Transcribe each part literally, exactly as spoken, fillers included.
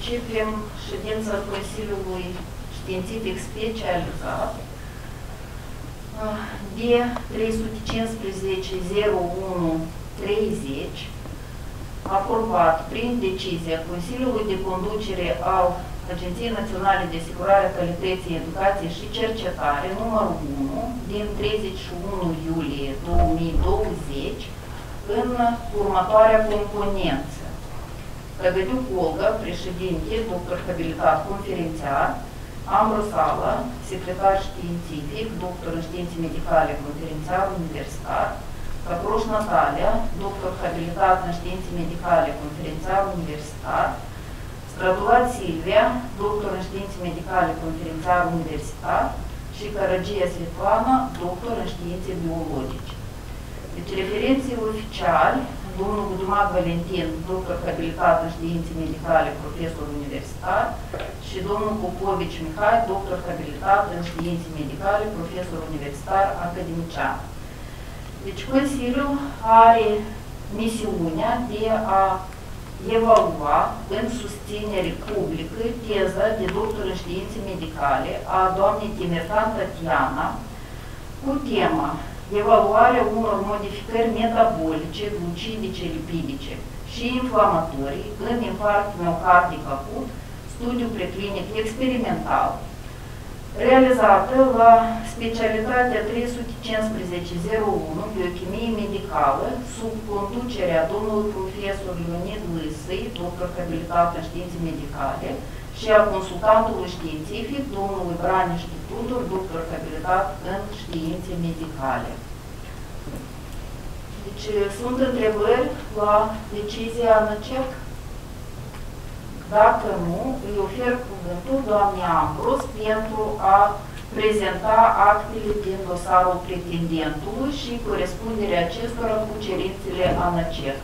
Începem ședința Consiliului Științific Specializat D trei sute cincisprezece zero unu treizeci, aprobat prin decizia Consiliului de Conducere al Agenției Naționale de Asigurare a Calității Educației și Cercetare numărul unu din treizeci și unu iulie două mii douăzeci în următoarea componență. Căgădiu Olga, președinte, doctor habilitat conferențiar; Ambru Sala, secretar științific, doctor în științe medicale, conferențiar universitar; Căpruș Natalia, doctor habilitat în științe medicale, conferențiar universitar; Strădulat Silvia, doctor în științe medicale, conferențiar universitar; și Cărăgia Svetlana, doctor în științe biologice. Deci, referenții oficiali: domnul Gudumac Valentin, doctor habilitat în științe medicale, profesor universitar; și domnul Popovici Mihai, doctor habilitat în științe medicale, profesor universitar, academician. Deci, Consiliul are misiunea de a evalua în susținere publică teza de doctor în științe medicale a doamnei Timercan Tatiana cu tema evaluarea unor modificări metabolice, glucidice, lipidice și inflamatorii în infarct miocardic acut, studiu preclinic experimental, realizată la specialitatea trei sute cincisprezece zero unu, biochimie medicală, sub conducerea domnului profesor Leonid Lâsăi, doctor habilitat în științe medicale, și a consultantului științific, domnului Braniș Tudor, doctor habilitat în științe medicale. Deci, sunt întrebări la decizia ANACEC? Dacă nu, îi ofer cuvântul doamnei Ambrus pentru a prezenta actele din dosarul pretendentului și corespunderea acestora cu cerințele ANACEC.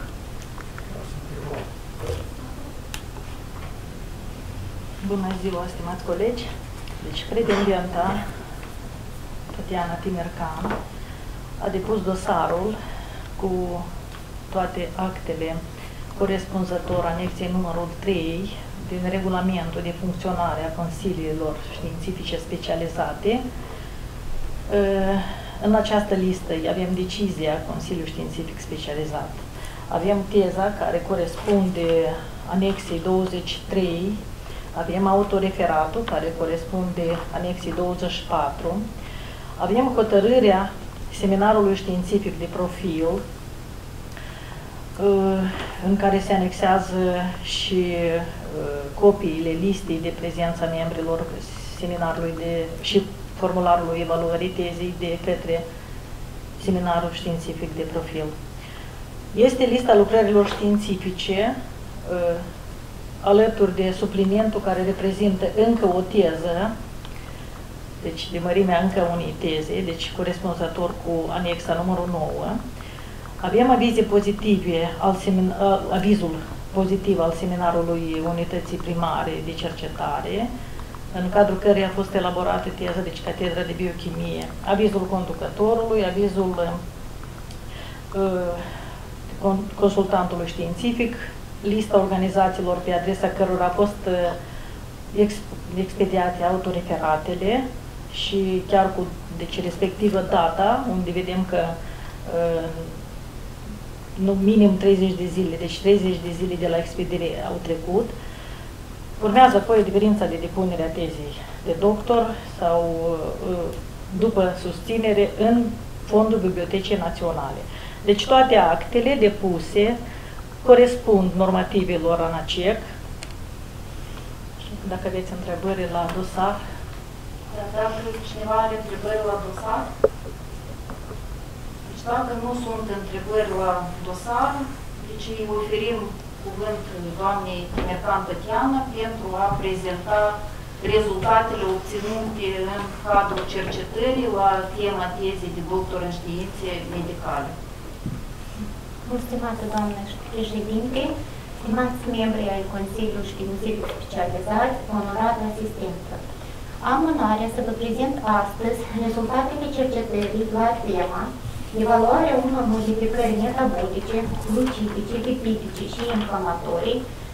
Bună ziua, stimați colegi! Deci, pretendenta Tatiana Timercan a depus dosarul cu toate actele corespunzător anexei numărul trei din regulamentul de funcționare a consiliilor științifice specializate. În această listă avem decizia Consiliului Științific Specializat, avem teza care corespunde anexei douăzeci și trei, avem autoreferatul care corespunde anexei douăzeci și patru, avem hotărârea seminarului științific de profil, în care se anexează și copiile listei de prezență a membrilor seminarului de, și formularului evaluării tezei de către seminarul științific de profil. Este lista lucrărilor științifice alături de suplimentul care reprezintă încă o teză, deci de mărimea încă unei teze, deci corespunzător cu anexa numărul nouă. Avem avize pozitive, al semin, avizul pozitiv al seminarului unității primare de cercetare, în cadrul căreia a fost elaborată teza, deci catedra de biochimie, avizul conducătorului, avizul uh, consultantului științific, lista organizațiilor pe adresa cărora a fost uh, expediate autoreferatele și chiar cu deci, respectivă data, unde vedem că uh, nu, minim treizeci de zile, deci treizeci de zile de la expedire au trecut. Urmează apoi diferența de depunere a tezei de doctor sau după susținere în Fondul Bibliotecii Naționale. Deci toate actele depuse corespund normativelor ANACEC. Dacă aveți întrebări la dosar. Dacă cineva are întrebări la dosar? Dacă nu sunt întrebări la dosar, deci îi oferim cuvânt doamnei Timercan Tatiana pentru a prezenta rezultatele obținute în cadrul cercetării la tema tezei de doctor în științe medicale. Stimată doamnă președinte, stimați membri ai Consiliului Științific Specializat, onorată asistentă, am onoarea să vă prezint astăzi rezultatele cercetării la tema evaluarea unor modificări metabolice, glucidice, lipidice și inflamatorii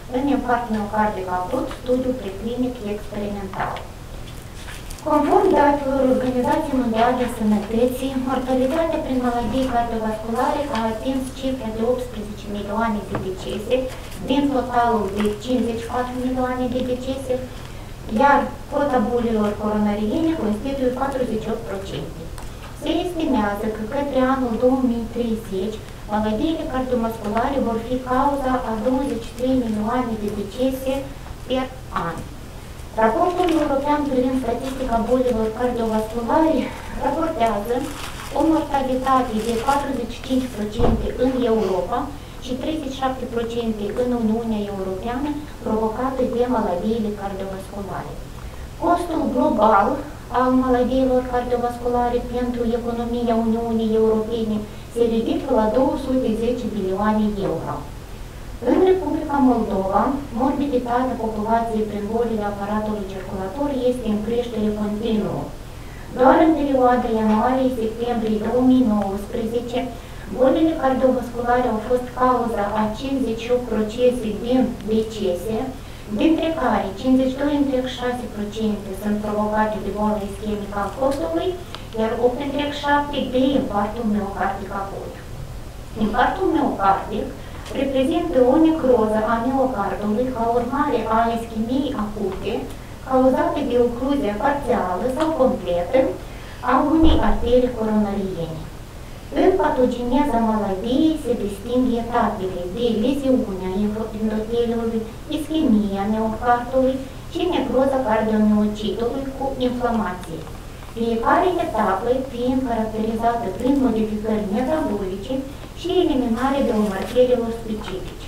în infarct miocardic acut, studiu preclinic experimental. Conform datelor Organizației Mondiale a Sănătății, mortalitatea prin maladii cardiovasculare a atins cifra de optsprezece milioane de decese, din totalul de cincizeci și patru milioane de decese, iar cota bolilor coronariene constituie patruzeci și opt la sută. Se estimează că către anul două mii treizeci, maladiile cardiovasculare vor fi cauza a douăzeci și trei milioane de decese per an. Raportul european privind statistica bolilor cardiovasculare raportează o mortalitate de patruzeci și cinci la sută în Europa și treizeci și șapte la sută în Uniunea Europeană provocată de maladiile cardiovasculare. Costul global al maladiilor cardiovasculare pentru economia Uniunii Europene se ridică la două sute zece bilioane de euro. În Republica Moldova, morbiditatea populației prin bolile aparatului circulator este în creștere continuă. Doar în perioada ianuarie-septembrie două mii nouăsprezece, bolile cardiovasculare au fost cauza a cincizeci și opt la sută din decese, dintre care cincizeci și doi virgulă șase la sută sunt provocate de boală ischemică a fostului, iar opt virgulă șapte la sută de infarctul miocardic acut. Infarctul miocardic reprezintă o necroză a miocardului ca urmare a ischemiei acute, cauzată de ocluzia parțială sau completă a unei arterii coronariene. În patogeneza maladiei se disting etapele de leziunea endoteliului, ischemia miocardului și necroza cardiomiocitului cu inflamație. Fiecare etapă fiind caracterizată prin modificări metabolice și eliminarea biomarcherilor specifice.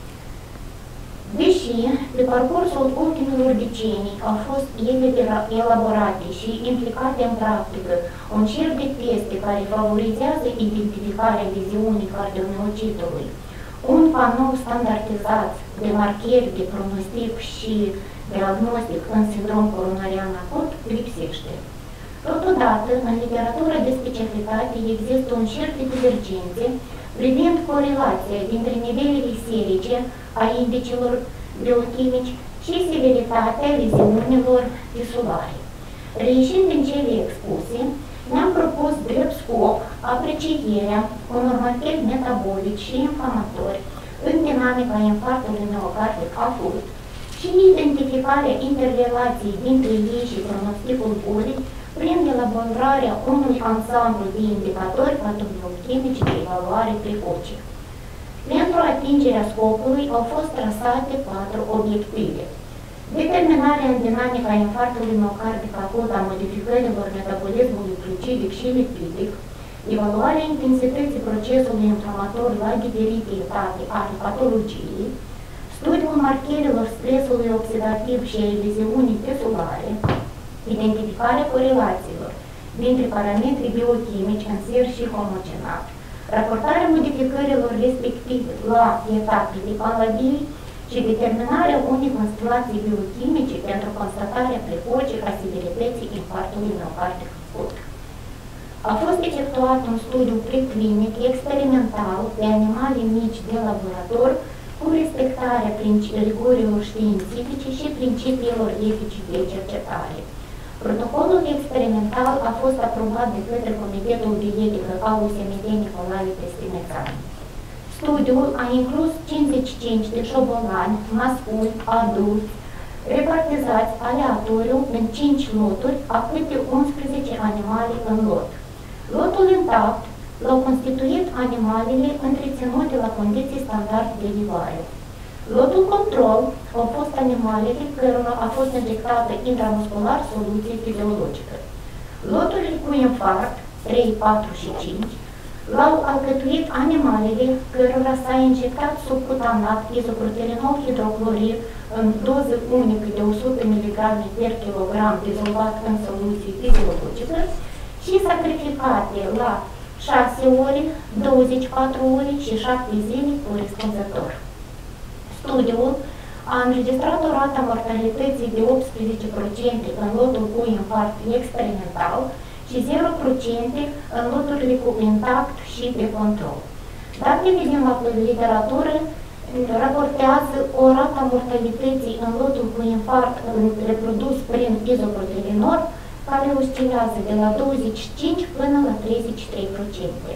Deși, pe parcursul ultimilor decenii au fost elaborate și implicate în practică un șir de teste care favorizează identificarea leziunii cardiomiocitului, un panou standardizat de marcheri de pronostic și diagnostic în sindrom coronarian acut lipsește. Totodată, în literatura de specialitate există un șir de divergențe privind corelația dintre nivelele serice a indicilor biochimici și severitatea leziunilor tisulare. Reieșind din cele expuse, ne-am propus drept scop aprecierea unor marcheri metabolici și inflamatori în dinamica infarctului miocardic acut și identificarea interrelației dintre ei și pronosticul bolii prin elaborarea unui ansamblu de indicatori patobiochimici de evaluare precoce. Pentru atingerea scopului au fost trasate patru obiective. Determinarea în dinamica infarctului miocardic acut a modificărilor metabolismului glucidic și lipidic, evaluarea intensității procesului inflamator la diferite etape ale patologiei, studiul marcherilor stresului oxidativ și a leziunii tisulare, identificarea corelațiilor dintre parametrii biochimici în ser și homogenat, raportarea modificărilor respective la etapele maladiei și determinarea unei constelații biochimice pentru constatarea precoce a severității infarctului miocardic acut. A fost efectuat un studiu preclinic experimental pe animale mici de laborator cu respectarea rigorilor științifice și principiilor etice de cercetare. Protocolul experimental a fost aprobat de către Comitetul de Etică a U S M D Nicolae Testinețan. Studiul a inclus cincizeci și cinci de șobolani masculi, adulți, repartizați aleatoriu în cinci loturi, a câte unsprezece animale în lot. Lotul intact l-au constituit animalele întreținute la condiții standard de vivare. Lotul control au fost animalele cărora a fost injectată intramuscular soluție fiziologică. Loturile cu infarct trei, patru și cinci l-au alcătuit animalele cărora s-a injectat subcutanat isoproteinol hidroclorid în doză unică de o sută miligrame per kilogram dizolvat în soluție fiziologică și sacrificate la șase ore, douăzeci și patru ore și șapte zile corespunzător. Studiul a înregistrat o rată a mortalității de optsprezece la sută în lotul cu infarct experimental și zero la sută în loturile cu intact și pe control. Datele din literatură raportează o rată a mortalității în lotul cu infarct reprodus prin izoproteinor, care oscilează de la douăzeci și cinci până la treizeci și trei la sută.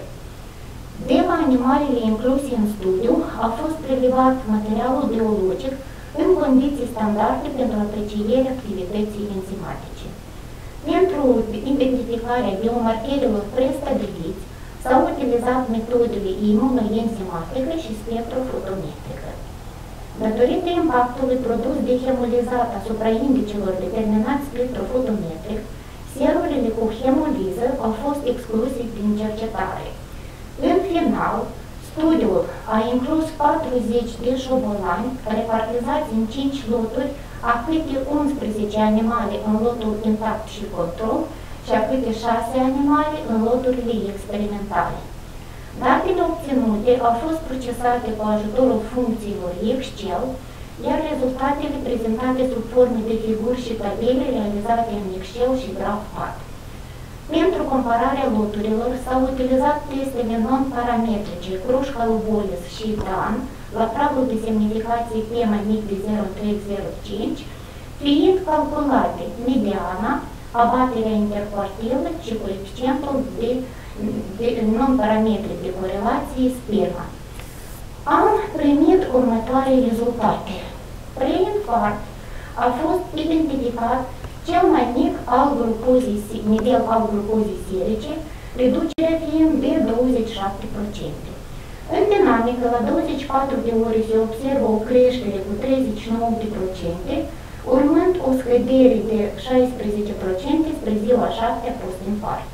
De la animalele incluse în studiu a fost prelevat materialul biologic în condiții standarde pentru aprecierea activității enzimatice. Pentru identificarea biomarcherilor prestabiliți s-au utilizat metodele imunoenzimatică și spectrofotometrică. Datorită impactului produs de hemolizat asupra indicelor determinați spectrofotometric, serurile cu hemoliză au fost excluse din cercetare. În final, studiul a inclus patruzeci de șobolani repartizați în cinci loturi, a câte unsprezece animale în lotul intact și control și a câte șase animale în loturile experimentale. Datele obținute au fost procesate cu ajutorul funcțiilor Excel, iar rezultatele prezentate sub formă de figuri și tabele realizate în Excel și GraphPad. Pentru compararea loturilor s-au utilizat testele non-parametrice Krushkal-Wallis și Dan la pragul de semnificație P mai mic de zero virgulă trei zero cinci, fiind calculate mediana, abaterea intercuartilă și coeficientul de, de non-parametric de corelație sperma. Am primit următoare rezultate. Pre-infarct a fost identificat cel mai mic al glucozii, nivel al glucozii serice, reducerea fiind de douăzeci și șapte la sută. În dinamică, la douăzeci și patru de ore se observă o creștere cu treizeci și nouă la sută, urmând o scădere de șaisprezece la sută spre ziua șaptea post-infarct.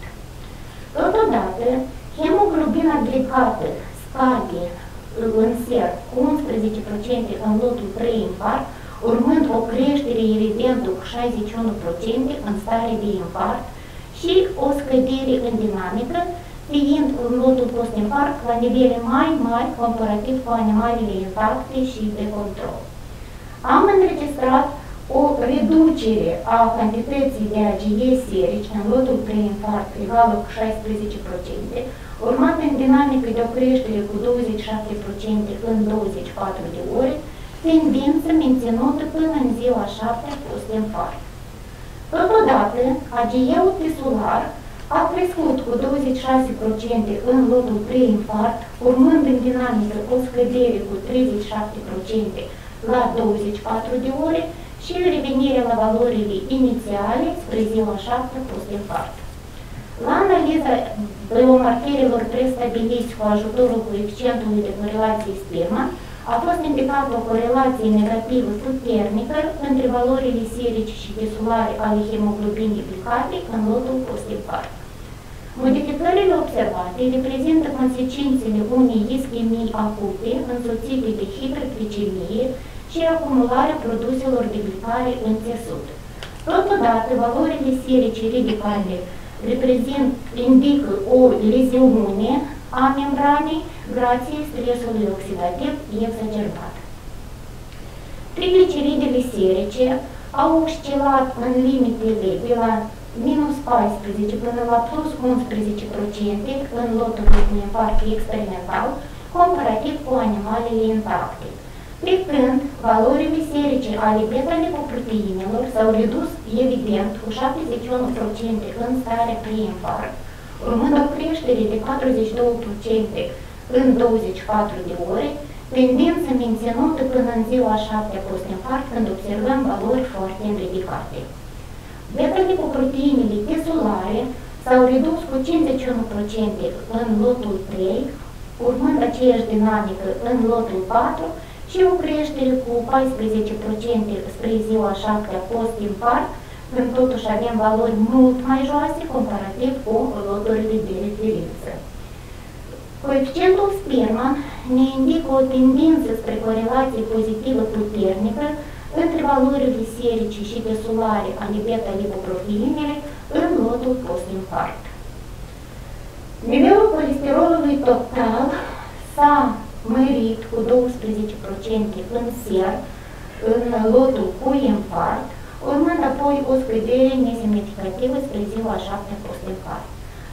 Totodată, hemoglobina glicată scade în ser cu unsprezece la sută în lotul pre-infarct, urmând o creștere evidentă cu șaizeci și unu la sută în stare de infarct și o scădere în dinamică, fiind în lotul post-infarct la nivele mai mari comparativ cu animalele intacte și de control. Am înregistrat o reducere a cantității de A G E serici în lotul pre-infarct egală cu șaisprezece la sută, urmat în dinamică de o creștere cu douăzeci și șapte la sută în douăzeci și patru de ore, tendință menținută până în ziua șaptea post-infarct. Totodată, A G E-ul tisular a crescut cu douăzeci și șase la sută în lotul pre-infarct, urmând în dinamică o scădere cu treizeci și șapte la sută la douăzeci și patru de ore și revenirea la valorile inițiale spre ziua șaptea post-infarct. La analiza biomarcherilor prestabiliți cu ajutorul coeficientului de corelație sperma, a fost indicată o corelație negativă puternică între valorile serice și tisulare ale hemoglobinei glicate în lotul post-infarct. Modificările observate reprezintă consecințele unei ischemii acute însoțite de hiperglicemie și acumularea produselor de glicare în țesut. Totodată, valorile serice ridicate reprezint, indică o leziune a membranei grație stresului oxidativ exacerbat. Trigliceridele serice au oscilat în limitele de la minus paisprezece până la plus unsprezece la sută în lotul cu infarct experimental, comparativ cu animalele intacte. Pe când, valorile serice ale beta-lipoproteinelor s-au redus evident cu șaptezeci și unu la sută în stare pre-infarct, urmând o creștere de patruzeci și doi la sută în douăzeci și patru de ore, tendință menținută până în ziua șaptea post-infarct, când observăm valori foarte ridicate. Beta-lipoproteinele tisulare s-au redus cu cincizeci și unu la sută în lotul trei, urmând aceeași dinamică în lotul patru și o creștere cu paisprezece la sută spre ziua șaptea post-infarct, când totuși avem valori mult mai joase comparativ cu loturile de referință. Coeficientul Spearman ne indică o tendință spre corelație pozitivă puternică între valorile serice și tisulare ale beta-lipoproteinele în lotul post-infarct. Nivelul colesterolului total s-a mărit cu douăsprezece la sută în ser, în lotul cu infarct, urmând apoi o scădere nesemnificativă spre ziua șaptea post-infarct.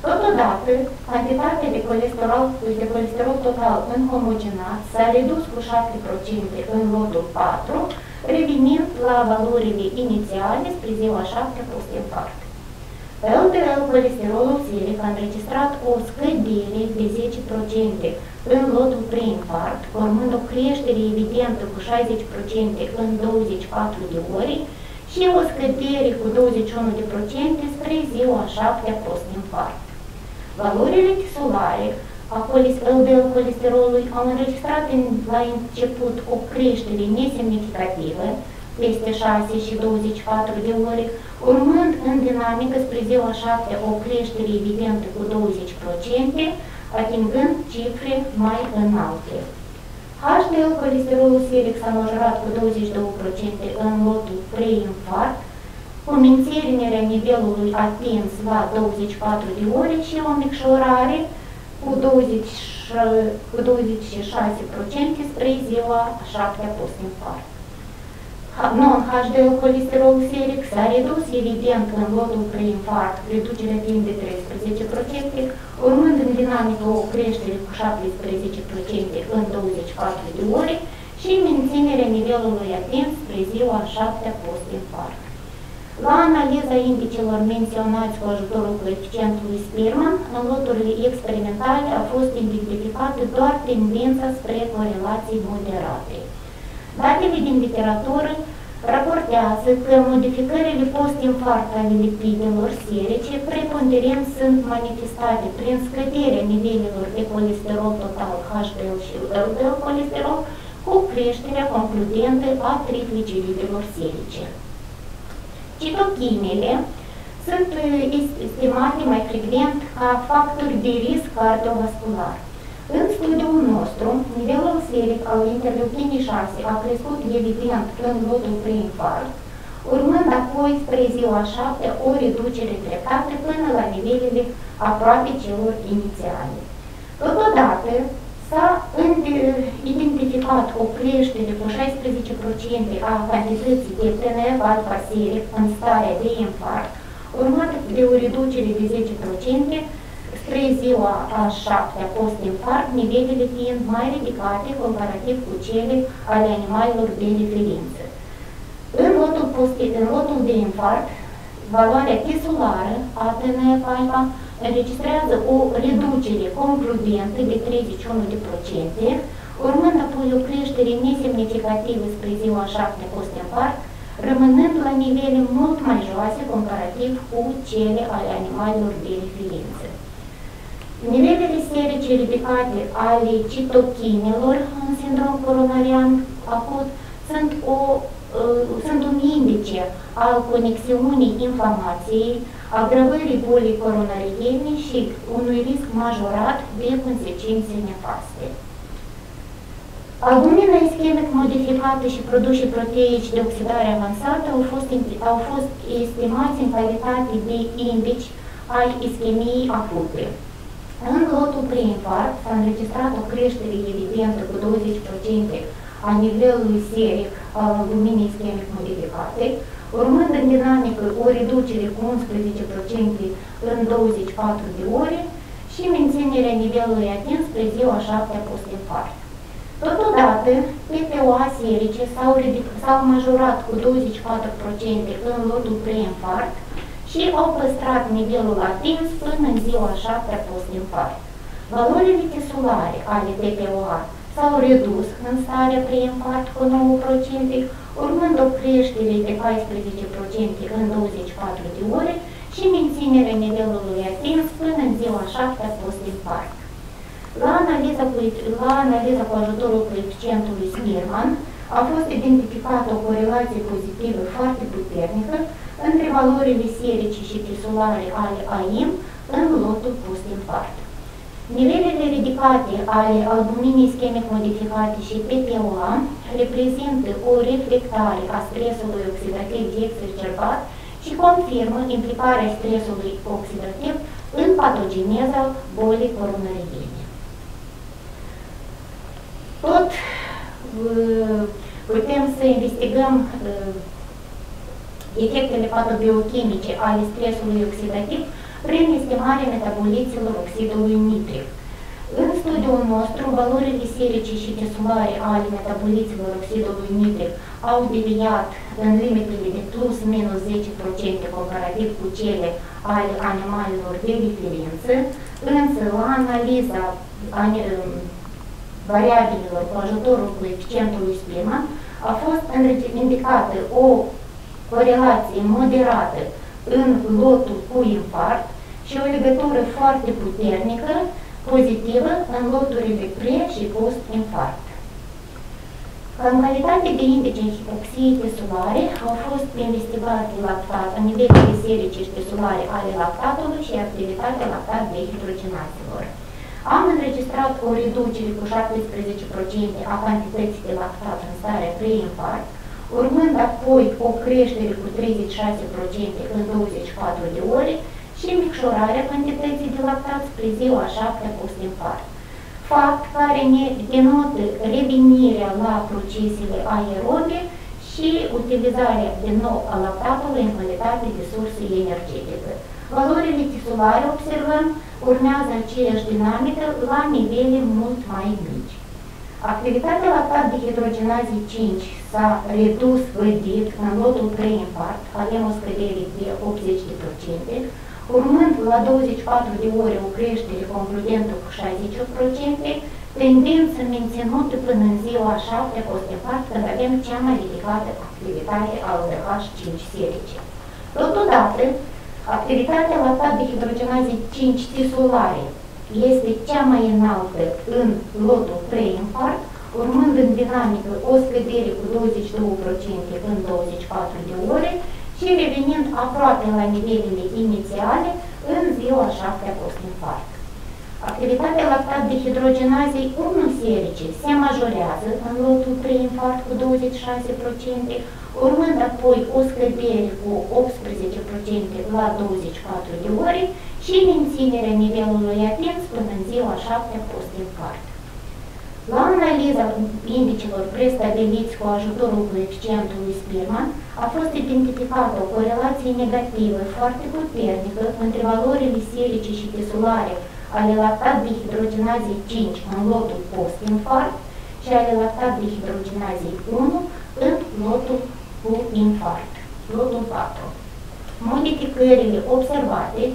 Totodată, cantitatea de colesterol, de colesterol total înhomogenat s-a redus cu șapte la sută în lotul patru, revenind la valorile inițiale spre ziua șapte post-infarct. L D L colesterolul siric a înregistrat o scădere de zece la sută în lotul pre-infarct, urmând o creștere evidentă cu șaizeci la sută în douăzeci și patru de ore și o scădere cu douăzeci și unu la sută spre ziua șapte post-infarct. Valorile tisulare a L D L colesterolului au înregistrat în, la început o creștere nesemnificativă, peste șase și douăzeci și patru de ore, urmând în dinamică spre ziua șapte o creștere evidentă cu douăzeci la sută, atingând cifre mai înalte. H D L colesterolul siric s-a majorat cu douăzeci și două la sută în lotul pre-infarct, cu menținerea nivelului atins la douăzeci și patru de ore și o micșorare cu douăzeci, cu douăzeci și șase la sută spre ziua șapte post-infarct. Non-H D L colesterol siric s-a redus evident în lotul pre-infarct, reducerea fiind de treisprezece la sută, urmând în dinamică o creștere cu șaptesprezece la sută în douăzeci și patru de ore și menținerea nivelului atins spre ziua șapte post-infarct. La analiza indicelor menționați cu ajutorul coeficientului Spearman, în loturile experimentale a fost identificată doar tendința spre corelații moderate. Datele din literatură raportează că modificările post-infarct ale lipidelor serice preponderent sunt manifestate prin scăderea nivelelor de colesterol total H D L și L D L colesterol cu creșterea concludentă a trigliceridelor serice. Citochinele sunt estimate mai frecvent ca factori de risc cardiovascular. În studiul nostru, nivelul seric al interleuchinii șase a crescut evident în lotul pre-infarct, urmând apoi spre ziua șapte o reducere treptată până la nivelele aproape celor inițiale. Totodată, s-a identificat o creștere cu șaisprezece la sută a cantității de T N F alfa seric în starea de infarct, urmată de o reducere de zece la sută spre ziua a șaptea post-infarct, nivelele fiind mai ridicate comparativ cu cele ale animalelor de referință. În lotul, post, în lotul de infarct, valoarea tisulară a T N F alfa înregistrează o reducere concludentă de treizeci și unu la sută, urmând apoi o creștere nesemnificativă spre ziua șapte post-infarct, rămânând la nivele mult mai joase comparativ cu cele ale animalelor de referință. Nivelele serice ridicate ale citochinelor în sindrom coronarian acut sunt, o, uh, sunt un indice al conexiunii inflamației, agravării bolii coronariene și unui risc majorat de consecințe nefaste. Albumina ischemic modificată și produși proteici de oxidare avansată au fost, au fost estimați în calitate de indici ai ischemiei acute. În lotul pre-infarct s-a înregistrat o creștere evidentă cu douăzeci la sută a nivelului seric al albuminei ischemic modificate, urmând în dinamică o reducere cu unsprezece la sută în douăzeci și patru de ore și menținerea nivelului atins spre ziua șapte post-infarct. Totodată, P P O A serice s-au majorat cu douăzeci și patru la sută în lotul pre-infarct și au păstrat nivelul atins până în ziua șapte post-infarct. Valorile tisulare ale P P O A s-au redus în starea pre-infarct cu nouă la sută, urmând o creștere de paisprezece la sută în douăzeci și patru de ore și menținerea nivelului atins până în ziua șapte post-infarct. La analiza, cu, la analiza cu ajutorul coeficientului Spearman a fost identificată o corelație pozitivă foarte puternică între valorile serice și tisulare ale A I M în lotul post-infarct. Nivelele ridicate ale albuminii ischemic modificate și P P O A reprezintă o reflectare a stresului oxidativ exacerbat și confirmă implicarea stresului oxidativ în patogeneza bolii coronariene. Tot putem să investigăm efectele patobiochimice ale stresului oxidativ prin estimarea metaboliților oxidului nitric. În studiul nostru, valorile serice și tesumare ale metaboliților oxidului nitric au deviat în limitele de plus minus zece la sută comparativ cu cele ale animalelor de referință, însă la analiza variabililor cu ajutorul coeficientului Spearman a fost indicată o corelație moderată în lotul cu infarct și o legătură foarte puternică pozitivă în loturile pre- și post-infarct. În calitate de indice hipoxiei tesulare au fost investigate lactat, nivelele serice și tesulare ale lactatului și activitatea lactat dehidrogenaselor. Am înregistrat o reducere cu șaptesprezece la sută a cantității de lactat în starea pre-infarct, urmând apoi o creștere cu treizeci și șase la sută în douăzeci și patru de ore și micșorarea cantității de lactat spre ziua a șaptea post-infarct. Fapt care ne denotă revenirea la procesele aerobe și utilizarea din nou a lactatului în calitate de sursă energetică. Valorile tisulare, observăm, urmează aceeași dinamică la nivele mult mai mici. Activitatea lactat dehidrogenazei cinci s-a redus vădit în lotul pre-infarct, avem o scădere de optzeci la sută, urmând la douăzeci și patru de ore o creștere concludentă cu șaizeci la sută, tendință menținută până în ziua a șaptea post-infarct, când avem cea mai ridicată activitate a L D H cinci serice. Totodată, activitatea lactat dehidrogenazei cinci tisulare este cea mai înaltă în lotul pre-infarct, urmând în dinamică o scădere cu douăzeci și două la sută în douăzeci și patru de ore și revenind aproape la nivelele inițiale în ziua a șaptea post-infarct. Activitatea lactat dehidrogenazei unu serice se majorează în lotul pre-infarct cu douăzeci și șase la sută, urmând apoi o scădere cu optsprezece la sută la douăzeci și patru de ore și menținerea nivelului atins până în ziua a șaptea post-infarct. La analiza indicelor prestabiliți cu ajutorul coeficientului Spearman a fost identificată o corelație negativă foarte puternică între valorile serice și tesulare ale lactat dehidrogenazei cinci în lotul post-infarct și ale lactat dehidrogenazei unu în lotul cu infarct, lotul patru. Modificările observate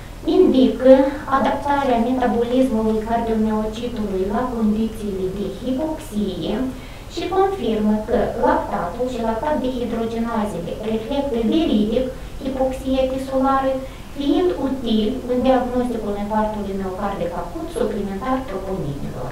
indică adaptarea metabolismului cardiomiocitului la condițiile de hipoxie și confirmă că lactatul și lactat dehidrogenazele reflectă veridic hipoxia tisulară, fiind util în diagnosticul infarctului miocardic acut suplimentar troponinilor.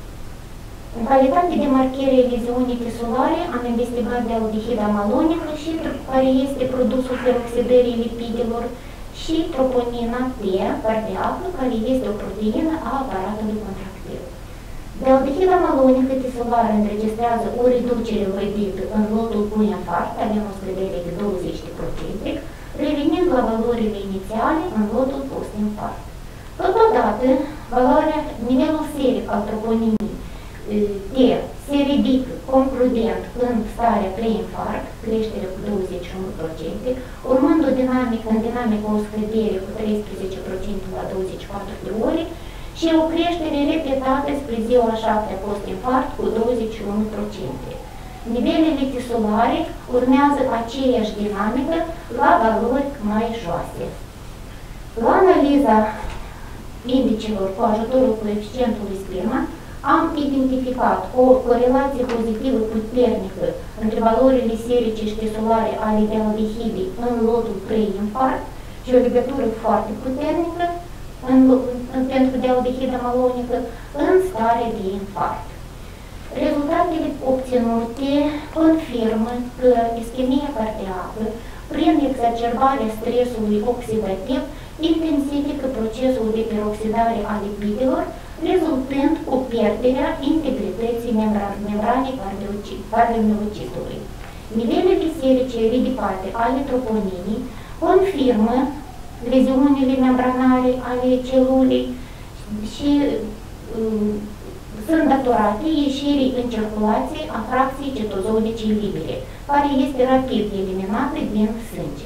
În calitate de marchere leziunii tisulare, am investigat de aldehida malonică și care este produsul peroxidării lipidelor și troponina T cardiacă, care este o proteină a aparatului contractil. De aldehida malonică tisulară înregistrează o reducere vădită în lotul cu infarct, avem o scădere de douăzeci la sută, revenind la valorile inițiale în lotul post-infarct. Totodată, valoarea, nivelul seric al troponinii T se ridică concludent în starea pre-infarct, creștere cu douăzeci și unu la sută, urmând o dinamică, în dinamică o scădere cu treisprezece la sută la douăzeci și patru de ore și o creștere repetată spre ziua a șaptea post-infarct cu douăzeci și unu la sută. Nivelele tisulare urmează aceeași dinamică la valori mai joase. La analiza indicelor cu ajutorul coeficientului Spearman, am identificat o corelație pozitivă puternică între valorile serice și tisulare ale dealdehidei în lotul pre-infarct și o legătură foarte puternică în, în, pentru dealdehida malonică în stare de infarct. Rezultatele obținute confirmă că ischemia cardiacă, prin exacerbarea stresului oxidativ, intensifică procesul de peroxidare a lipidelor, rezultând cu pierderea integrității membranei cardiomiocitului. Nivelele serice ridicate ale troponinii confirmă leziunile membranare ale celulei și um, sunt datorate ieșirii în circulație a fracției citozolice libere, care este rapid eliminată din sânge.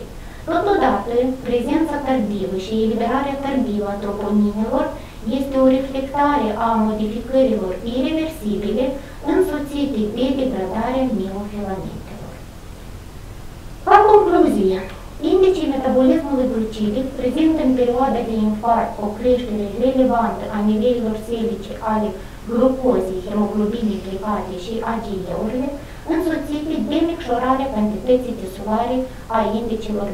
Totodată, prezența tardivă și eliberarea tardivă a troponimelor este o reflectare a modificărilor irreversibile însoțite de degradarea miofilamentelor. Ca concluzie, indicii metabolismului glucidic prezintă în perioada de infarct o creștere relevantă a nivelilor selice ale glucozei, hemoglobinei glicate și A G E-urile, însoțite de micșorarea cantității tisulare a indicilor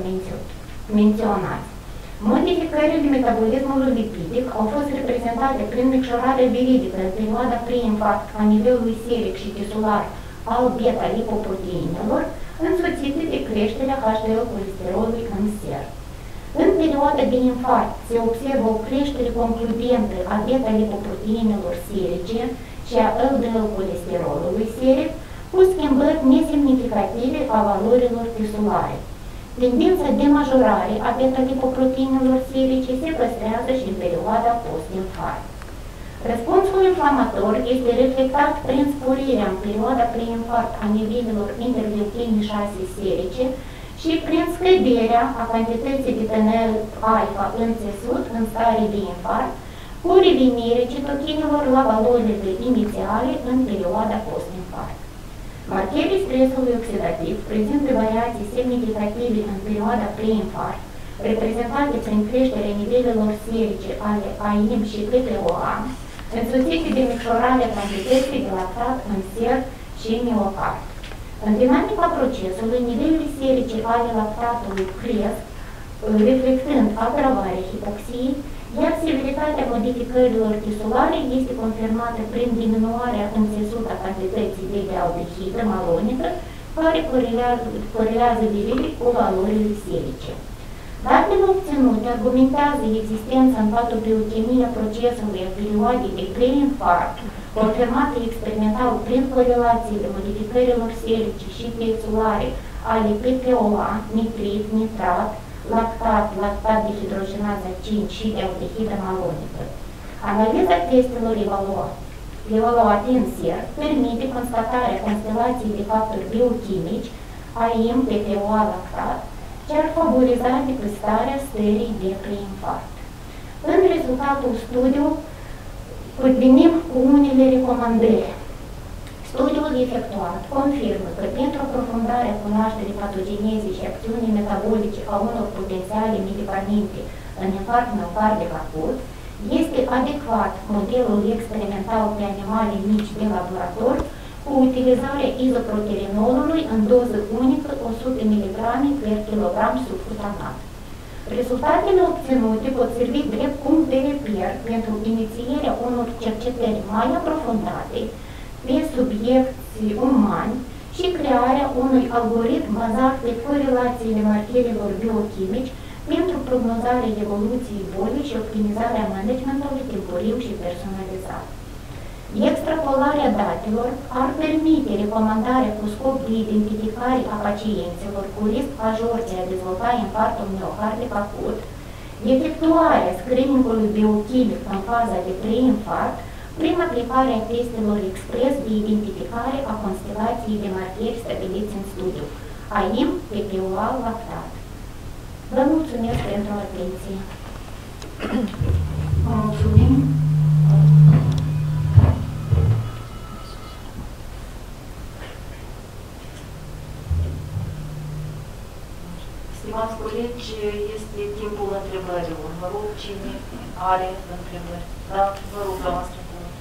menționați. Modificările metabolismului lipidic au fost reprezentate prin micșorarea veridică în perioada pre-infarct a nivelului seric și tisular al beta-lipoproteinelor, însoțite de creșterea H D L colesterolului în ser. În perioada de infarct se observă o creștere concludentă a beta-lipoproteinelor serice și a L D L colesterolului seric, cu schimbări nesemnificative a valorilor tisulare. Tendința de majorare a beta-lipoproteinelor serice se păstrează și în perioada post-infarct. Răspunsul inflamator este reflectat prin sporirea în perioada pre-infarct a nivelelor interleuchini șase serice și prin scăderea a cantității de T N L-alfa în țesut în stare de infarct, cu revenire citochinilor la valorile inițiale în perioada post-infarct. Marcherii stresului oxidativ prezintă variații semnificative în perioada pre-infarct, reprezentate prin creșterea nivelelor serice ale A I M și P T O A, însoțite de micșorarea cantității de lactat în ser și miocard. În dinamica procesului, nivelurile serice ale lactatului cresc, reflectând agravarea hipoxiei, iar severitatea modificărilor tisulare este confirmată prin diminuarea în țesut a cantității de aldehidă malonică, care corelează, corelează veridic cu valorile serice. Datele obținute argumentează existența în patobiochemia procesului în perioade de preinfarct, confirmată experimental prin corelațiile modificărilor serice și tisulare ale P P O A, nitrit, nitrat, lactat, lactat de hidrogenază cinci și de aldehidă malonică. Analiza testelor evaluate în ser permite constatarea constelației de factori biochimici A I M, P T O A, lactat, ce ar favoriza depistarea stării de preinfarct. În rezultatul studiului, venim cu unele recomandări. Studiul efectuat confirmă că pentru aprofundarea cunoașterii patogenezei și acțiunii metabolice a unor potențiale medicamente în infarct miocardic acut, este adecvat modelul experimental pe animale mici de laborator cu utilizarea izoproteinolului în doză unică o sută miligrame per kilogram subcutanat. Rezultatele obținute pot servi drept punct de reper pentru inițierea unor cercetări mai aprofundate pe subiecti umani și crearea unui algoritm bazat pe corelațiile marcherilor biochimici pentru prognozarea evoluției bolii și optimizarea managementului timpuriu și personalizat. Extrapolarea datelor ar permite recomandarea cu scop de identificare a pacienților cu risc major de a dezvolta infarctul miocardic acut, efectuarea screeningului biochimic în faza de preinfarct, prin aplicarea testelor expres de identificare a constelației de marcheri stabiliți în studiu, A I M, P T O A, lactat. Vă mulțumesc pentru atenție. Vă mulțumim. Stimați colegi, este timpul întrebărilor. Vă rog, cine are întrebări? Da, vă rog, la voastră.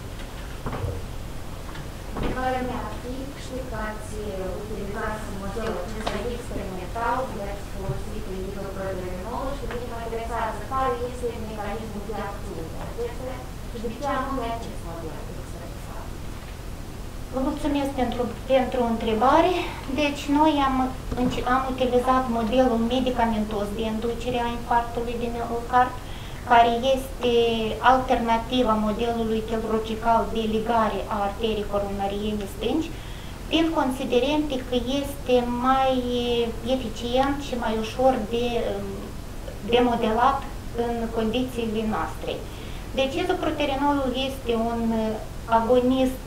Întrebarea mea ar fi, știu că ați utilizat modelul acesta experimental, le-ați folosit în hidroproterenol și pe mine mă interesează care este mecanismul de acțiune acestea și de ce anume acest model experimental. Vă mulțumesc pentru, pentru întrebare. Deci noi am, am utilizat modelul medicamentos de inducere a infarctului de miocard, care este alternativa modelului telrogical de ligare a arterii coronariene stângi, fiind considerente că este mai eficient și mai ușor de, de modelat în condițiile noastre. Deci izoproteinolul este un agonist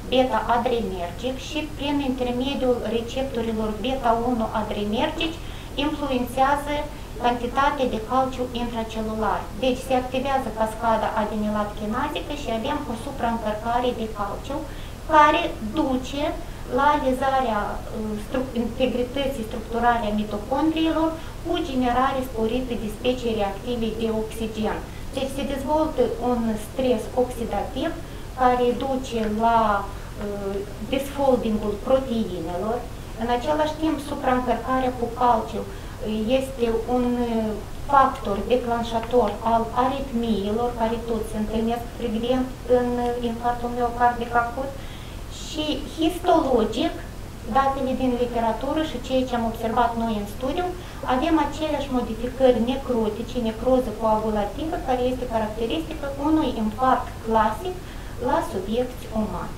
beta-adrenergic și prin intermediul receptorilor beta unu adrenergici influențează cantitatea de calciu intracelular. Deci se activează cascada adenilat chinazică și avem o supraîncărcare de calciu care duce la lezarea stru integrității structurale a mitocondriilor cu generare sporită de specii reactive de oxigen. Deci se dezvoltă un stres oxidativ care duce la uh, desfoldingul proteinelor. În același timp, supraîncărcarea cu calciu este un factor declanșator al aritmiilor, care tot se întâlnesc frecvent în infarctul miocardic acut, și histologic, datele din literatură și ceea ce am observat noi în studiu, avem aceleași modificări necrotice, necroză coagulativă, care este caracteristică unui infarct clasic la subiecti umani.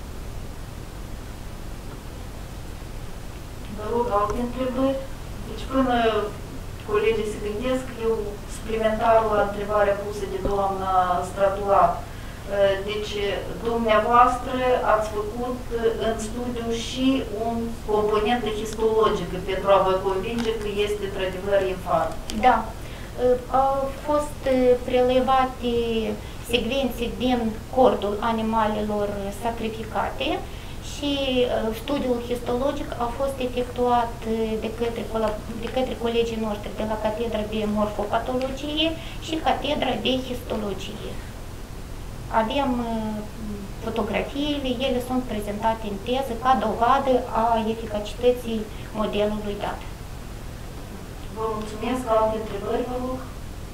Vă rog, alte întrebări? Deci până colegii se gândesc, eu suplimentar la întrebarea pusă de doamna Stratulat. Deci, dumneavoastră ați făcut în studiu și un componentă histologică pentru a vă convinge că este într-adevăr infarct. Da. Au fost prelevate secvențe din cordul animalelor sacrificate și studiul histologic a fost efectuat de către, de către colegii noștri de la Catedra de Morfopatologie și Catedra de Histologie. Avem fotografiile, ele sunt prezentate în teză ca dovadă a eficacității modelului dat. Vă mulțumesc. Alte întrebări, vă rog?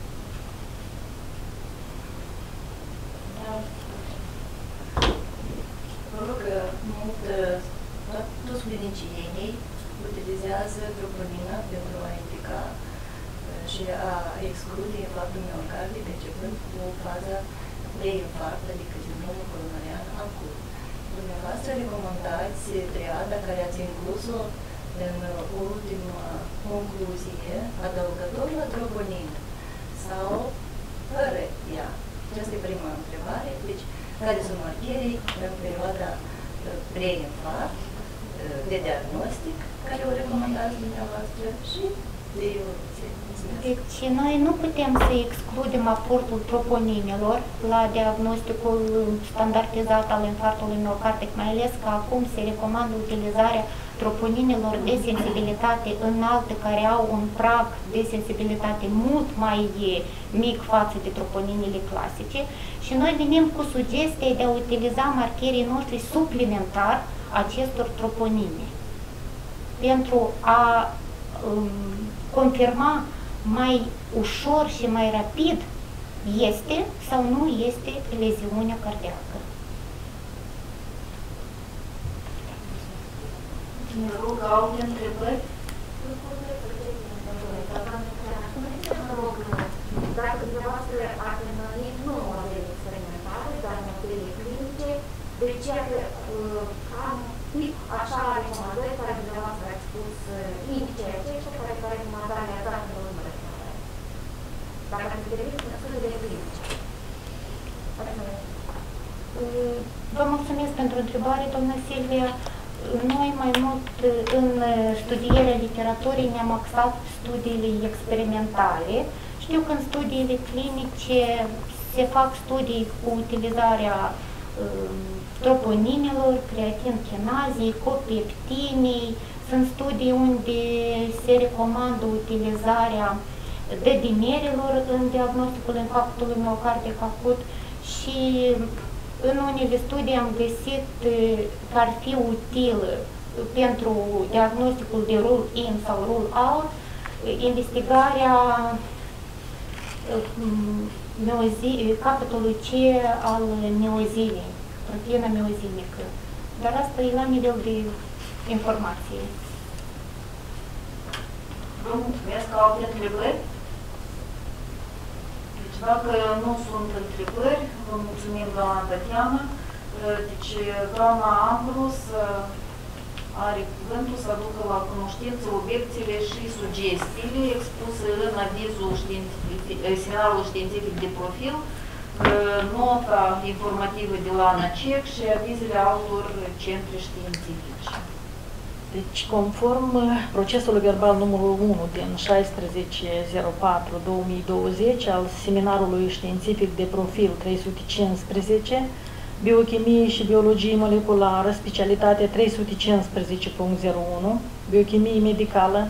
Vă rog, mult, toți clinicienii utilizează troponina pentru a indica și a exclude infarctul miocardic începând cu faza de infarct, adică sindromul coronarian acut. Dumneavoastră recomandați triada care ați inclus-o în ultima concluzie, adăugător la troponină sau fără ea? Aceasta e prima întrebare. Deci, care sunt marcherii în perioada pre-infarct, de diagnostic, care o recomandați dumneavoastră și de evoluție? Deci noi nu putem să excludem aportul troponinilor la diagnosticul standardizat al infarctului miocardic, mai ales că acum se recomandă utilizarea troponinilor de sensibilitate înaltă, care au un prag de sensibilitate mult mai mic față de troponinile clasice, și noi venim cu sugestia de a utiliza marcherii noștri suplimentar acestor troponine pentru a um, confirma mai ușor și mai rapid este sau nu este leziunea cardiacă. Mă rog, alte întrebări? Dacă dumneavoastră ați întâlnit nu modele experimentale, dar modele clinice, deci am așa recomandări care dumneavoastră ați spus clinice aceștia, care care recomandare le-ați dat în urmă. Dacă ați întâlnit în studiile clinice. Vă mulțumesc pentru întrebare, doamna Silvia. Noi mai mult în studierea literaturii ne-am axat studiile experimentale. Știu că în studiile clinice se fac studii cu utilizarea um, troponinilor, creatin-chinazii, copeptinii. Sunt studii unde se recomandă utilizarea dedimerilor în diagnosticul infarctului miocardic acut și în unele studii am găsit că ar fi util pentru diagnosticul de rule-in sau rule-out investigarea capitolului C al miozilei, proteina miozilică. Dar asta e la nivel de informație. Vă mulțumesc. Alte întrebări? Deci dacă nu sunt întrebări, vă mulțumim, doamna Tatiana. Deci doamna Ambrus are cuvântul să aducă la cunoștință obiecțiile și sugestiile expuse în avizul științific, seminarul științific de profil, nota informativă de la ANACEC și avizele altor centre științifice. Deci, conform procesului verbal numărul unu din șaisprezece zero patru două mii douăzeci al seminarului științific de profil trei sute cincisprezece, biochimie și biologie moleculară, specialitate trei sute cincisprezece punct zero unu, biochimie medicală,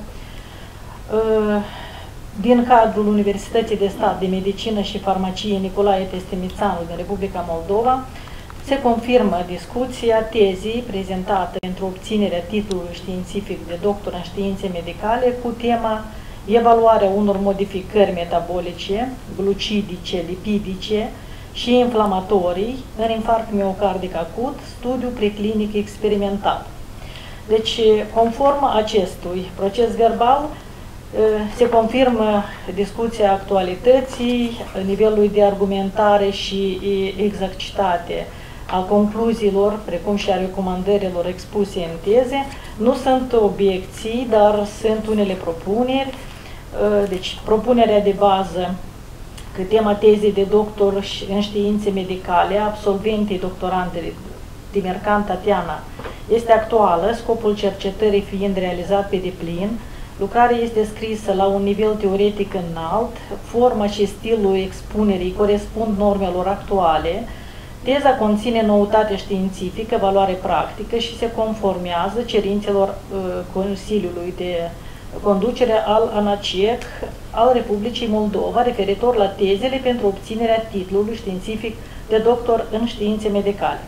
din cadrul Universității de Stat de Medicină și Farmacie Nicolae Testemițanu din Republica Moldova, se confirmă discuția tezii prezentată pentru obținerea titlului științific de doctor în științe medicale cu tema evaluarea unor modificări metabolice, glucidice, lipidice și inflamatorii în infarct miocardic acut, studiu preclinic experimental. Deci, conform acestui proces verbal, se confirmă discuția actualității, nivelului de argumentare și exactitate a concluziilor, precum și a recomandărilor expuse în teze. Nu sunt obiecții, dar sunt unele propuneri. Deci, propunerea de bază că tema tezei de doctor în științe medicale, absolventei doctorantei Timercan Tatiana, este actuală, scopul cercetării fiind realizat pe deplin. Lucrarea este scrisă la un nivel teoretic înalt, forma și stilul expunerii corespund normelor actuale, teza conține noutate științifică, valoare practică și se conformează cerințelor uh, Consiliului de Conducere al ANACEC al Republicii Moldova referitor la tezele pentru obținerea titlului științific de doctor în științe medicale.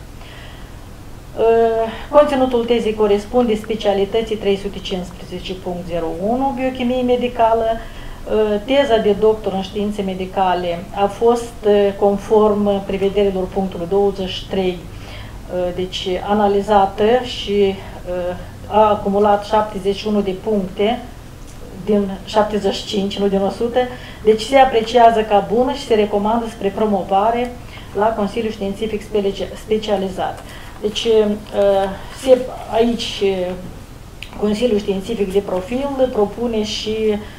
Conținutul tezei corespunde specialității trei sute cincisprezece punct zero unu, biochimie medicală. Teza de doctor în științe medicale a fost conform prevederilor punctului douăzeci și trei, deci analizată și a acumulat șaptezeci și unu de puncte din șaptezeci și cinci, nu din o sută, deci se apreciază ca bună și se recomandă spre promovare la Consiliul Științific Specializat. Deci, se, aici Consiliul Științific de Profil propune și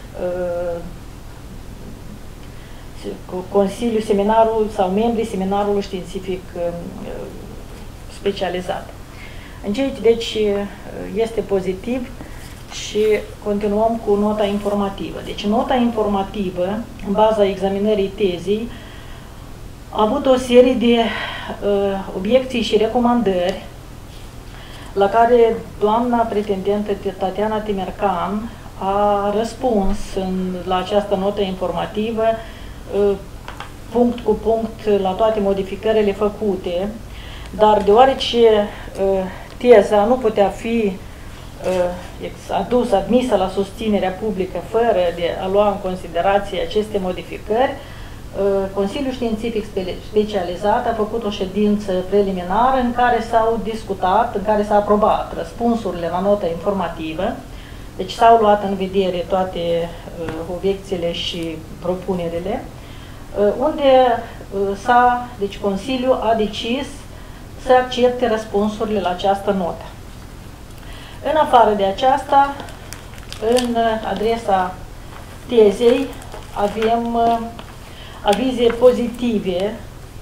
Consiliul, seminarul sau membrii seminarului științific specializat. Deci, este pozitiv și continuăm cu nota informativă. Deci, nota informativă, în baza examinării tezei, a avut o serie de uh, obiecții și recomandări la care doamna pretendentă Tatiana Timercan a răspuns în, la această notă informativă uh, punct cu punct la toate modificările făcute, dar deoarece uh, teza nu putea fi uh, adusă, admisă la susținerea publică fără de a lua în considerație aceste modificări, Consiliul Științific Specializat a făcut o ședință preliminară în care s-au discutat, în care s-a aprobat răspunsurile la nota informativă. Deci s-au luat în vedere toate uh, obiecțiile și propunerile, uh, unde uh, s-a, deci Consiliul a decis să accepte răspunsurile la această notă. În afară de aceasta, în adresa tezei avem uh, avize pozitive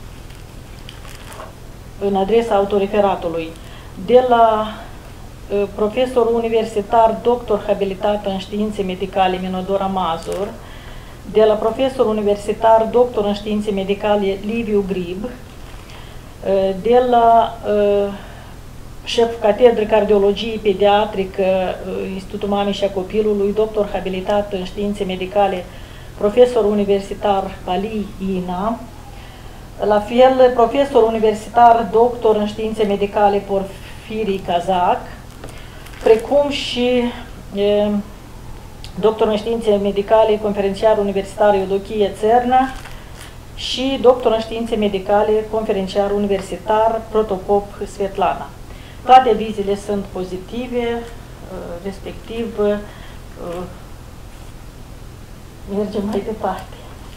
în adresa autoreferatului de la uh, profesor universitar, doctor habilitat în științe medicale Minodora Mazur, de la profesor universitar, doctor în științe medicale Liviu Grib, uh, de la uh, șef catedră cardiologie pediatrică uh, Institutul Mamei și a Copilului, doctor habilitat în științe medicale profesor universitar Pali Ina, la fel profesor universitar doctor în științe medicale Porfiri Cazac, precum și e, doctor în științe medicale conferențiar universitar Eudochie Țernă și doctor în științe medicale conferențiar universitar Protopop Svetlana. Toate avizele sunt pozitive, respectiv mergem mai departe.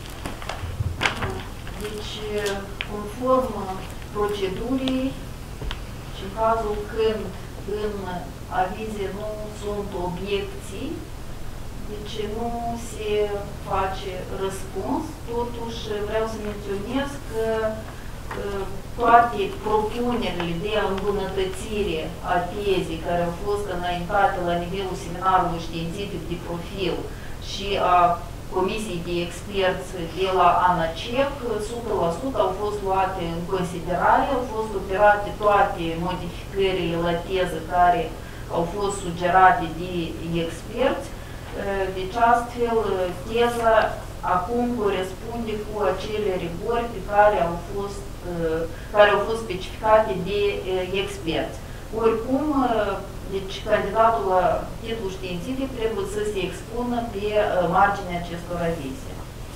Deci, conform procedurii și în cazul când în avize nu sunt obiecții, deci nu se face răspuns, totuși vreau să menționez că toate propunerile de îmbunătățire a tezei care au fost înaintate la nivelul seminarului științific de profil și a Comisiei de Experți de la ANACEC, o sută la sută au fost luate în considerare, au fost operate toate modificările la teză care au fost sugerate de experți. Deci astfel, teza acum corespunde cu acele rigori pe care au fost, care au fost specificate de experți. Oricum, deci candidatul la titlul științific trebuie să se expună pe marginea acestor avize.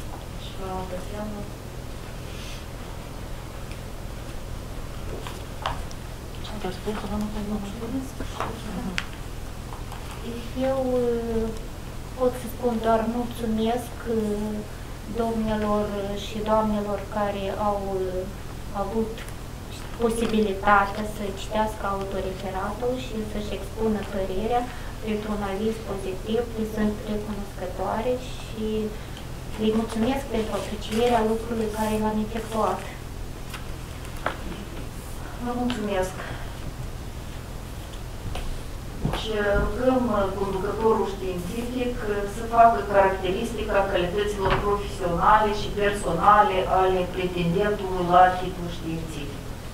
Eu pot să spun doar mulțumesc domnilor și doamnelor care au avut posibilitatea să citească autoreferatul și să-și expună părerea printr-un aviz pozitiv. Le sunt recunoscătoare și îi mulțumesc pentru aprecierea lucrului care l-am efectuat. Vă mulțumesc. Deci rugăm conducătorul științific să facă caracteristica calităților profesionale și personale ale pretendentului la titlul științific.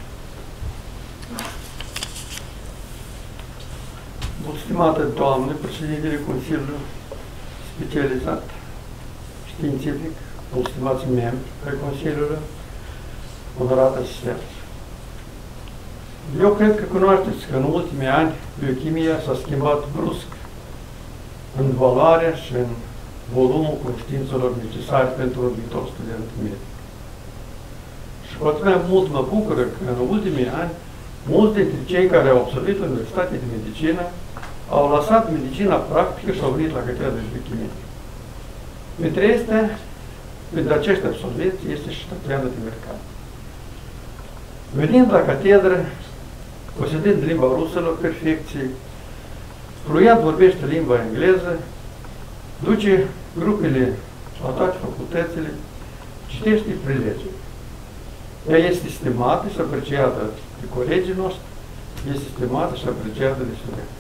Stimată doamnă, președintele Consiliului Specializat Științific, stimați membri ai Consiliului, onorată asistență. Eu cred că cunoașteți că în ultimii ani biochimia s-a schimbat brusc în valoarea și în volumul cunoștințelor necesare pentru un viitor student medic. Și cu atât mai mult mă bucură că în ultimii ani mulți dintre cei care au absolvit Universitatea de Medicină au lăsat medicina practică și au venit la catedra de biochimie. Printre acestea, printre acești absolvenți este și Tatiana Timercan. Venind la catedră, posedând limba rusă la perfecție, fluent vorbește limba engleză, duce grupele la toate facultățile, citește prelegeri. Ea este stimată și apreciată de colegii noștri, este stimată și apreciată de studenți.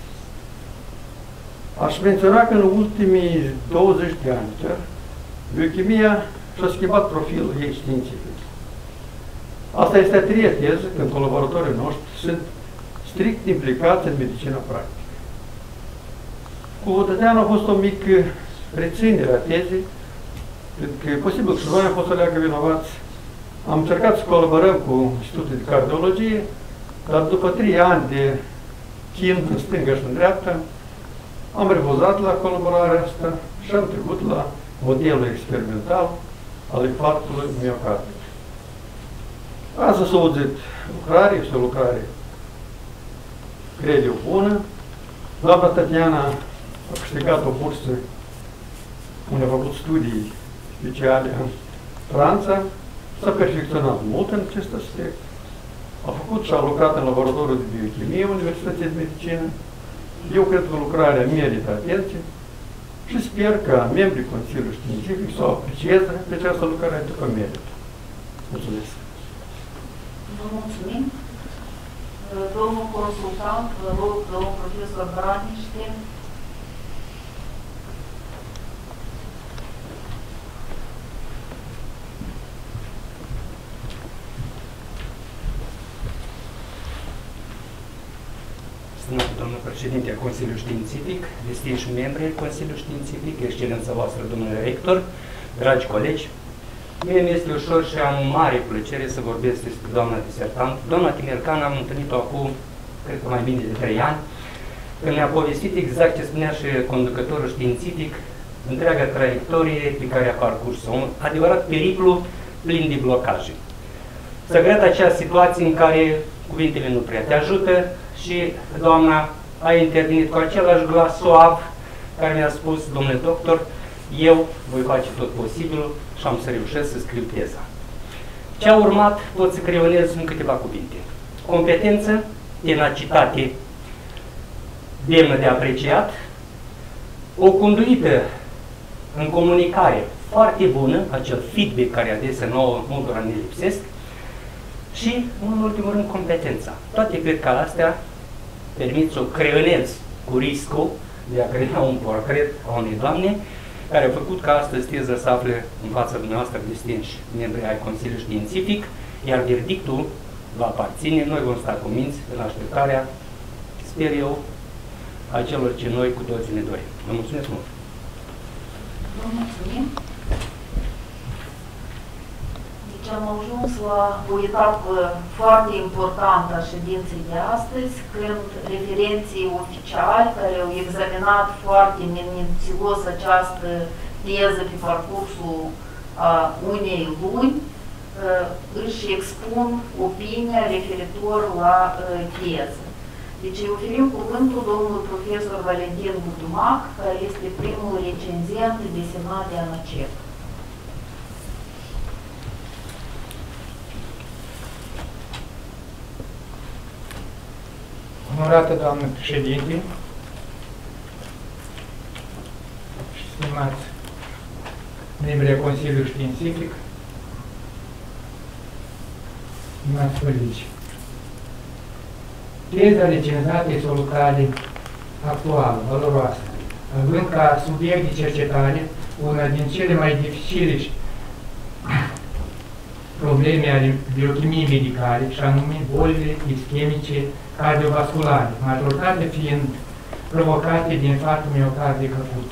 Aș menționa că în ultimii douăzeci de ani, chiar, biochimia și-a schimbat profilul ei științific. Asta este a treia teză când colaboratorii noștri sunt strict implicați în medicina practică. Cu Tatiana a fost o mică reținere a tezei, pentru că e posibil că și noi am fost să leagă vinovați. Am încercat să colaborăm cu Institutul de Cardiologie, dar după trei ani de chin în stânga și în dreapta, am refuzat la colaborarea asta și am trecut la modelul experimental al infarctului miocardic. Asta s-a auzit lucrare, este o lucrare, cred eu, bună. Doamna Tatiana a câștigat o bursă unde a făcut studii speciale în Franța, s-a perfecționat mult în acest aspect. A făcut și a lucrat în laboratorul de biochimie Universității de Medicină. Eu cred că lucrarea merită atenție și sper că membrii Consiliului Științific să o aprecieze pe această lucrare după merit. Mulțumesc! Vă mulțumim! Domnul consultant, vă rog, domnul profesor Braniște. Stimată doamnă președinte a Consiliului Științific, distinși membri ai Consiliului Științific, excelența voastră, domnule rector, dragi colegi, mie mi-este ușor și am mare plăcere să vorbesc despre doamna disertant. Doamna Timercan am întâlnit-o acum, cred că mai bine de trei ani, când ne-a povestit exact ce spunea și conducătorul științific, întreaga traiectorie pe care a parcurs-o, un adevărat periplu plin de blocaje. Să regret acea situație în care cuvintele nu prea te ajută, și doamna a intervenit cu același glas suav care mi-a spus, domnule doctor, eu voi face tot posibilul și am să reușesc să scriu teza. Ce a urmat pot să creionez în câteva cuvinte. Competență, tenacitate, demnă de apreciat, o conduită în comunicare foarte bună, acel feedback care adesea nouă multora ne lipsesc, și, în ultimul rând, competența. Toate cred că astea permit să o creionez cu riscul de a crea un portret a unei doamne care a făcut ca astăzi teză să afle în fața dumneavoastră distinși membri ai Consiliului Științific, iar verdictul va aparține, noi vom sta cuminți în așteptarea, sper eu, a celor ce noi cu toții ne dorim. Vă mulțumesc mult! Vă mulțumim! Deci am ajuns la o etapă foarte importantă a ședinței de astăzi, când referenții oficiali care au examinat foarte minuțios această teză pe parcursul a unei luni, își expun opinia referitor la teză. Deci îi oferim cuvântul domnului profesor Valentin Butumac, care este primul recenzent desemnat de ANACEP. Onorată doamnă președinte, și stimați membrii Consiliului Științific, stimați colegi, teza recenzată este o lucrare actuală, valoroasă, având ca subiect de cercetare una din cele mai dificile probleme ale biochimiei medicale, și anume bolile ischemice cardiovasculare, majoritatea fiind provocate de infarctul miocardic acut.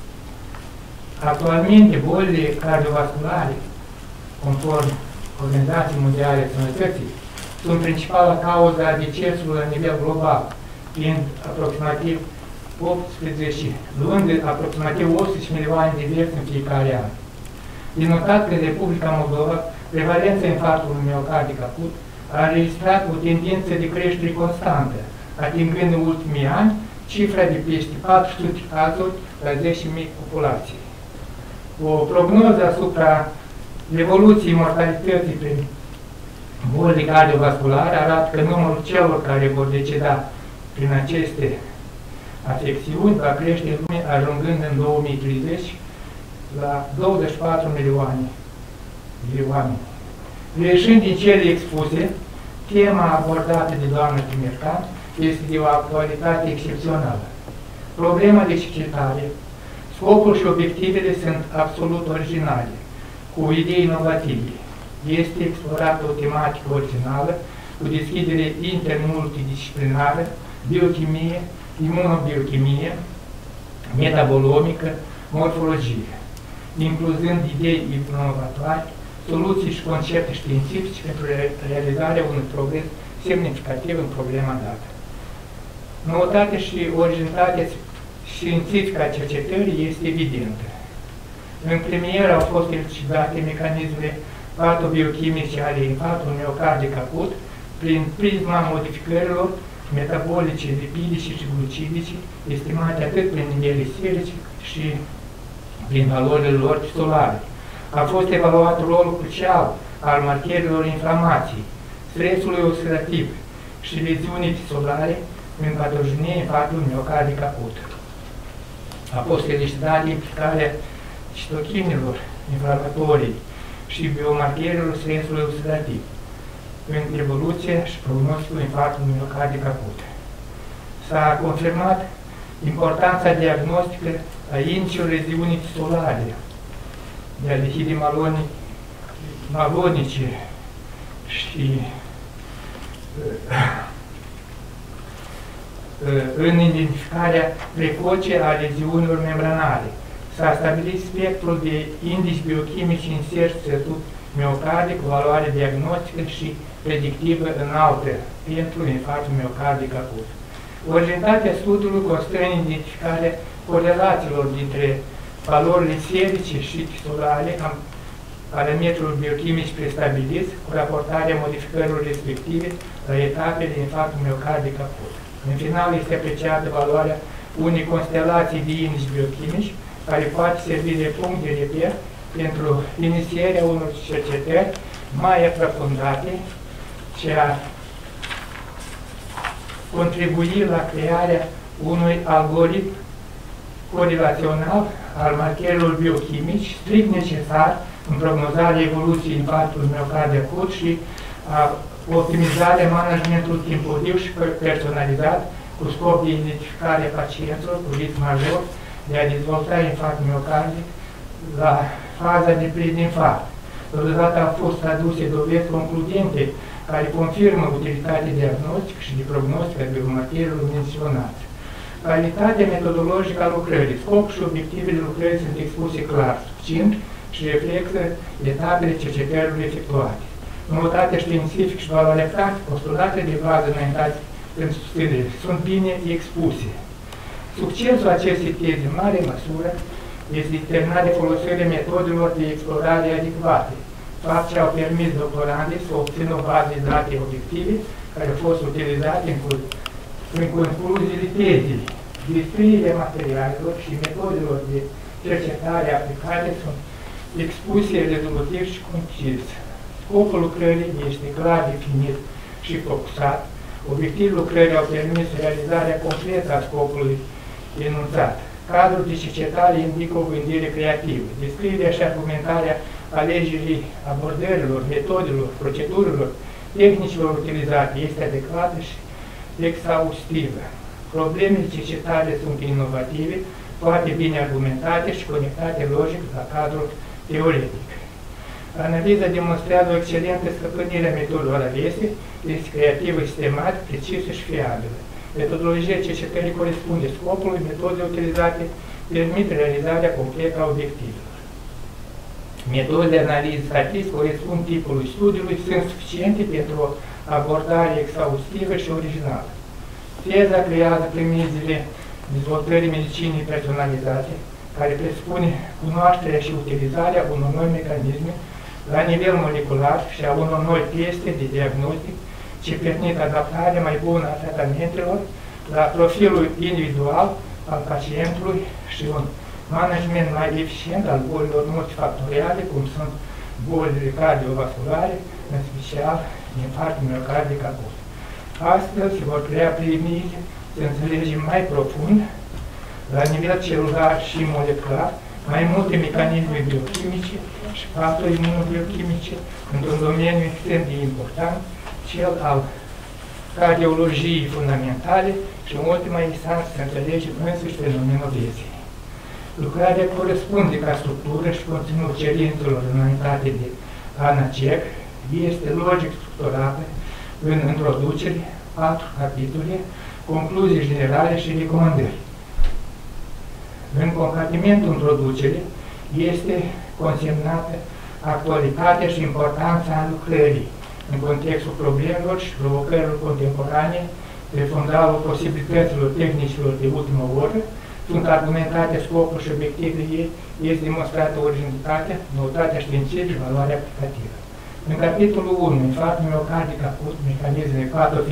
Actualmente, bolile cardiovasculare, conform Organizației Mondiale a Sănătății, sunt principala cauza a decesului la nivel global, fiind aproximativ optsprezece, luând aproximativ optsprezece milioane de vieți în fiecare an. Din notat că în Republica Moldova, prevalența infarctului miocardic acut a înregistrat o tendință de creștere constantă, atingând în ultimii ani cifra de peste patru sute cazuri la zece mii populații. O prognoză asupra evoluției mortalității prin boli cardiovasculare arată că numărul celor care vor deceda prin aceste afecțiuni va crește în lume, ajungând în două mii treizeci la douăzeci și patru milioane de oameni. Reieșind din cele expuse, tema abordată de doamna Timercan este de o actualitate excepțională. Problema de cercetare, scopul și obiectivele sunt absolut originale, cu idei inovative. Este explorată o tematică originală, cu deschidere intermultidisciplinară, biochimie, imunobiochimie, metabolomică, morfologie, incluzând idei inovatoare, soluții și concepte științifice pentru realizarea unui progres semnificativ în problema dată. Noutatea și originalitatea științifică a cercetării este evidentă. În premieră au fost elucidate mecanismele patobiochimice ale infarctului miocardic acut prin prisma modificărilor metabolice, lipidice și glucidice, estimate atât prin nivele serice și prin valorile lor titulare. A fost evaluat rolul crucial al marcherilor inflamației, stresului oxidativ și leziunii titulare în patogenie infarctului miocardic acut. A fost elucidată implicarea citochinilor inflamatorii și biomarcherilor stresului oxidativ în evoluția și prognosticul infarctului miocardic acut. S-a confirmat importanța diagnostică a indicilor leziunii titulare, de alehide malonice și în identificarea precoce a leziunilor membranare. S-a stabilit spectrul de indici biochimici insert țesut miocardic, valoare diagnostică și predictivă înaltă pentru infarctul miocardic acut. Orientația studiului constă în identificarea corelațiilor dintre valorile serice și titulare a parametrilor biochimici prestabiliți cu raportarea modificărilor respective la etape de infarct miocardic acut. În final este apreciată valoarea unei constelații de indici biochimici care poate servi de punct de reper pentru inițierea unor cercetări mai aprofundate ce ar contribui la crearea unui algoritm corelațional al marcherilor biochimici strict necesar în prognozarea evoluției infarctului miocardic acut și a optimizarea managementului timpuriu și personalizat cu scop de identificare a pacienților cu risc major de a dezvolta infarct miocardic la faza de pre-infarct. Totodată au fost aduse dovezi concludente care confirmă utilitatea diagnostică și de prognostică a biomartierilor menționați. Calitatea metodologică a lucrării, scopul și obiectivele lucrării sunt expuse clar, succint și reflectă etapele cercetărilor efectuate. Noutatea științifică și valoarea practică, postulate de bază înaintate pentru susținere, sunt bine expuse. Succesul acestei teze, în mare măsură, este determinat de folosirea metodelor de explorare adecvate, fapt ce au permis doctorandii să obțină o bază de date obiective care au fost utilizate în, în concluziile tezei. Descrierea materialelor și metodelor de cercetare aplicate sunt expuse rezolutiv și concis. Scopul lucrării este clar definit și focusat. Obiectivul lucrării au permis realizarea completă a scopului enunțat. Cadrul de cercetare indică o gândire creativă. Descrierea și argumentarea alegerii abordărilor, metodelor, procedurilor, tehnicilor utilizate este adecvată și exhaustivă. Problemele de cercetare sunt inovative, foarte bine argumentate și conectate logic la cadrul teoretic. Analiza demonstrează o excelentă stăpânire a metodelor alese, este creativă, sistematică, precisă și fiabilă. Metodologia cercetării corespunde scopului, metodele utilizate permit realizarea completă a obiectivelor. Metodele de analiză statistică corespund tipului studiului, sunt suficiente pentru o abordare exhaustivă și originală. Teza creează premisele dezvoltării medicinii personalizate, care presupune cunoașterea și utilizarea unor noi mecanisme la nivel molecular și a unor noi teste de diagnostic ce permit adaptarea mai bună a tratamentelor la profilul individual al pacientului și un management mai eficient al bolilor multifactoriale, cum sunt bolile cardiovasculare, în special infarctul miocardic acut. Astfel se vor crea premii să înțelegem mai profund, la nivel celular și molecular, mai multe mecanisme biochimice și factori imunobiochimice într-un domeniu extrem de important, cel al cardiologiei fundamentale și, în ultima instanță, să înțelegem însuși fenomenul vieții. Lucrarea corespunde ca structură și conținut cerințelor înaintate de Ana Cech, este logic structurată în introducere, patru capitole, concluzii generale și recomandări. În compartimentul introducere este consemnată actualitatea și importanța lucrării în contextul problemelor și provocărilor contemporane, pe fundalul posibilităților tehnicilor de ultimă oră, sunt argumentate scopul și obiectivele ei, este demonstrată originalitatea, noutatea științifică și valoarea aplicativă. În capitolul unu, infarct miocardic acut, mecanisme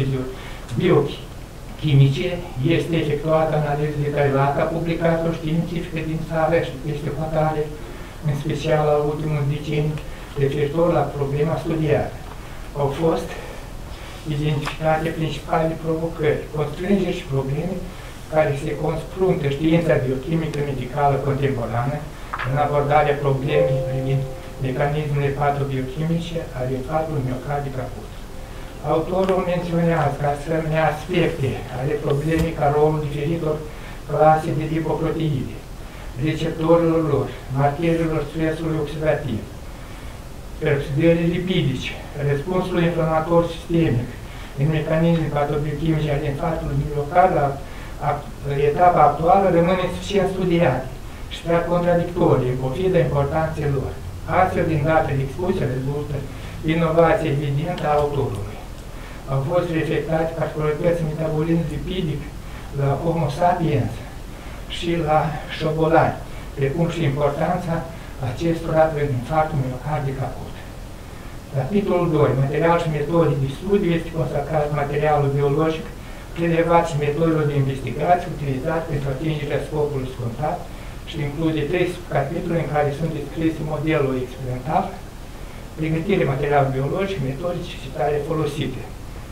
patofizio-biochimice, este efectuată analiză detaliată a publicațiilor științifice din țară și peste hotare, în special la ultimul deceniu, referitor la problema studiată. Au fost identificate principalele provocări, constrângeri și probleme care se confruntă știința biochimică medicală contemporană în abordarea problemei privind mecanismele patobiochimice ale infarctului miocardic acut. Autorul menționează că asemenea aspecte ale problemei ca rolul diferitor clase de lipoproteide, receptorilor lor, marcherilor stresului oxidativ, peroxidării lipidice, răspunsul inflamator sistemic în mecanisme patobiochimice ale infarctului miocard la etapa actuală rămâne insuficient studiate și prea contradictorii în pofida importanței lor. Astfel, din datele expuse, rezultă inovația evidentă a autorului. Au fost reflectate particularități metabolism lipidic la Homo sapiens și la șobolani, precum și importanța acestora în infarctul miocardic acut. Capitolul doi. Material și metode de studiu este consacrat materialul biologic relevat și metodelor de investigație utilizate pentru atingerea scopului scontat și include trei subcapitole în care sunt descrise modelul experimental, pregătire material biologic, metode și cercetare folosite.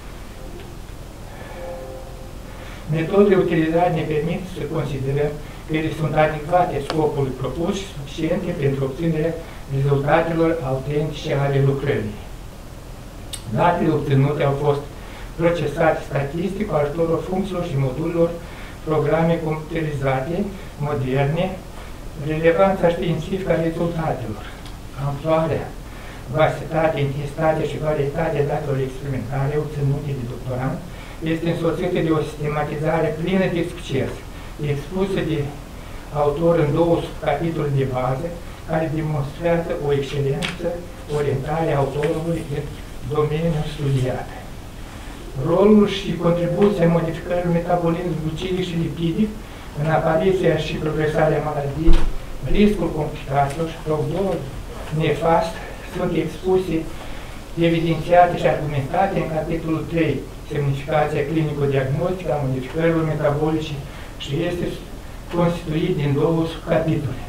Metodele utilizate ne permit să considerăm că ele sunt adecvate scopului propus și suficiente pentru obținerea rezultatelor autentice ale lucrării. Datele obținute au fost procesate statistic cu ajutorul funcțiilor și modulilor programe computerizate, moderne, relevanța științifică a rezultatelor, amploarea, vasitatea, intensitatea și varietatea datelor experimentale obținute de doctorant este însoțită de o sistematizare plină de succes, expusă de autor în două capitole de bază, care demonstrează o excelență orientare a autorului în domeniul studiat. Rolul și contribuția modificării metabolismului glucidic și lipidic în apariția și progresarea maladiei, riscul complicațiilor și prognoz nefast sunt expuse, evidențiate și argumentate în capitolul trei, semnificația clinico-diagnostică a modificărilor metabolice, și este constituit din două subcapitole.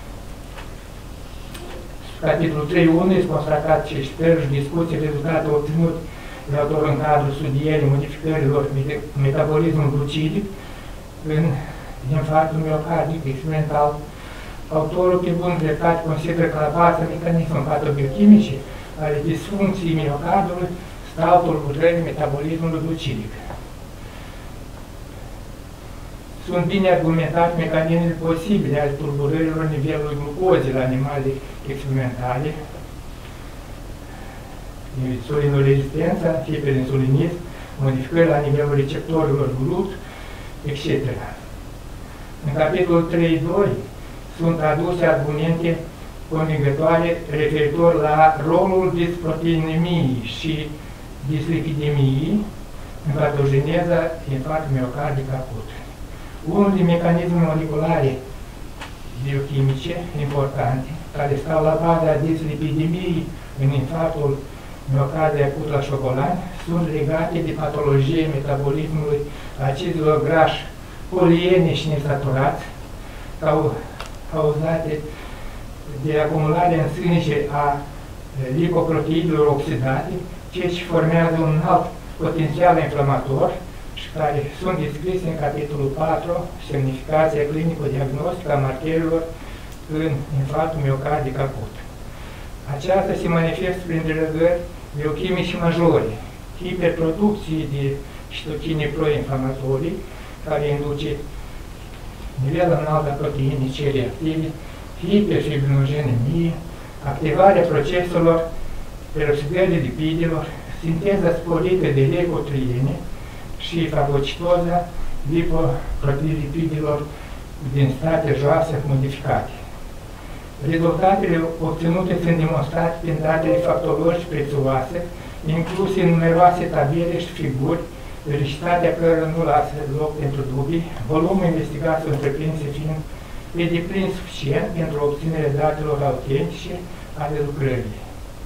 Capitolul trei punct unu este constatat și sper și discuții rezultate obținute de autor în cadrul studierii modificărilor metabolismului glucidic în infarctul miocardic experimental. Autorul, pe bun dreptate, consideră că la baza mecanismului patobiochimice ale disfuncției miocardului stau tulburării metabolismului glucidic. Sunt bine argumentate mecanismele posibile ale tulburărilor nivelului glucozei la animale experimentale, insulinorezistența, hiperinsulinism, modificări la nivelul receptorilor glut, et cetera. În capitolul trei punct doi sunt aduse argumente convingătoare referitor la rolul disproteinemiei și dislipidemiei în patogeneza infarct miocardic acut. Unul din mecanisme moleculare biochimice importante care stau la baza dislipidemiei în infarctul miocardic acut la șobolani sunt legate de patologie metabolismului acidelor grași polieni și nesaturați, cauzate de acumularea în sânge a lipoproteidelor oxidate, ceea ce formează un alt potențial inflamator și care sunt descrise în capitolul patru, semnificația clinico-diagnostică a marcherilor în infarctul miocardic acut. Aceasta se manifestă prin derogări biochimice majore, hiperproducție de citokine proinflamatorii, care induce nivelul înalt de proteine C reactive, hiperfibrinogenemie, activarea proceselor peroxidării lipidelor, sinteza sporită de leucotriene și fagocitoza lipoproteilipidelor din state joase modificate. Rezultatele obținute sunt demonstrate prin datele factologice prețioase, incluse în numeroase tabele și figuri, velicitatea cărora nu lasă loc pentru dubii, volumul investigației întreprinse fiind pe deplin suficient pentru obținerea datelor autentice ale lucrării.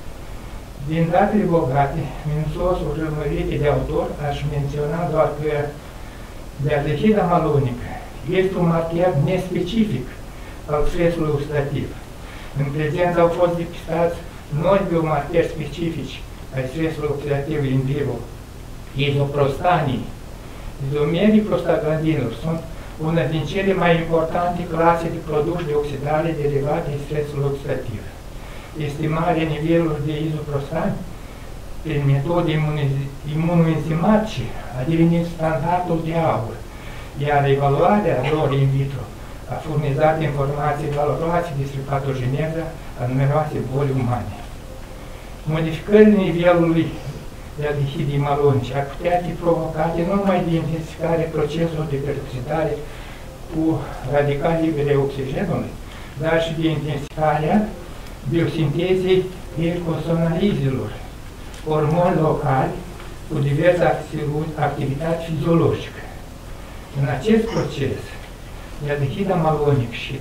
Din datele bogate, minuțios urmărite de autor, aș menționa doar că dealdehida malonică este un marcher nespecific al stresului oxidativ. În prezență au fost depistați noi biomarcheri specifici ai stresului oxidativ in vivo. Izoprostanii, izomerii prostaglandinilor sunt una din cele mai importante clase de produși de oxidare derivate din stresul oxidativ. Estimarea nivelului de izoprostani prin metode imunoenzimatice a devenit standardul de aur, iar evaluarea lor in vitro a furnizat informații valoroase despre patogeneza a numeroase boli umane. Modificările nivelului de aldehidii malonice ar putea fi provocate nu numai de intensificarea procesului de peroxidare cu radicali libere oxigenului, dar și de intensificarea biosintezei ircosonalizilor, hormoni locali cu diversă activitate fiziologică. În acest proces, aldehida malonic și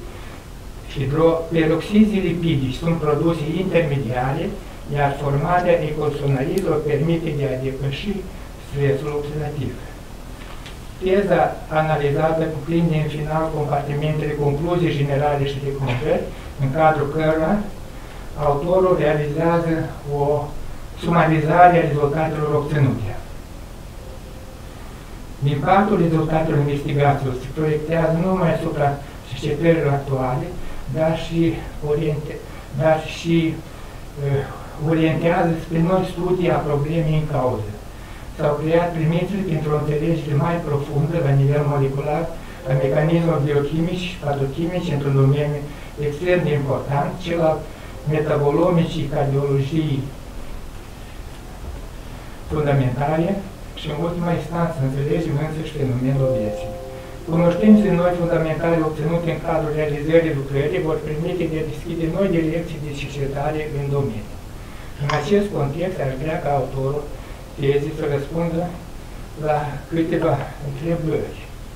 hidroperoxizii lipidici sunt produse intermediare, iar formarea eicosonalizilor permite de a depăși stresul oxidativ. Teza analizată cuprinde în final compartimentele concluzii generale și recomandări, în cadrul cărora autorul realizează o sumarizare a rezultatelor obținute. Impactul rezultatelor investigațiilor se proiectează nu numai asupra cercetărilor actuale, dar și, oriente, dar și uh, orientează spre noi studii a problemei în cauză. S-au creat premisele pentru o înțelegere mai profundă la nivel molecular a mecanismelor biochimici și patochimici într-un domeniu extrem de important, cel al metabolomicii cardiologiei fundamentale și, în ultima instanță, înțelegem însăși fenomenul vieții. Cunoștințele noi fundamentale obținute în cadrul realizării lucrării vor permite de deschide noi direcții de cercetare în domeniu. În acest context, aș vrea ca autorul tezii să răspundă la câteva întrebări.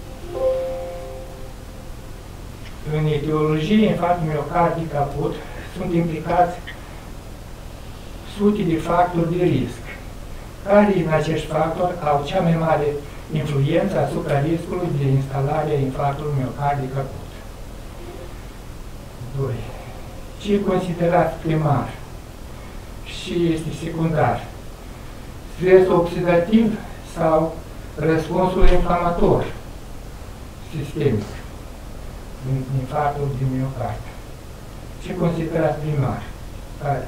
În etiologie, infarct miocardic acut, sunt implicați sute de factori de risc. Care din acești factori au cea mai mare influență asupra riscului de instalare a infarctului miocardic acut? doi. Ce considerați primar și este secundar? Stresul oxidativ sau răspunsul inflamator sistemic în infarctul din miocard? Ce considerați primar? Care?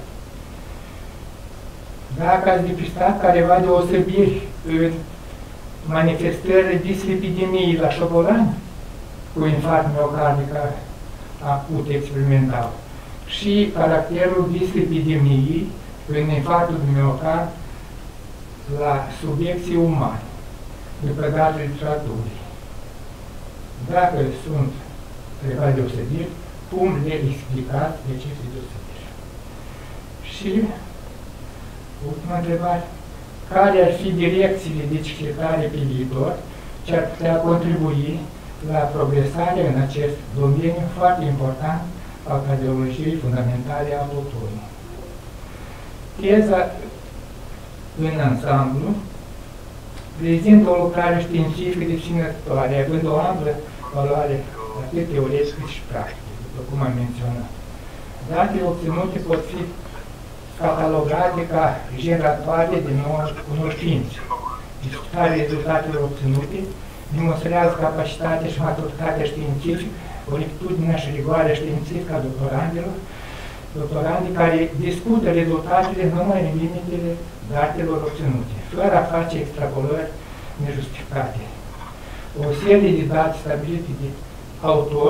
Dacă ați depistat careva deosebiri în manifestările dislipidemiei la șobolani cu infarct miocardic acut experimental și caracterul dislipidemiei în infarctul de miocard la subiecții umani, după date literaturii. Dacă sunt ceva deosebiri, cum le explicați de ce se deosebiri? Și ultima întrebare. Care ar fi direcțiile de cercetare pe viitor ce ar putea contribui la progresarea în acest domeniu foarte important al cardiologiei fundamentale a autorului? Teza în ansamblu prezintă o lucrare științifică definitoare, având o amplă valoare atât teoretică și practică, după cum am menționat. Datele obținute pot fi catalogate ca generatoare de nouă cunoștințe. Discutarea rezultatelor obținute demonstrează capacitatea și maturitatea științifică, corectitudinea și rigoarea științifică a doctorandilor, doctorandii care discută rezultatele numai în limitele datelor obținute, fără a face extrapolări nejustificate. O serie de date stabilite de autor,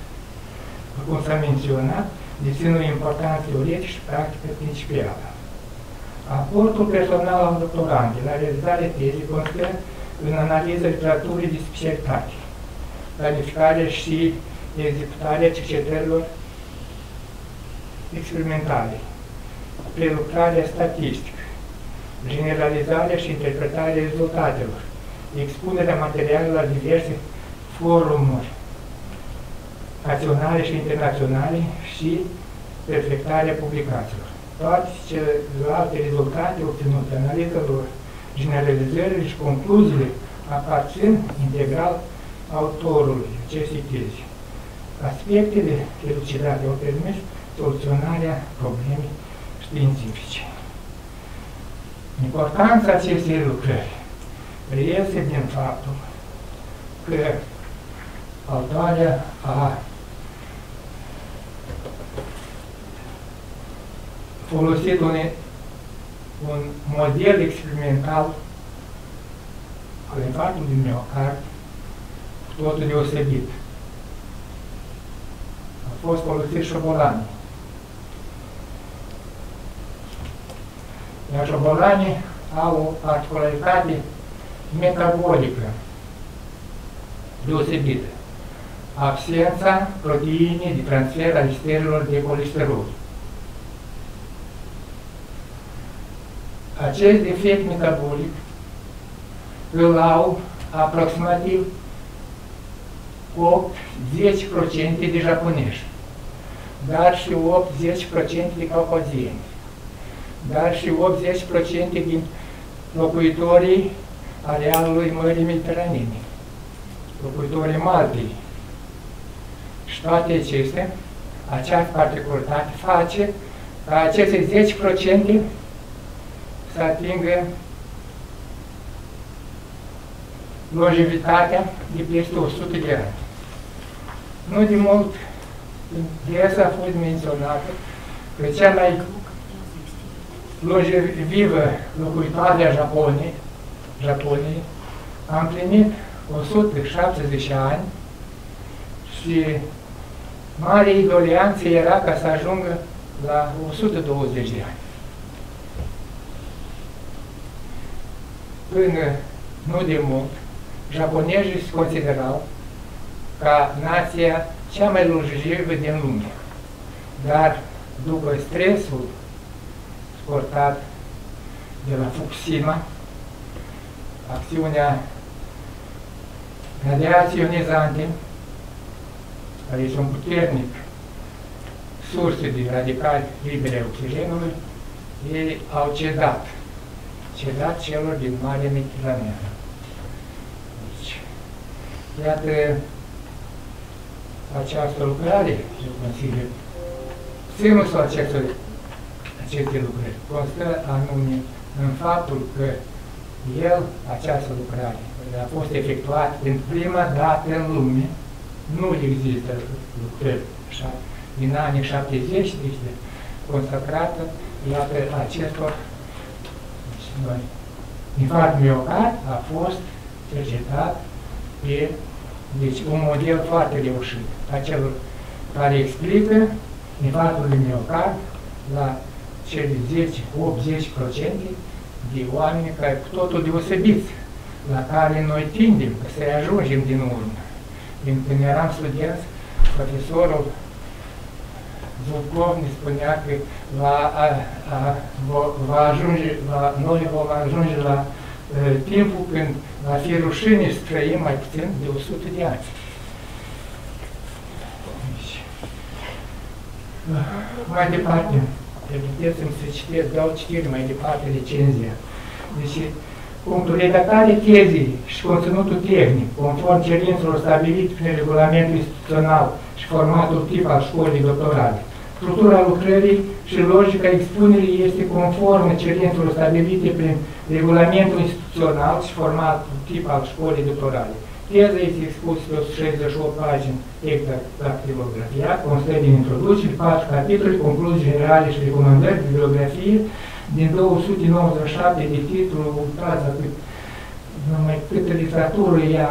cum s-a menționat, dețin o importanță teoretică și practică principială. Aportul personal al doctorandei la realizarea tezei constă în analiza literaturii de specialitate, planificarea și executarea cercetărilor experimentale, prelucrarea statistică, generalizarea și interpretarea rezultatelor, expunerea materialelor la diverse forumuri naționale și internaționale și perfectarea publicațiilor. Toate celelalte rezultate obținute, analiza lor, generalizările și concluziile aparțin integral autorului acestei teze. Aspectele elucidate au permis soluționarea problemei științifice. Importanța acestei lucrări reiese din faptul că autoarea a folosit un, un model experimental al infarctului din miocard cu totul deosebit. A fost folosit șobolanii. Iar șobolanii au o particularitate metabolică deosebită. Absența proteinei de transfer al sterilor de colesterol. Acest defect metabolic îl au aproximativ opt la zece la sută de japonezi, dar și opt la zece la sută de caucazieni, dar și opt la zece la sută din locuitorii arealului Mării Mediteranene, locuitorii Maltei. Și toate acestea, această particularitate face ca aceste zece la sută să atingă longevitatea de peste o sută de ani. Nu de mult, des a fost menționată că cea mai longevivă locuitoare a Japoniei, Japoniei, a împlinit o sută șaptezeci ani și mare idoleanță era ca să ajungă la o sută douăzeci de ani. Până nu de mult, japonezii se considerau ca nația cea mai longevivă din lume. Dar după stresul sportat de la Fukushima, acțiunea radiații ionizante, care este un puternic surse de radicali libere a oxigenului, ei au cedat. Cedat celor din Marea Mediterană. Deci, iată această lucrare, eu consider, sinusul acestor, aceste lucrări constă anume în faptul că el, această lucrare, a fost efectuat pentru prima dată în lume, nu există lucrări așa, din anii șaptezeci, deci de consacrată, iată, acestor noi. Infarct miocard a fost cercetat pe, deci, un model foarte reușit a celor care explică infarctul de miocard la cele zece optzeci la sută de oameni care cu totul deosebiți, la care noi tindem să-i ajungem din urmă. Când eram studenți, profesorul Zubkov ne spunea că va, a, a, va ajunge, va, noi vom ajunge la uh, timpul când va fi rușine să trăim mai puțin de o sută de ani. Deci, uh, mai departe, permiteți-mi să citesc, dau citire mai departe recenzia. Deci, punctul redactare tezei și conținutul tehnic, conform cerințelor stabilite prin regulamentul instituțional și formatul tip al școlii doctorale. Structura lucrării și logica expunerii este conformă cerințelor stabilite prin regulamentul instituțional și formatul tip al școlii doctorale. Teza este expusă pe o sută șaizeci și opt pagini dactilografia, constă din introducere, patru capitole, concluzii generale și recomandări, bibliografie, din două sute nouăzeci și șapte de titluri, uitați cât, numai câtă literatură ea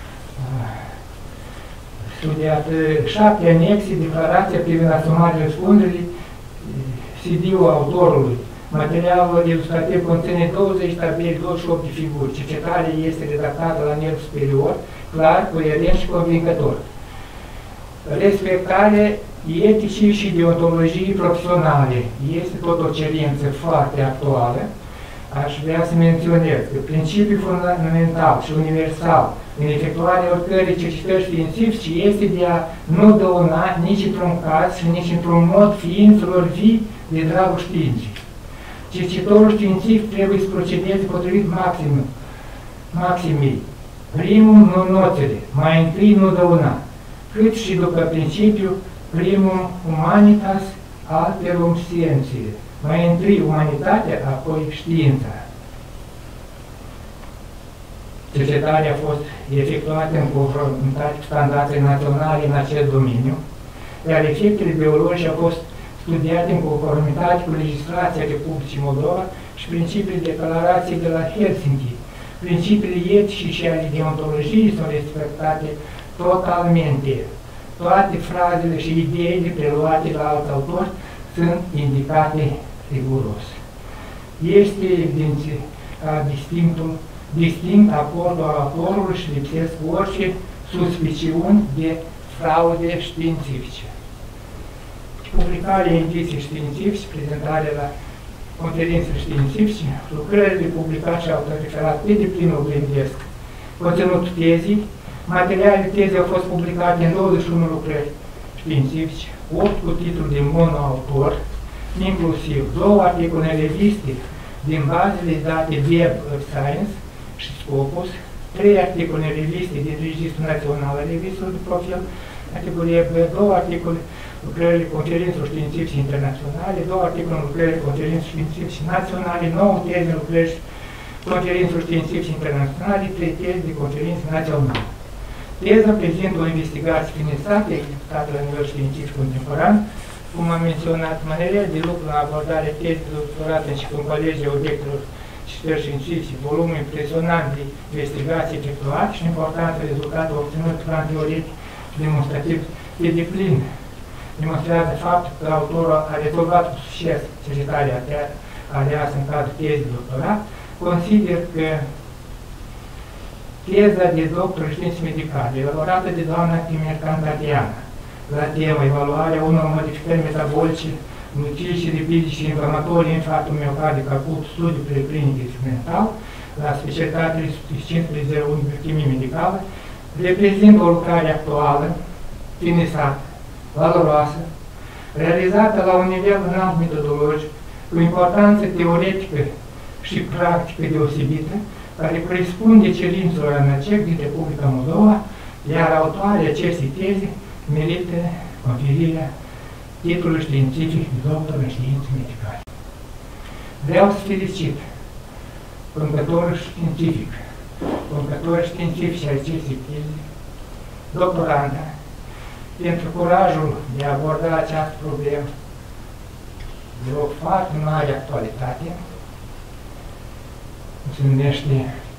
studiat, șapte anexe, declarația privind asumarea răspunderii, C D-ul autorului. Materialul ilustrativ conține douăzeci tabeli, douăzeci și opt de figuri. Cercetarea este redactată la nivel superior, clar, coerent și convingător. Respectarea eticii și deontologiei profesionale este tot o cerință foarte actuală. Aș vrea să menționez că principiul fundamental și universal în efectuarea oricărei cercetări științifice este de a nu dăuna nici într-un caz și nici într-un mod ființelor vii de dragul științei. Cercetătorul științific trebuie să procedeze potrivit maximul, maximii. Primul nu noțele, mai întâi nu dăuna, cât și după principiul primum humanitas alterum scientie. Mai întâi umanitatea, apoi știința. Cercetarea a fost efectuată în conformitate cu standarde naționale în acest domeniu, iar efectele biologice au fost studiate în conformitate cu legislația Republicii Moldova și principiile declarației de la Helsinki. Principiile etice și ale deontologiei sunt respectate totalmente. Toate frazele și ideile preluate la alt autor sunt indicate riguros. Este distinctul, distinct aportul al autorului și lipsesc orice suspiciuni de fraude științifice. Publicarea indicii științifice, prezentarea la conferințele științifice, lucrările publicate și autoreferat pe deplin oglindesc conținutul tezii. Materialele tezei au fost publicate în douăzeci și unu lucrări științifice, opt cu titlul de monoautor, inclusiv două articole în reviste din bazele date Web of Science și Scopus, trei articole în reviste din Registrul Național al Revistelor de Profil, categorie B, două articole lucrările conferințelor științifice internaționale, două articole în lucrările conferințelor științifice naționale, nouă teze în lucrări conferințelor științifice internaționale, trei teze de conferințe naționale. Teza prezintă o investigație finisată executată la nivel științific contemporan cum am menționat, materiale de lucru în abordare teze de doctorat în circumcolegii obiectelor citări științifice, volumul impresionant de investigații efectuate și importanța rezultatului obținut în plan teoretic și demonstrativ de deplin. Demonstrează faptul că autorul a rezolvat cu succes cercetarea aleasă în cadrul tezei de doctorat. Consider că teza de doctor în științe medicale, elaborată de doamna Timercan Tatiana, la tema evaluarea unor modificări metabolice, nutriție, lipide și inflamatorii în infarctul miocardic acut, studiu preclinic experimental, la specialitatele suficiențele zero unu biochimie medicală, reprezintă o lucrare actuală, finisată, valoroasă, realizată la un nivel înalt metodologic, cu importanță teoretică și practică deosebită, care corespunde cerințelor ANACEC din Republica Moldova, iar autorii acestei teze merită conferirea titlului științific de doctor în științe medicale. Vreau să felicit conducătorul științific, conducătorul științific și acestei teze, doctoranda, pentru curajul de a aborda această problemă de o foarte mare actualitate, se numește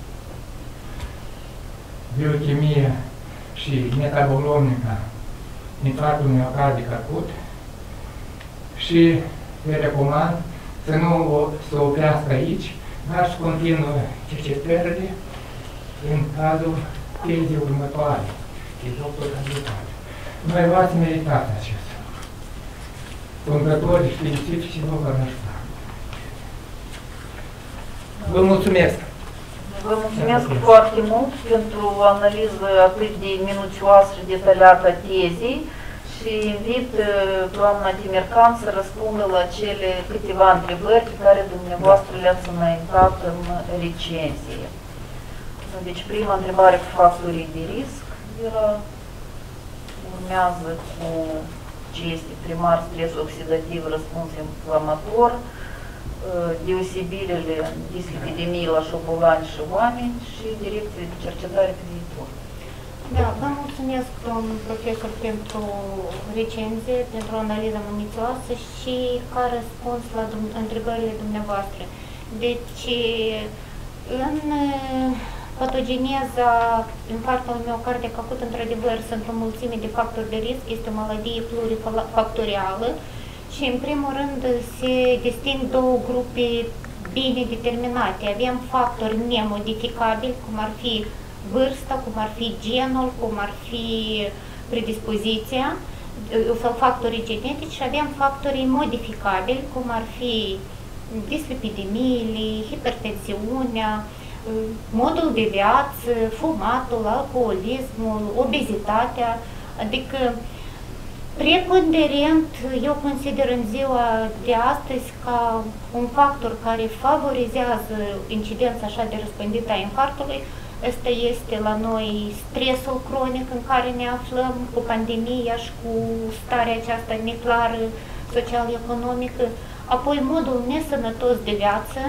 biochimia și metabolomica infarctul miocardic acut și le recomand să nu o, să oprească aici, dar să continuă cercetările în cazul tezei următoare, de doctorabilitate. Noi v-ați meritat acesta. Conducători științifici nu vă răspund. Vă mulțumesc! Vă mulțumesc foarte mult pentru o analiză atât de minuțioasă și detaliată a tezei și invit doamna Timercan să răspundă la cele câteva întrebări pe care dumneavoastră le-ați înaintat în recenzie. Deci prima întrebare cu factorii de risc era, urmează cu ce este primar, stres oxidativ, răspuns inflamator, deosebirele dislipidemiei la șobolani și oameni și direcție de cercetare pe viitor. Da, vă mulțumesc, domn profesor, pentru recenzie, pentru o analiză minuțioasă și ca răspuns la întrebările dumneavoastră. Deci, în patogeneza infarctului miocardic acut, într-adevăr, sunt o mulțime de factori de risc, este o maladie plurifactorială și, în primul rând, se disting două grupe bine determinate. Avem factori nemodificabili, cum ar fi vârsta, cum ar fi genul, cum ar fi predispoziția, sau factorii genetici, și avem factorii modificabili, cum ar fi dislipidemiile, hipertensiunea, modul de viață, fumatul, alcoolismul, obezitatea, adică preponderent, eu consider în ziua de astăzi ca un factor care favorizează incidența așa de răspândită a infarctului. Ăsta este la noi stresul cronic în care ne aflăm cu pandemia și cu starea aceasta neclară social-economică, apoi modul nesănătos de viață,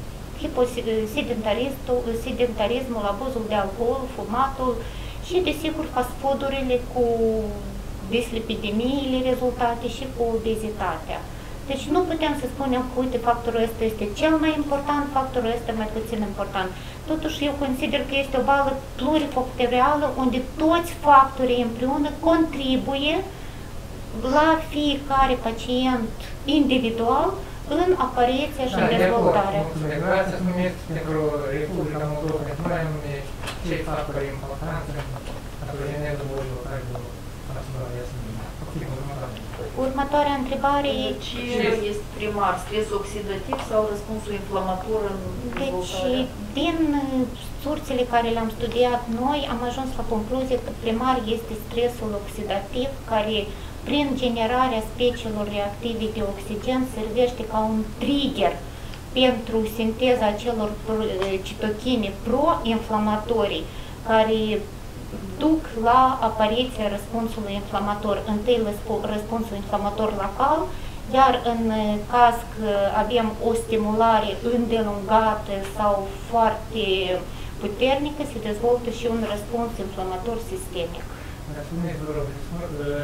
sedentarismul, abuzul de alcool, fumatul și, desigur, fast food-urile cu dislipidemiile rezultate și cu obezitatea. Deci nu putem să spunem că, uite, factorul ăsta este cel mai important, factorul ăsta mai puțin important. Totuși, eu consider că este o bală plurifactorială unde toți factorii împreună contribuie la fiecare pacient individual în apariția și în dezvoltarea. Vreau să numiți pentru Republica Moldova, că nu mai nume cei factori importanți în patogeneză bolilor care vă asupra Următoarea întrebare e... Ce este primar, stres oxidativ sau răspunsul inflamator în Deci, din sursele care le-am studiat noi, am ajuns la concluzie că primar este stresul oxidativ, care, prin generarea speciilor reactive de oxigen, servește ca un trigger pentru sinteza acelor citochine pro-inflamatorii, care duc la apariția răspunsului inflamator. Întâi răspunsul inflamator local, iar în caz că avem o stimulare îndelungată sau foarte puternică, se dezvoltă și un răspuns inflamator sistemic. Spuneți, vă rog,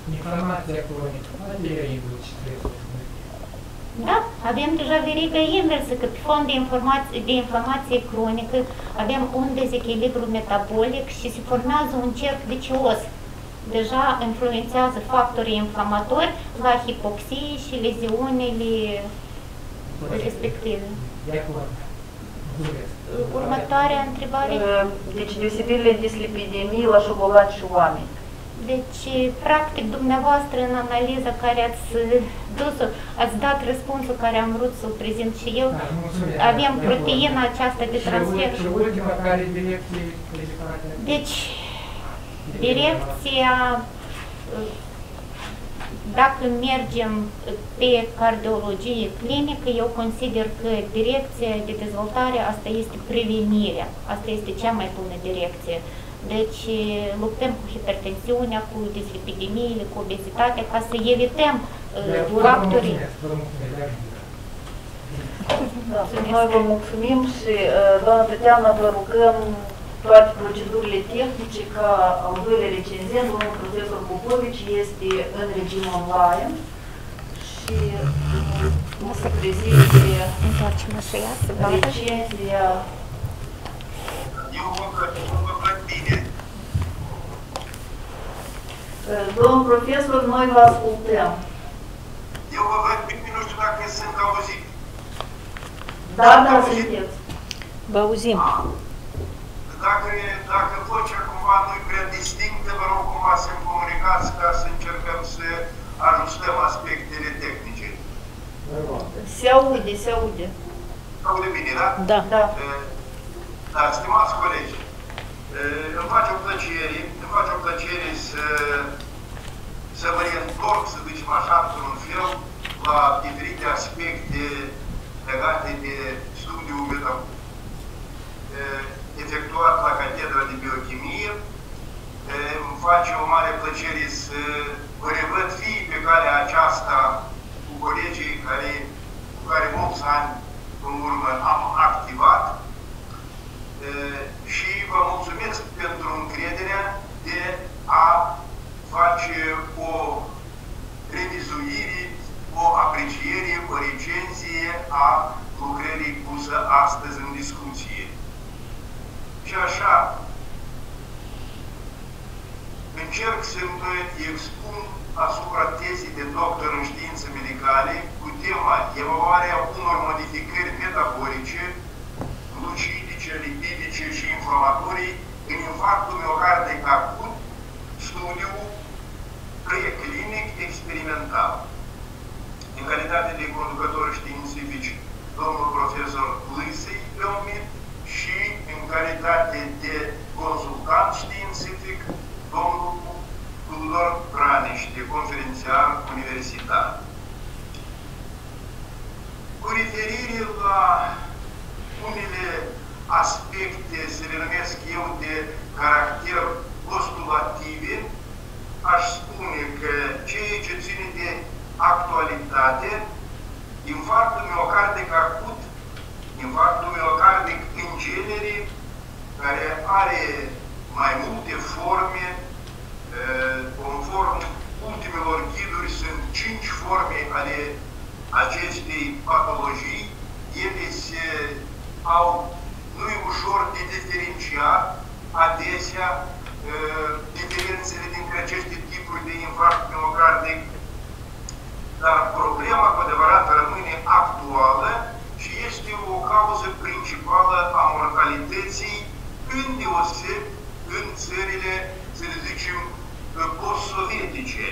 Inflamația cronică, poate induce stresul. Da, avem deja veriga inversă, că pe fond de, de inflamație cronică avem un dezechilibru metabolic și se formează un cerc vicios. Deja influențează factorii inflamatori la hipoxie și leziunile respective. De acord. Următoarea întrebare. Deci deosebirile dislipidemii la șobolani și oameni. Deci, practic, dumneavoastră, în analiza care ați dus-o, ați dat răspunsul care am vrut să-l prezint și eu. Da, avem proteina aceasta de transfer. Și ultima care direcție dedicată? Deci, direcția, dacă mergem pe cardiologie clinică, eu consider că direcția de dezvoltare, asta este prevenirea. Asta este cea mai bună direcție. Deci luptăm cu hipertensiunea, cu dislipidemiile, cu obezitatea, ca să evităm uh, factorii. Da, noi vă mulțumim și, doamna Tatiana, vă rugăm toate procedurile tehnice ca al doilea recenzent, domnul profesor Popovici, este în regim online și o să prezinte recenzia. Eu vă văd bine. Domnul profesor, noi vă ascultăm. Eu vă văd bine, nu știu dacă sunt auzit. Da, da, sunteți. Vă auzim. Dacă, dacă vocea cumva nu e prea distinctă, vă rog cumva să-mi comunicați ca să încercăm să ajustăm aspectele tehnice. Se aude, se aude. Se aude bine, da? Da. Da. Da, stimați colegi, îmi face o plăcere, îmi face o plăcere să, să vă reîntorc, să zicem așa, într-un fel, la diferite aspecte legate de studiul efectuat la Catedra de Biochimie. Îmi face o mare plăcere să vă revăd fie pe calea aceasta cu colegii care, cu care mulți ani în urmă am activat. Și vă mulțumesc pentru încrederea de a face o revizuire, o apreciere, o recenzie a lucrării pusă astăzi în discuție. Și așa, încerc să mă expun asupra tezii de doctor în științe medicale cu tema evaluarea unor modificări metabolice, glucidice, lipidice și inflamatorii în infarctul miocardic acut, studiu preclinic experimental. În calitate de conducători științifici, domnul profesor Lâsei Leomid și în calitate de consultant științific, domnul Tudor Braneș, de conferențiar universitar. Cu referire la unele aspecte, să le numesc eu, de caracter postulative, aș spune că ceea ce ține de actualitate, infarctul miocardic acut, infarctul miocardic în genere, care are mai multe forme, conform ultimelor ghiduri, sunt cinci forme ale acestei patologii. Ele se au, nu e ușor de diferențiat adesea diferențele dintre aceste tipuri de infarct miocardic, dar problema cu adevărat rămâne actuală și este o cauză principală a mortalității, îndeoseb în țările, să le zicem, post-sovietice.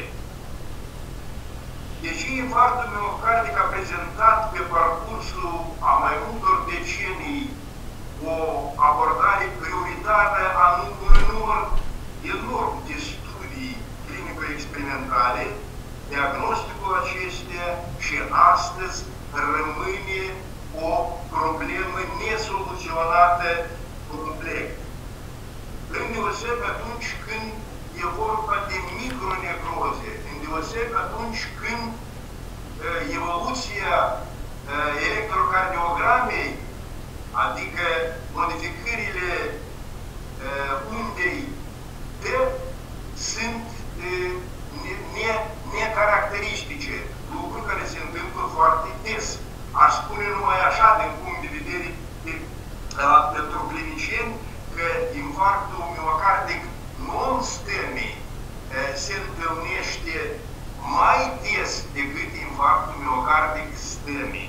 Deși infarctul miocardic a prezentat pe parcursul a mai multor decenii o abordare prioritară a unui număr enorm de studii clinico-experimentale, diagnosticul acestea și astăzi rămâne o problemă nesoluționată complet. Îndeoseb atunci când e vorba de micronecroze, îndeoseb atunci când uh, evoluția uh, electrocardiogramei, adică modificările uh, undei T, sunt uh, întâlnește mai des decât infarctul miocardic stămic.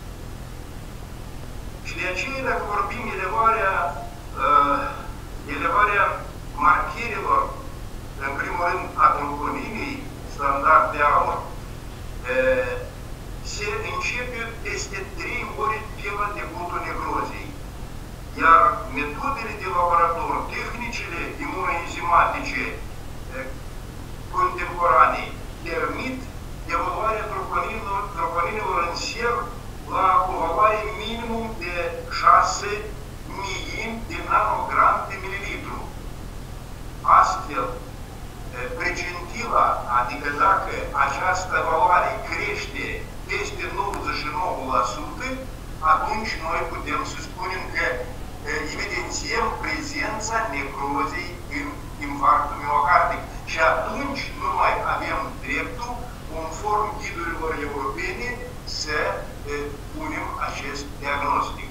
Și de aceea, dacă vorbim elevarea, uh, elevarea marcherilor, în primul rând a troponimii standard de aur, uh, se începe peste trei ore de la debutul necrozei. Iar metodele de laborator, tehnicile imunoenzimatice uh, contemporane, permit evaluarea troponinilor, troponinilor în ser la o valoare minimum de șase mii de nanogram pe mililitru. Astfel, percentila, adică dacă această valoare crește peste nouăzeci și nouă la sută, atunci noi putem să spunem că evidențiem prezența necrozei în infarctul miocardic. Și atunci nu mai avem dreptul, conform ghidurilor europene, să punem acest diagnostic.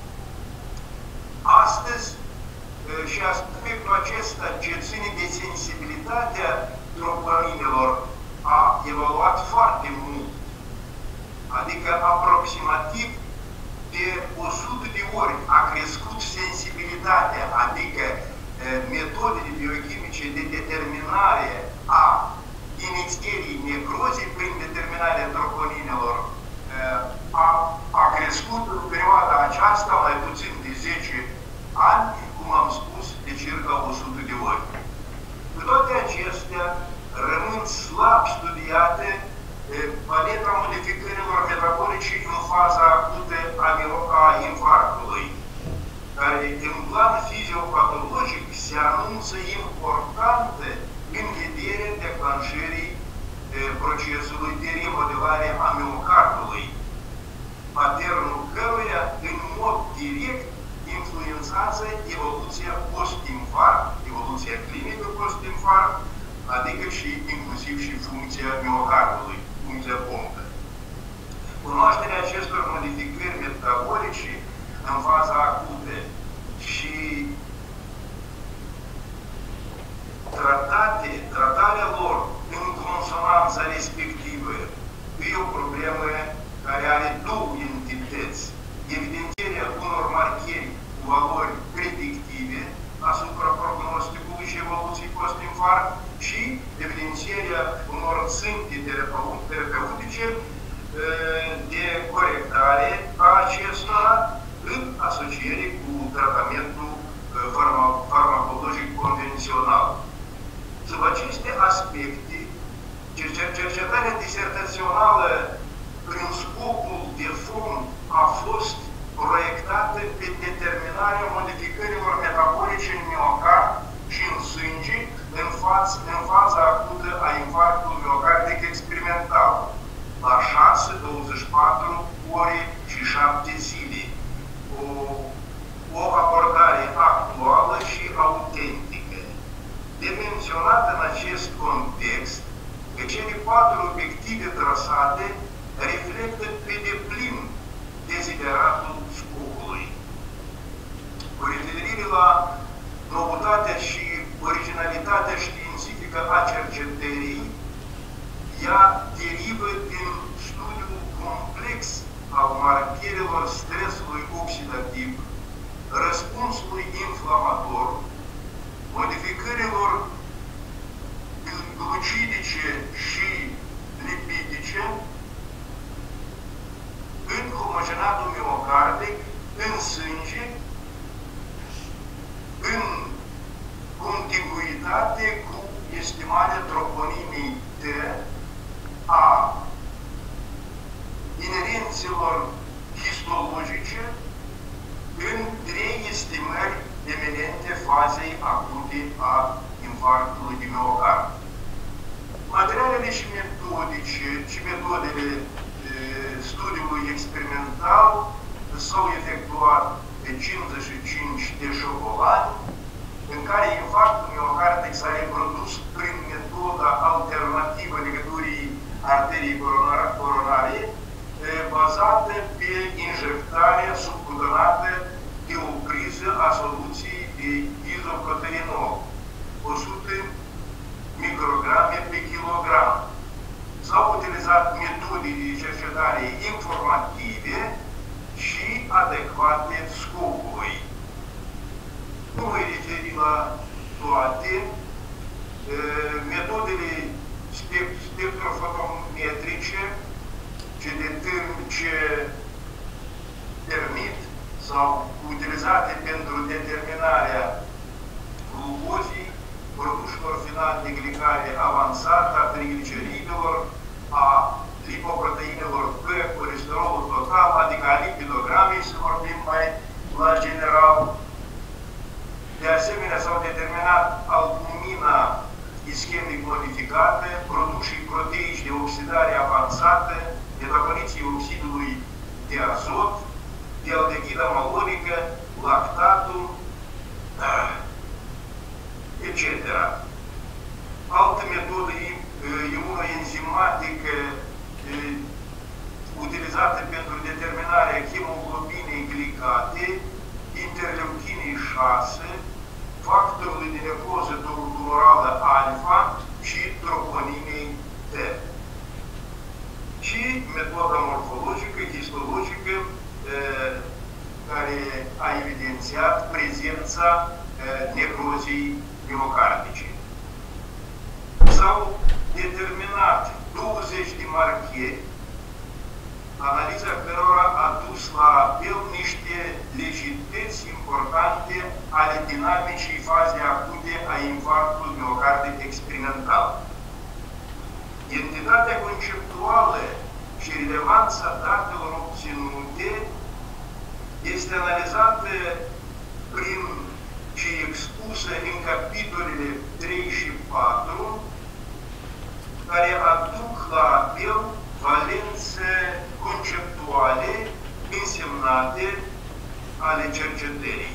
Astăzi, și aspectul acesta ce ține de sensibilitatea troponinilor a evoluat foarte mult. Adică aproximativ de o sută de ori a crescut sensibilitatea, adică metodele biochimice de determinare a inițierii necrozii prin determinarea troponinilor a, a crescut în perioada aceasta mai puțin de zece ani, cum am spus, de circa o sută de ori. Cu toate acestea, rămân slab studiate paleta modificărilor metabolice în faza acută a infarctului, care în plan fiziopatologic se anunță importantă în vederea declanșării procesului de remodelare a miocardului, paternul căruia în mod direct influențează evoluția post-infarct, evoluția clinică post-infarct, adică și inclusiv și funcția miocardului, funcția pompă. Cunoașterea acestor modificări metabolice în faza acută și tratate, tratarea lor în consonanța respectivă e o problemă care are două entități. Evidențierea unor marcheri cu valori predictive asupra prognosticului și evoluției post-infarct și evidențierea unor ținte terapeutice de corectare a acestora în asociere cu tratamentul farmacologic convențional. Sub aceste aspecte, cercetarea disertațională prin scopul de fond a fost proiectată pe determinarea modificărilor metabolice în miocard și în sânge în, faț, în faza acută a infarctului miocardic experimental, la șase, douăzeci și patru ore și șapte zile. O, o abordare actuală și autentică. De menționat în acest context că cele patru obiective trasate reflectă pe deplin dezideratul scopului. Cu referire la noutatea și originalitatea științifică a cercetării, ea derivă din studiul complex al marcherilor stresului oxidativ, răspunsului inflamator, modificărilor glucidice și lipidice în homogenatul miocardic, în sânge, în contiguitate cu estimarea troponimii T a inerențelor histologice în trei estimări eminente fazei acute a infarctului de miocard. Materialele și metodice și metodele studiului experimental s-au efectuat pe cincizeci și cinci de șobolani, în care infarctul miocardic s-a reprodus prin metoda alternativă legăturii arteriei coronare, bazată pe injectarea subcutanată de o priză a soluției de izoproteinol, o sută micrograme pe kilogram. adecvate scopului. Nu voi referi la toate metodele spectrofotometrice ce, ce permit sau utilizate pentru determinarea glucozii, produselor finali de glicare avansată, a trigliceridelor, a lipoproteinelor pe colesterolul total, adică a lipidogramei, să vorbim mai la general. De asemenea, s-au determinat albumina ischemic modificată, produsii proteici de oxidare avansată, metaboliții oxidului de azot, dealdehida malonică, lactatul, et cetera. Altă metodă imunoenzimatică utilizată pentru determinarea hemoglobinei glicate, interleuchinei șase, factorului de necroză tumorală alfa și troponinei T. Și metoda morfologică, histologică, care a evidențiat prezența necrozii miocardice. S-au determinat douăzeci de marcheri, analiza cărora a dus la apel niște legitități importante ale dinamicii fazei acute a infarctului miocardic experimental. Entitatea conceptuală și relevanța datelor obținute este analizată prin și expusă în capitolele trei și patru, care aduc la apel valențe conceptuale însemnate ale cercetării.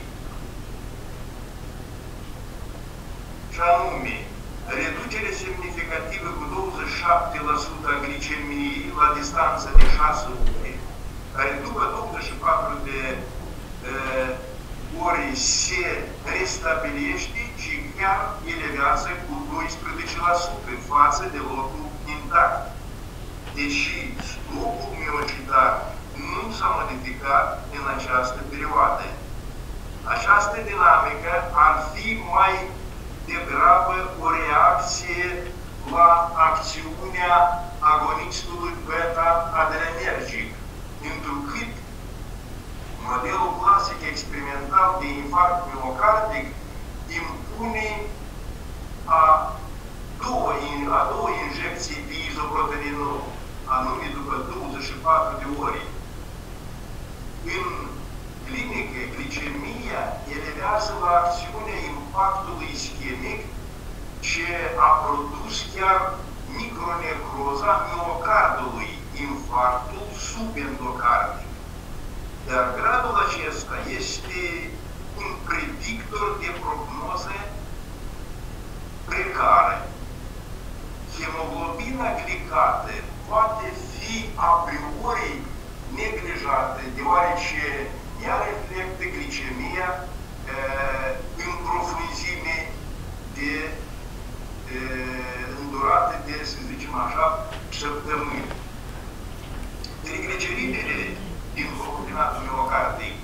Și anume, reducere semnificativă cu douăzeci și șapte la sută a glicemiei la distanță de șase ore, care după douăzeci și patru de uh, ore se restabilește și chiar elevează cu doisprezece la sută față de lotul intact. Deși stocul miocitar nu s-a modificat în această perioadă. Această dinamică ar fi mai degrabă o reacție la acțiunea agonistului beta-adrenergic, întrucât modelul clasic experimental de infarct miocardic impune a două, a două injecții de izoproteinol, anume după douăzeci și patru de ore. În clinică, glicemia elevează la acțiunea impactului ischemic ce a produs chiar micronecroza miocardului, infarctul subendocardic. Iar gradul acesta este un predictor de prognoză precară. Hemoglobina glicată poate fi a priori neglijată, deoarece ea reflectă glicemia e, în profunzime de e, îndurată de, să zicem așa, săptămâni. Trigliceridele din combinatul miocardic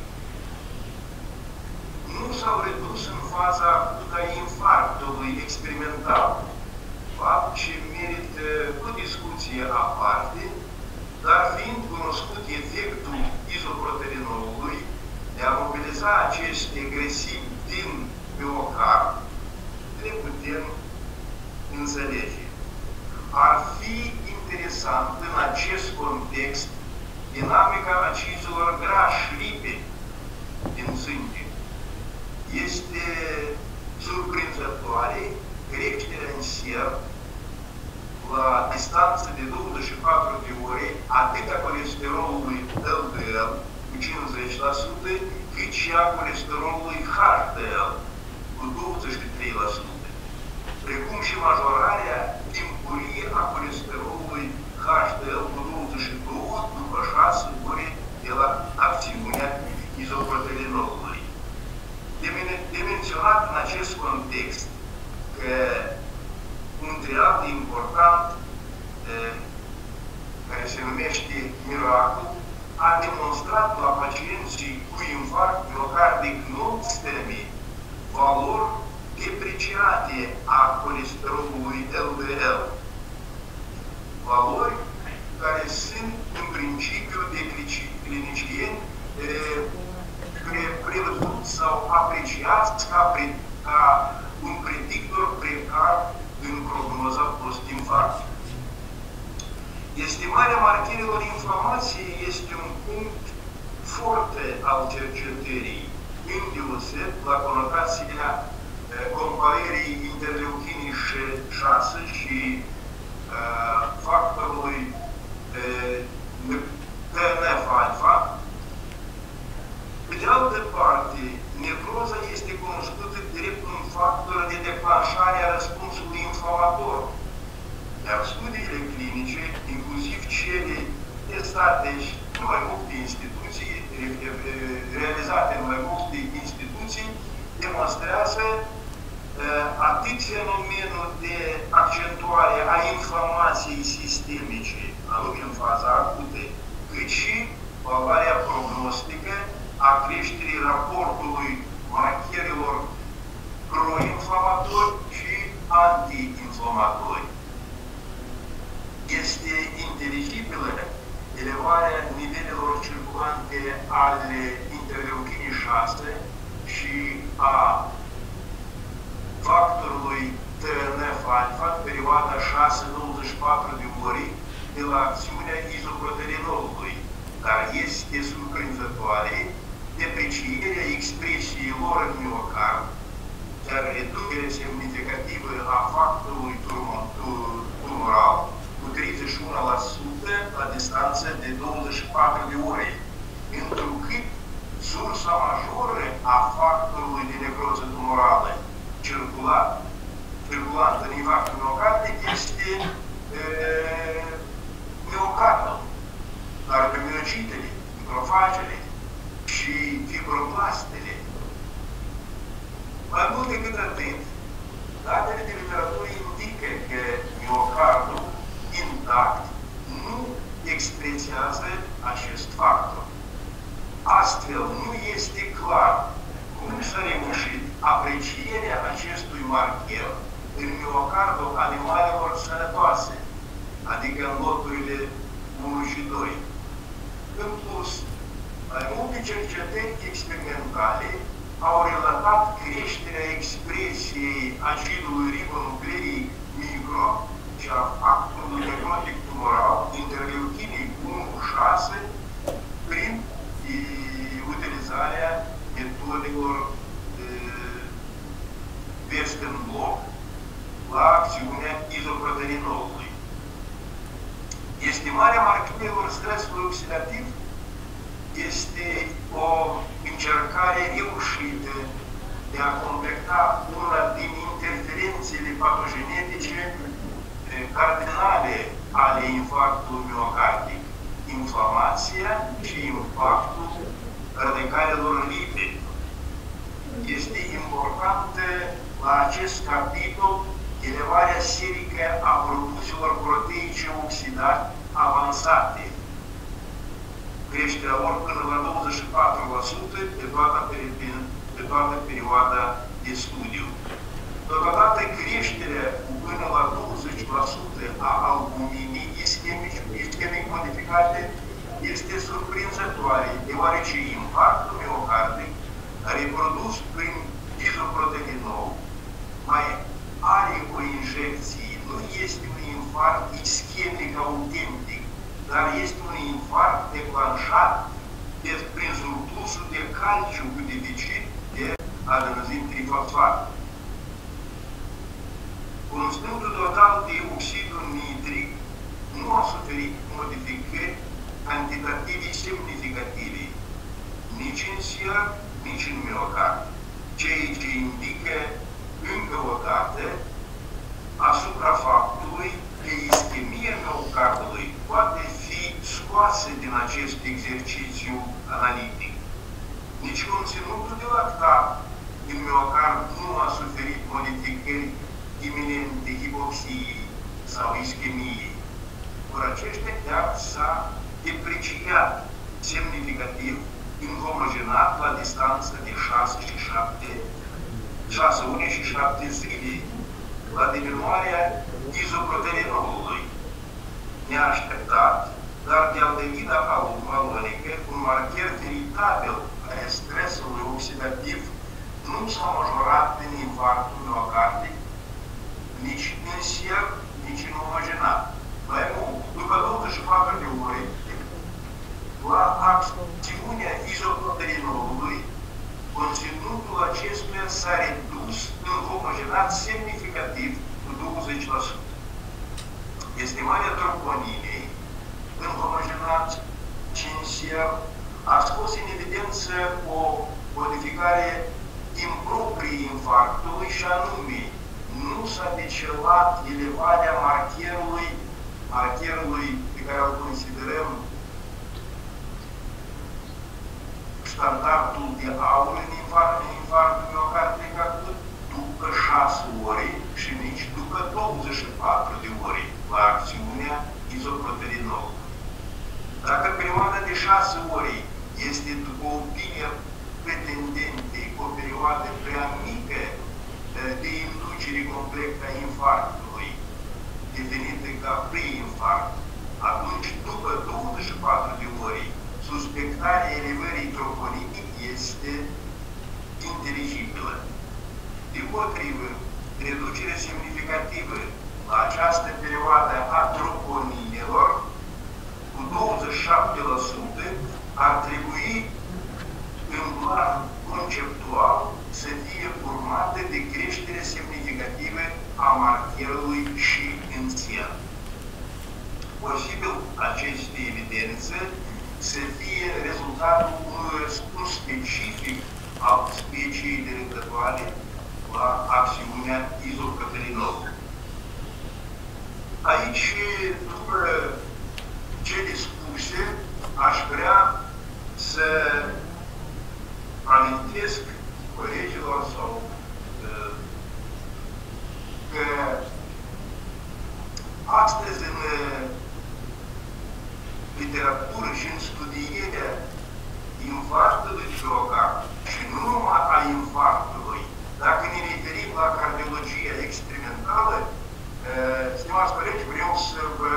nu s-au redus în faza acută a infarctului experimental, fapt ce merită o discuție aparte, dar fiind cunoscut efectul izoproteinolului de a mobiliza aceste gresivi din miocard, le putem înțelege. Ar fi interesant în acest context dinamica acizelor grași lipidi din sânge. Este surprinzătoare creșterea în ser la distanță de douăzeci și patru de ore atât a colesterolului L D L cu cincizeci la sută, cât și a colesterolului H D L cu douăzeci și trei la sută, precum și majorarea timpurie a colesterolului H D L cu douăzeci și doi după șase ore de la acțiunea izoproteinolului. De menționat în acest context că un triad important care se numește miracol a demonstrat la pacienții cu infarct miocardic non-sistemic valori depreciate a colesterolului L D L. Valori care sunt în principiu de clinicieni prevăzuți sau apreciați ca, pre, ca un predictor precar în prognoza post-infarct. Estimarea marcherilor inflamației este un punct foarte al cercetării, îndeoseb la conotația comparării interleuchinii șase și uh, factorului T N F alfa. Pe de altă parte, necroza este cunoscută drept un factor de declanșare a răspunsului inflamator. Iar studiile clinice, inclusiv cele testate în mai multe instituții, realizate în mai multe instituții, demonstrează atât fenomenul de accentuare a inflamației sistemice, anume în faza acută, cât și valoarea prognostică a creșterii raportului marcherilor proinflamatori și antiinflamatori. Este inteligibilă elevarea nivelelor circulante ale interleuchinii șase și a factorului T N F alfa în perioada șase douăzeci și patru de ore de la acțiunea izoproteinolului, dar este surprinzătoare deprecierea expresiei lor în miocard, dar reducerea semnificativă a factorului tumoral cu treizeci și unu la sută la distanță de douăzeci și patru de ore, întrucât sursa majoră a factorului de necroză tumorală circulat, circulant în infarctul miocardic este e, miocardul, dar pe miocitele, microfagele și fibroblastele. Mai mult decât atât, datele de literatură indică că miocardul intact nu expresează acest factor. Astfel, nu este clar cum s-a reușit aprecierea acestui marcher în miocardul animalelor sănătoase, adică în loturile unu și doi. În plus, mai multe cercetări experimentale au relatat creșterea expresiei acidului ribonucleic micro și a factorului necrotic tumoral interleuchinii unu șase prin e, utilizarea metodelor Western Blot la acțiunea izoproteinolului. Estimarea marcherilor stresului oxidativ este o încercare reușită de a completa una din interferențele patogenetice cardinale ale infarctului miocardic, inflamația și impactul radicalelor libe. Este importantă la acest capitol elevarea serică a produselor proteice oxidate avansate, creșterea lor până la douăzeci și patru la sută pe toată, pe toată perioada de studiu. Totodată, creșterea cu până la douăzeci la sută a albuminii ischemic modificate este surprinzătoare, deoarece infarctul miocardic reprodus prin izoproteinol mai are o injecție, nu este un infarct ischemic autentic, dar este un infarct declanșat de, prin surplusul de calciu cu deficit de adenozin trifosfat. Conținutul total de oxidul nitric nu a suferit modificări cantitative semnificative, nici în serum, nici în miocard, ceea ce indică încă o dată asupra faptului că ischemia miocardului poate fi scoasă din acest exercițiu analitic. Nici conținutul de lactat din miocard nu a suferit modificări iminente hipoxiei sau ischemiei. Ori aceștia chiar s-a depreciat semnificativ inhomogenat la distanță de șase și șapte, șase ore și șapte zile, la diminuarea izoproteinolului, neașteptat, dar de-al devida valorică, un marcher veritabil al stresului oxidativ nu s-a majorat în infarctul miocardic, nici în ser, nici în omogenat. Mai mult, după douăzeci și patru de ore, la acțiunea izoproteinolului, conținutul acestuia s-a redus în homogenat semnificativ cu douăzeci la sută. Estimarea troponinei în homogenat cinci-ser a scos în evidență o modificare improprie infarctului și anume nu s-a decelat elevarea marcherului, marcherului pe care îl considerăm standardul de aur în infarctul, infarctul miocardic acut după șase ore și nici după douăzeci și patru de ore la acțiunea izoproteinolului. Dacă perioada de șase ore este, după opinia pretendentei, o perioadă prea mică de inducere completă a infarctului, definită ca preinfarct, atunci, după douăzeci și patru de ore, suspectarea elevării troponinic este inteligibilă. Deopotrivă, reducerea semnificativă la această perioadă a troponinelor cu douăzeci și șapte la sută ar trebui, în plan conceptual, să fie urmată de creștere semnificativă a marcherului și în sen. Posibil aceste evidențe să fie rezultatul unui răspuns specific al speciei dărântătoare la acțiunea izoproteinolului. Aici, după cele spuse, aș vrea să amintesc colegilor sau că astăzi în literatură și în studierea infarctului miocardic și nu numai a infarctului, dacă ne referim la cardiologia experimentală, stimați colegi, vreau să vă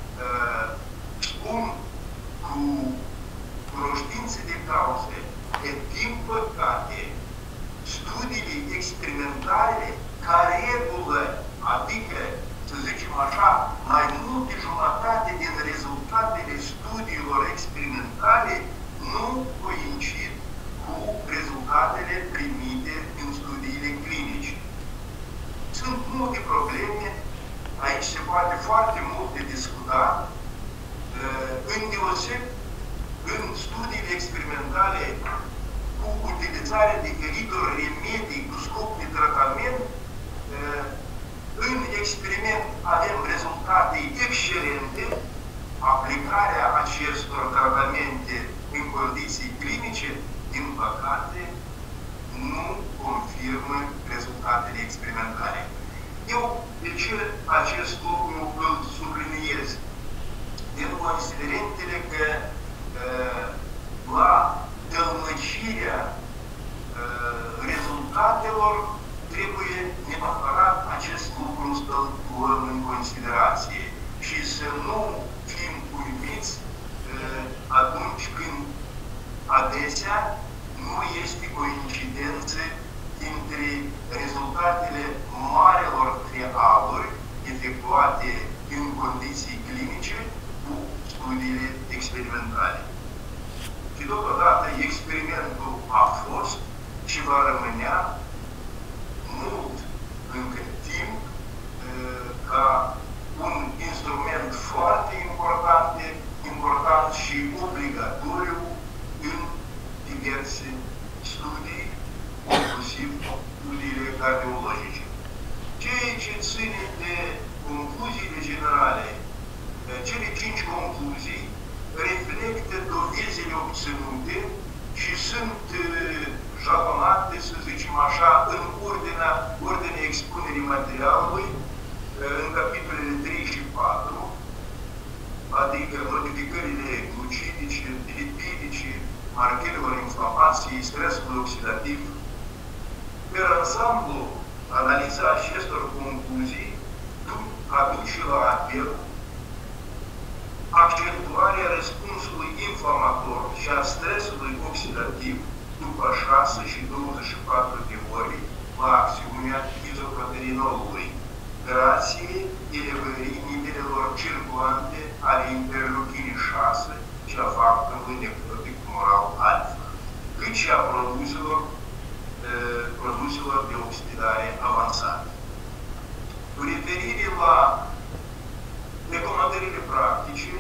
spun cu cunoștință de cauze că, din păcate, studiile experimentale, ca regulă, adică, să zicem așa, mai mult de jumătate din rezultatele studiilor experimentale nu coincid cu rezultatele primite în studiile clinice. Sunt multe probleme, aici se poate foarte mult de discutat, îndeoseb în studiile experimentale cu utilizarea diferitor remedii cu scop de tratament. În experiment avem rezultate excelente, aplicarea acestor tratamente în condiții clinice, din păcate, nu confirmă rezultatele experimentale. Eu, de ce acest lucru îl subliniez? Din considerentele că la tălmăcirea rezultatelor trebuie neapărat acest lucru să-l luăm în considerație și să nu fim uimiți atunci când adesea nu este coincidență între rezultatele marelor trialuri efectuate în condiții clinice cu studiile experimentale. Și totodată experimentul a fost și va rămânea mult încă timp ca un instrument foarte important, important și obligatoriu în diverse studii, inclusiv studiile cardiologice. Ceea ce ține de concluziile generale, cele cinci concluzii reflectă dovezile obținute și sunt jalonate, să zicem așa, în ordinea, ordinea expunerii materialului, în capitolele trei și patru, adică modificările lucidice, lipidice, marcherilor inflamației, stresului oxidativ. Pe ansamblu, analiza acestor concluzii aduce la apel accentuarea răspunsului inflamator și a stresului oxidativ după șase și douăzeci și patru de ore la acțiunea izoproteinologului, grație elevării nivelelor circulante ale interleuchinii șase și a factorului necrotic tumoral alfa, cât și a produselor, uh, produselor de oxidare avansate. Cu referire la recomandările practice,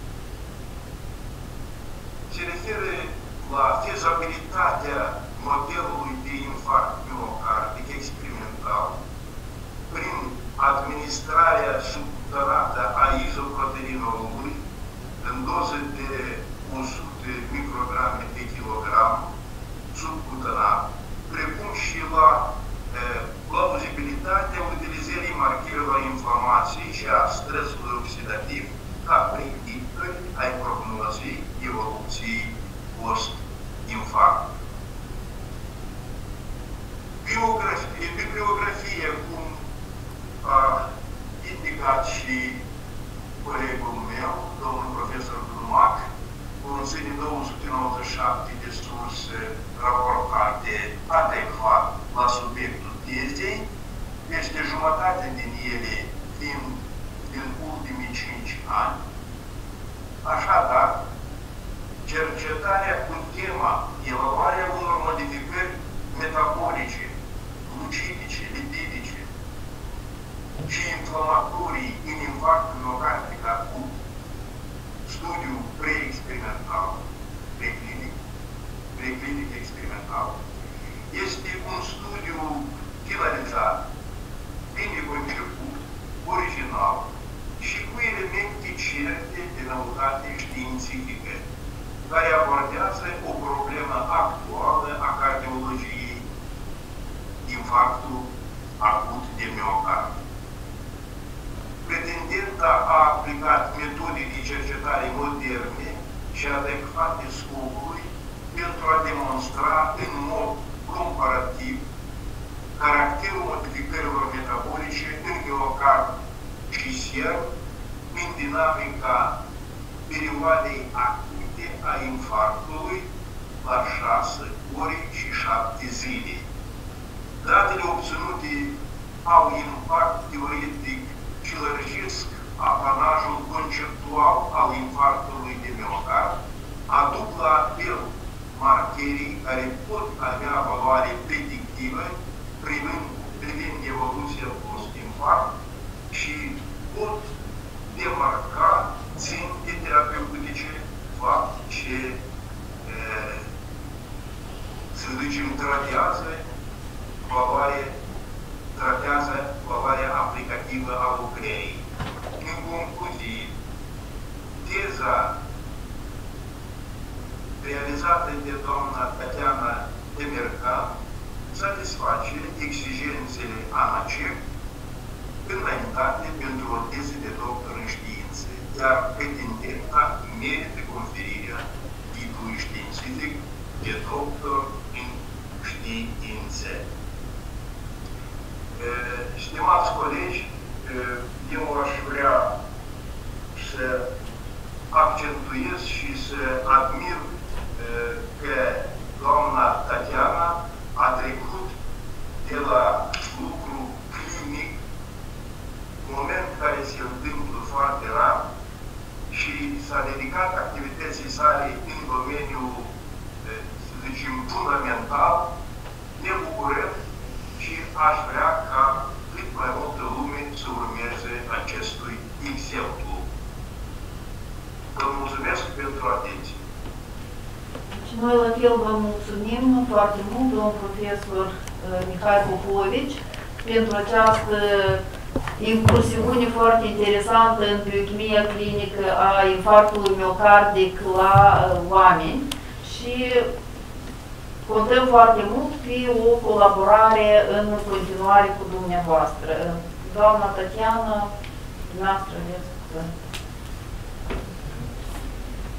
se referă la fezabilitatea modelului de infarct miocardic experimental prin administrarea subcutanată a izoproteinologului în doză de o sută micrograme pe kilogram subcutanat, precum și la plauzibilitatea utilizării marcherilor inflamației și a stresului oxidativ ca predictori ai prognozei evoluției post-infarct. Bibliografia, cum a indicat și colegul meu, domnul profesor Glumac, cu în sine două sute nouăzeci și șapte de surse raportate adecvat la subiectul tezei, peste jumătate din ele fiind din ultimii cinci ani. Așadar, cercetarea cu tema evaluarea unor modificări metabolice, glucidice, lipidice și inflamatorii în infarctul miocardic acut, studiu pre-experimental, preclinic, preclinic experimental, este un studiu finalizat, bine conceput, original și cu elemente certe de noutate științifică, care abordează o problemă actuală a cardiologiei, infarctul acut de miocard. Pretendenta a aplicat metode de cercetare moderne și adecvate scopului pentru a demonstra în mod comparativ caracterul modificărilor metabolice în miocard și serv în dinamica perioadei acute a infarctului la șase ore și șapte zile. Datele obținute au impact teoretic și lărgesc apanajul conceptual al infarctului de miocard, aduc la apel marcherii care pot avea valoare predictivă privind, privind evoluția post-infarct și pot demarca ținte terapeutice, fapt ce, e, să zicem, tratează valoare, tratează valoarea aplicativă a lucrării. În concluzie, teza realizată de doamna Tatiana Temercan satisface exigențele ANACEP înaintate pentru o teză de doctor în științe, iar pretendenta merită conferirea titlului științific de doctor în științe. Stimați colegi, eu aș vrea să accentuez și să admir că doamna Tatiana a trecut de la lucru clinic, moment care se întâmplă foarte rar, și s-a dedicat activității sale în domeniul, să zicem, fundamental. Ne bucurăm și aș vrea ca cât mai multă lume să urmeze acestui exemplu. Vă mulțumesc pentru atenție. Și noi la fel vă mulțumim foarte mult, domnul profesor Mihai Popovici, pentru această incursiune foarte interesantă în biochimia clinică a infarctului miocardic la oameni și contăm foarte mult pe o colaborare în continuare cu dumneavoastră. Doamna Tatiana, dumneavoastră aveți cuvânt.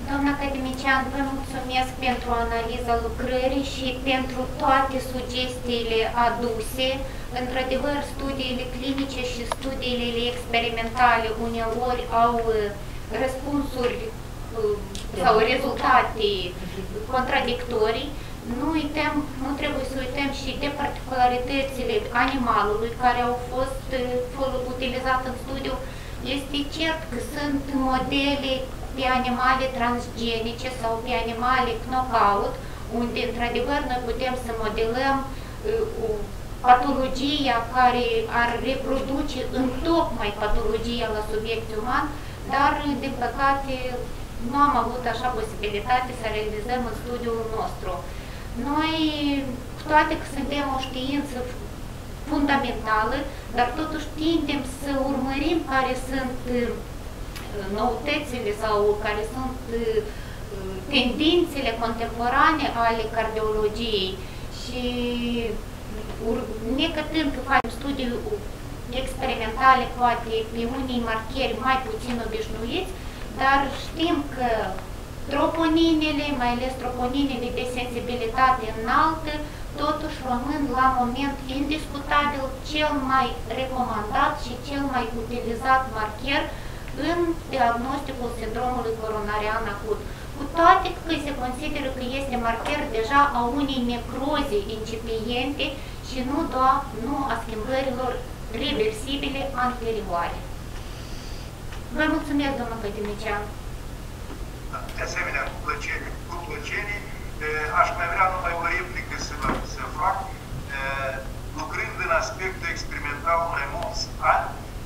Doamna academician, vă mulțumesc pentru analiza lucrării și pentru toate sugestiile aduse. Într-adevăr, studiile clinice și studiile experimentale uneori au răspunsuri sau rezultate contradictorii. Nu uităm, nu trebuie să uităm și de particularitățile animalului care au fost utilizate în studiu. Este cert că sunt modele pe animale transgenice sau pe animale knockout, unde într-adevăr noi putem să modelăm uh, patologia care ar reproduce în tocmai patologia la subiect uman, dar din păcate nu am avut așa posibilitate să realizăm în studiul nostru. Noi, cu toate că suntem o știință fundamentală, dar totuși tindem să urmărim care sunt noutățile sau care sunt tendințele contemporane ale cardiologiei și necătând că facem studii experimentale, poate pe unii marcheri mai puțin obișnuiți, dar știm că troponinele, mai ales troponinele de sensibilitate înaltă, totuși rămân la moment indiscutabil cel mai recomandat și cel mai utilizat marcher în diagnosticul sindromului coronarian acut. Cu toate că se consideră că este marcher deja a unei necroze incipiente și nu doar nu a schimbărilor reversibile anterioare. Vă mulțumesc, domnul academician. De asemenea, cu plăcere, cu plăcere, aș mai vrea numai o replică să, să fac. Lucrând în aspectul experimental mai mulți ani,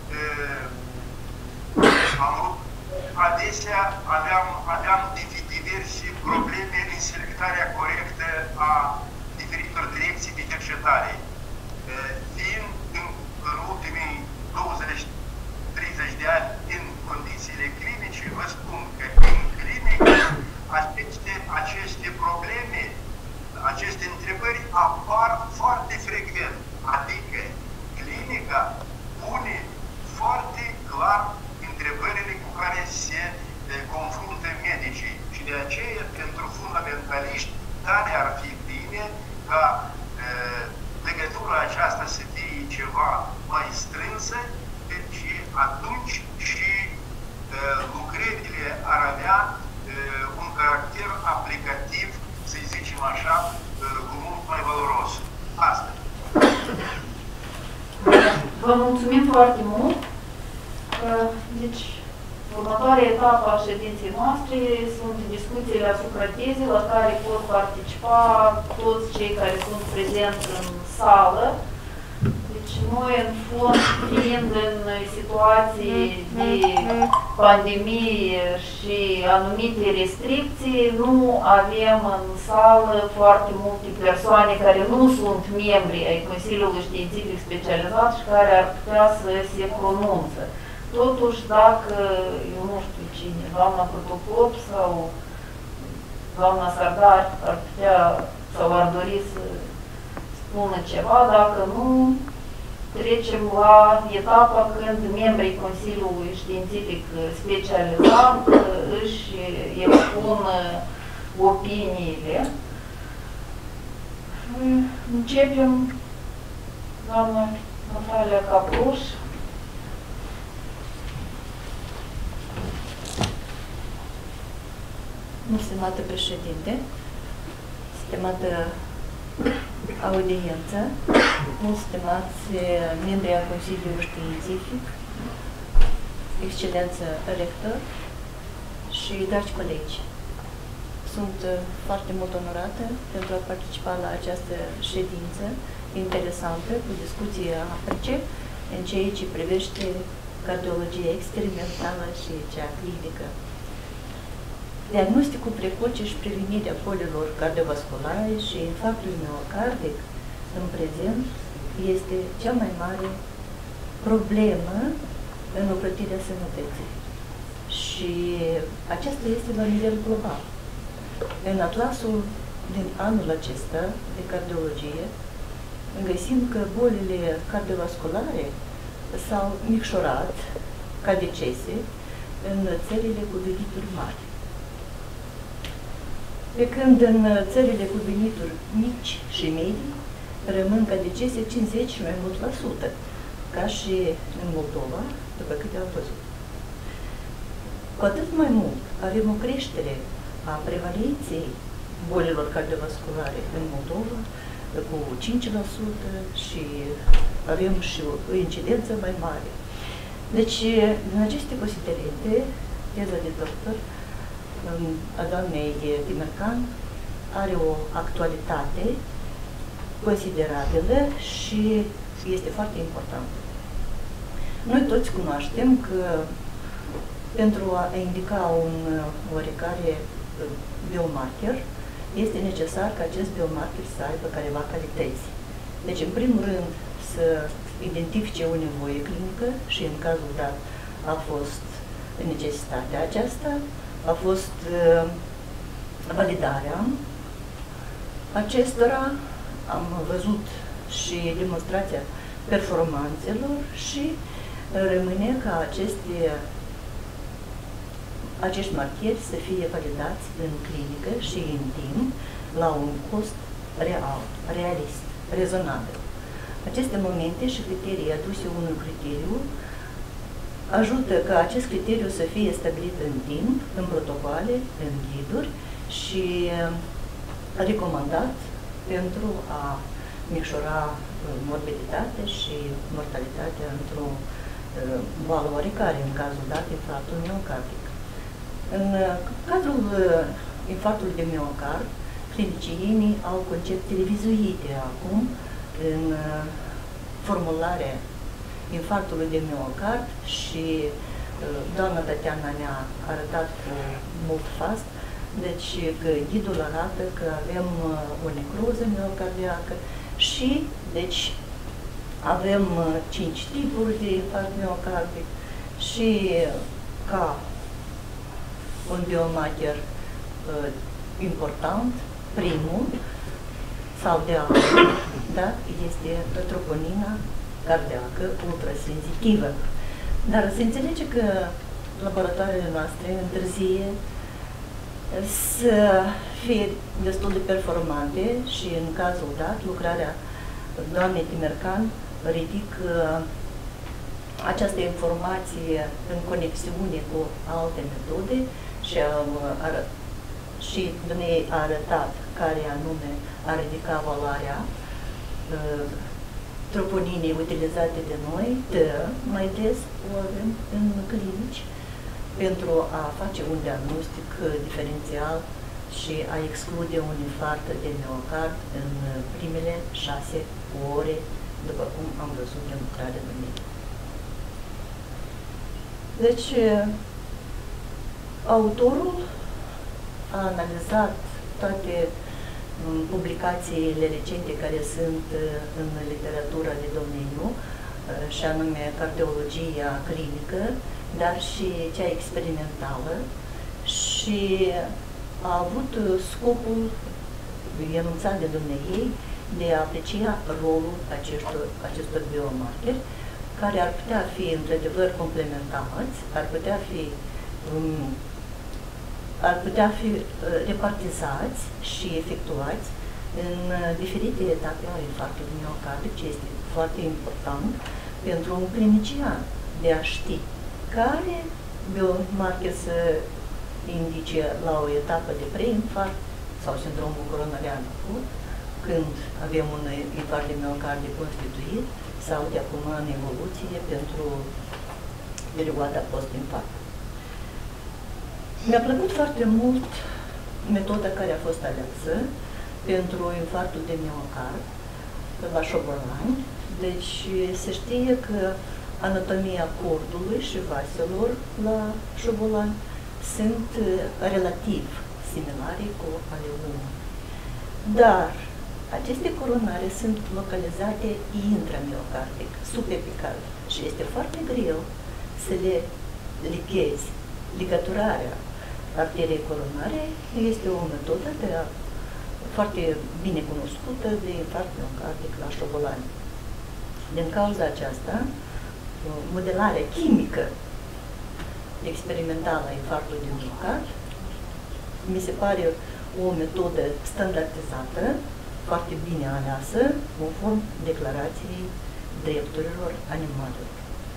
am, adesea aveam, aveam diverse probleme în selectarea corectă a diferitor direcții de cercetare. Fiind în, în ultimii douăzeci treizeci de ani în condițiile clinice, vă spun că în clinică aceste, aceste probleme, aceste întrebări apar foarte frecvent. Adică clinica pune foarte clar întrebările cu care se confruntă medicii. Și de aceea, pentru fundamentaliști, tare ar fi bine ca e, legătura aceasta să fie ceva mai strânsă și atunci și e, lucrările ar avea e, un caracter aplicativ, să zicem așa, e, cu mult mai valoros. Asta. Vă mulțumim foarte mult. Deci, următoarea etapă a ședinței noastre sunt discuțiile asupra tezei la care pot participa toți cei care sunt prezenți în sală. Deci, noi, în fond, fiind în situații de pandemie și anumite restricții, nu avem în sală foarte multe persoane care nu sunt membri ai Consiliului Științific Specializat și care ar putea să se pronunță. Totuși, dacă, eu nu știu cine, doamna Protopop sau doamna Sardar ar putea sau ar dori să spună ceva, dacă nu, trecem la etapa când membrii Consiliului Științific Specializat își expun opiniile. Începem, doamna Natalia Capruș. Stimată președinte, stimată audiență, stimați membri ai Consiliului Științific, excelență rector și dragi colegi, sunt foarte mult onorată pentru a participa la această ședință interesantă cu discuții aprice în ceea ce privește cardiologia experimentală și cea clinică. Diagnosticul precoce și prevenirea bolilor cardiovasculare și infarctului miocardic în prezent este cea mai mare problemă în ocrotirea sănătății. Și aceasta este la nivel global. În atlasul din anul acesta de cardiologie găsim că bolile cardiovasculare s-au micșorat ca decese în țările cu venituri mari. Pe când în țările cu venituri mici și medii rămân ca decese cincizeci și mai mult la sută, ca și în Moldova, după câte am văzut. Cu atât mai mult avem o creștere a prevalenței bolilor cardiovasculare în Moldova cu cinci la sută și avem și o incidență mai mare. Deci, din aceste considerente, teza de doctor a doamnei Timercan are o actualitate considerabilă și este foarte importantă. Noi toți cunoaștem că pentru a indica un oarecare biomarker, este necesar ca acest biomarker să aibă careva calități. Deci, în primul rând, să identifice o nevoie clinică și în cazul dat a fost necesitatea aceasta, a fost uh, validarea acestora, am văzut și demonstrația performanțelor și rămâne ca aceste, acești marcheri să fie validați în clinică și în timp la un cost real, realist, rezonabil. Aceste momente și criterii aduse unui criteriu ajută ca acest criteriu să fie stabilit în timp, în protocoale, în ghiduri și recomandat pentru a micșora morbiditatea și mortalitatea într-o boală oarecare, în cazul dat infarctul miocardic. În cazul infarctului de miocard, clinicienii au concepte revizuite acum în formularea infarctului de miocard și doamna Tatiana ne-a arătat cu mult fast, deci că ghidul arată că avem o necroză miocardiacă și deci avem cinci tipuri de infarct miocardic și ca un biomarker uh, important, primul sau de altul, da, este troponina cardiacă ultrasenzitivă. Dar se înțelege că laboratoarele noastre întârzie să fie destul de performante și în cazul dat, lucrarea doamnei Timercan ridic uh, această informație în conexiune cu alte metode și, am, ar, și dumnei a arătat care anume a ridicat valoarea uh, troponinei utilizate de noi, de mai des o avem în clinici, pentru a face un diagnostic diferențial și a exclude un infarct de miocard în primele șase ore, după cum am văzut în lucrarea dumnei. Deci, autorul a analizat toate publicațiile recente care sunt în literatura de domeniu, și anume cardiologia clinică, dar și cea experimentală, și a avut scopul enunțat de dumneiei de a aprecia rolul acestor, acestor biomarkeri, care ar putea fi într-adevăr complementați, ar putea fi um, ar putea fi repartizați și efectuați în diferite etape ale infarctului miocardic, ce este foarte important pentru un clinician de a ști care biomarker să indice la o etapă de preinfarct sau sindromul coronarian acut, când avem un infarct de miocardic constituit sau de acum în evoluție pentru perioada post-infarct. Mi-a plăcut foarte mult metoda care a fost aleasă pentru infarctul de miocard la șobolani. Deci se știe că anatomia cordului și vaselor la șobolani sunt relativ similare cu ale omului. Dar aceste coronare sunt localizate intramiocardic, subepical, și este foarte greu să le lichezi. Ligăturarea arteriei coronare este o metodă de a, foarte bine cunoscută de infarct miocardic la șobolani. Din cauza aceasta, modelarea chimică experimentală a infarctului de miocard mi se pare o metodă standardizată, foarte bine aleasă, conform declarației drepturilor animalelor.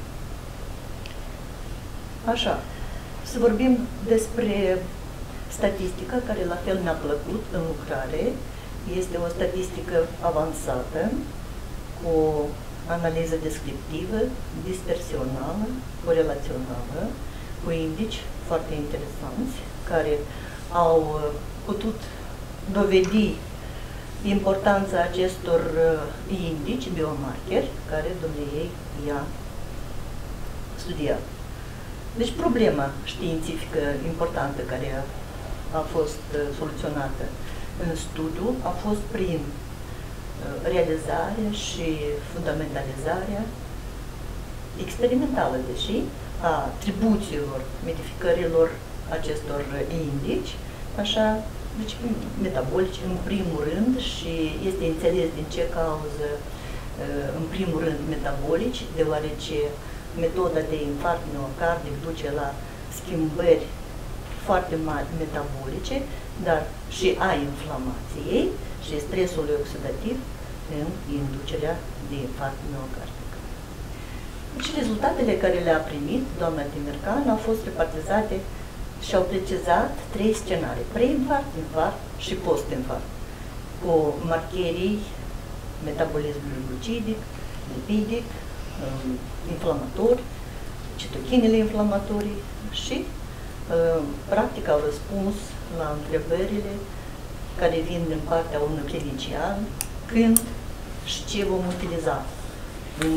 Așa, să vorbim despre statistica care la fel mi-a plăcut în lucrare. Este o statistică avansată, cu o analiză descriptivă, dispersională, corelațională, cu indici foarte interesanți, care au putut dovedi importanța acestor indici, biomarkeri, care dumneiei i-a studiat. Deci problema științifică importantă care a, a fost soluționată în studiu a fost prin realizarea și fundamentalizarea experimentală, deși, a atribuțiilor, modificărilor acestor indici, așa, deci metabolici în primul rând, și este înțeles din ce cauză în primul rând metabolici, deoarece metoda de infarct miocardic duce la schimbări foarte mari metabolice, dar și a inflamației și stresului oxidativ în inducerea de infarct miocardic. Deci rezultatele care le-a primit doamna Temircan au fost repartizate și au precizat trei scenarii: pre-infarct, infarct și post-infarct, cu marcherii metabolismului glucidic, lipidic, inflamatori, citochinele inflamatorii și practic au răspuns la întrebările care vin din partea unui clinician: când și ce vom utiliza. În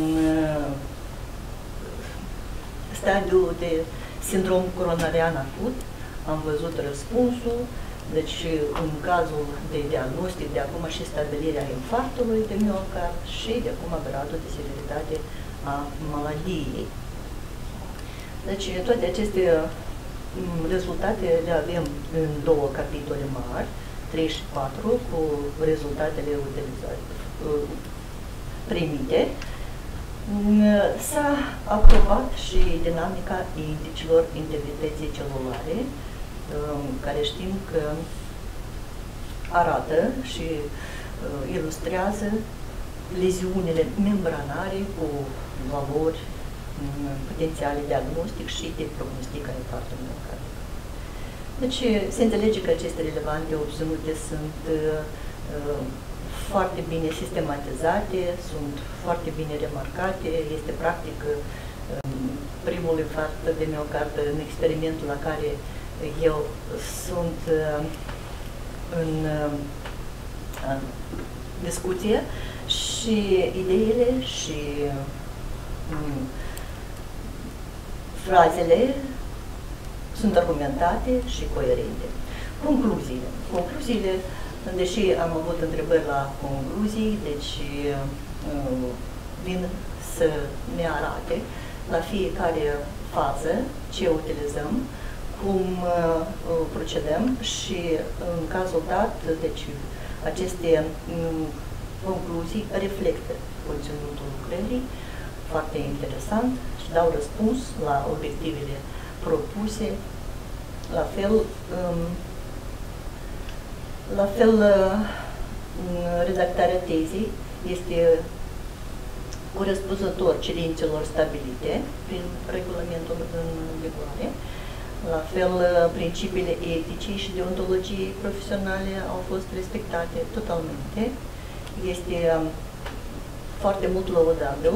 stadiul de sindrom coronarian acut am văzut răspunsul, deci în cazul de diagnostic, de acum și stabilirea infarctului de miocard și de acum gradul de severitate a maladiei. Deci toate aceste rezultate le avem în două capitole mari, trei și patru, cu rezultatele utilizate, primite. S-a aprobat și dinamica indicilor integrității celulare, care știm că arată și ilustrează leziunile membranare cu valori potențiale diagnostic și de prognostic a infarctului miocardic. Deci se înțelege că aceste relevante obținute sunt uh, foarte bine sistematizate, sunt foarte bine remarcate. Este practic uh, primul infarct de miocard în experimentul la care eu sunt uh, în uh, discuție, și ideile și um, frazele sunt argumentate și coerente. Concluziile. Concluziile, deși am avut întrebări la concluzii, deci uh, vin să ne arate la fiecare fază ce utilizăm, cum uh, procedăm și în cazul dat, deci aceste um, concluzii reflectă conținutul lucrării, foarte interesant, și dau răspuns la obiectivele propuse. La fel, um, la fel redactarea tezei este corespunzător cerințelor stabilite prin regulamentul în vigoare. La fel, principiile etice și deontologiei profesionale au fost respectate totalmente. Este foarte mult lăudabil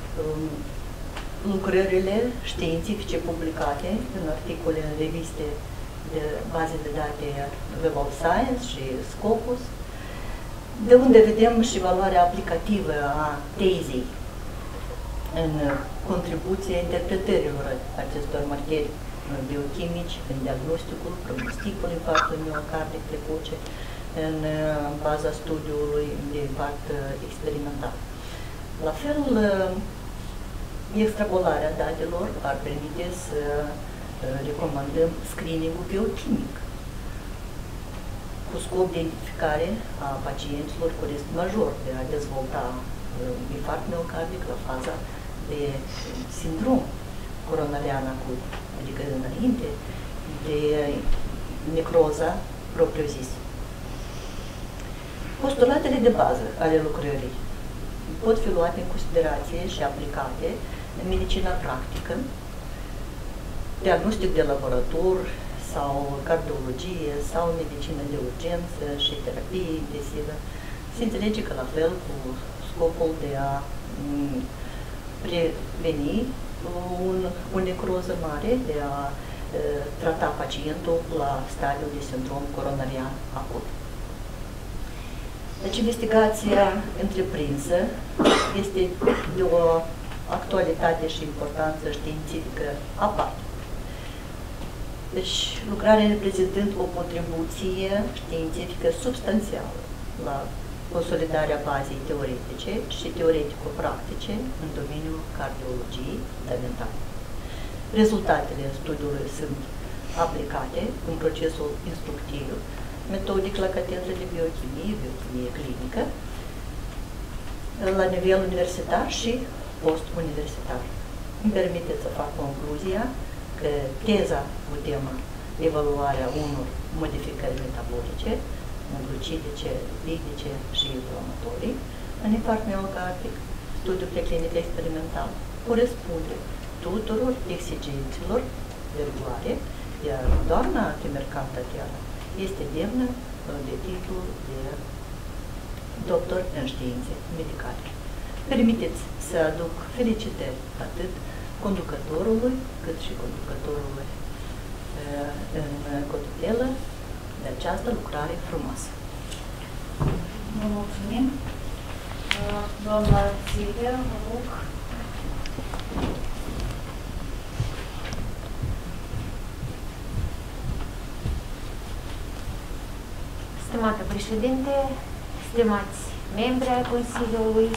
lucrările științifice publicate în articole în reviste de baze de date Web of Science și Scopus, de unde vedem și valoarea aplicativă a tezei în contribuția interpretărilor acestor marcheri biochimici, în diagnosticul, prognosticul infarctului miocardic precoce, în baza studiului de infarct experimental. La fel, extrapolarea datelor ar permite să recomandăm screening-ul biochimic cu scop de identificare a pacienților cu risc major de a dezvolta infarct miocardic la faza de sindrom coronarian acut, adică înainte de necroza propriu-zis. Postulatele de bază ale lucrării pot fi luate în considerație și aplicate în medicina practică, diagnostic de laborator sau cardiologie sau medicină de urgență și terapie intensivă. Se înțelege că la fel cu scopul de a preveni un, o necroză mare, de a e, trata pacientul la stadiul de sindrom coronarian acut. Deci investigația întreprinsă este de o actualitate și importanță științifică aparte. Deci lucrarea reprezentând o contribuție științifică substanțială la consolidarea bazei teoretice și teoretico-practice în domeniul cardiologiei fundamentale. Rezultatele studiului sunt aplicate în procesul instructiv, metodic la catedră de biochimie, biochimie clinică, la nivel universitar și post-universitar. Îmi permiteți să fac concluzia că teza cu tema evaluarea unor modificări metabolice, glucidice, lipidice și inflamatorii, în infarct miocardic, studiul preclinic experimental, corespunde tuturor exigențelor de rigoare, iar doamna Temercan Tatiana este demnă de titlul de doctor în științe medicale. Permiteți să aduc felicitări atât conducătorului, cât și conducătorului în cotutelă de această lucrare frumoasă. Vă mulțumim. Doamna Silvia, vă rog. Stimată președinte, stimați membri ai Consiliului,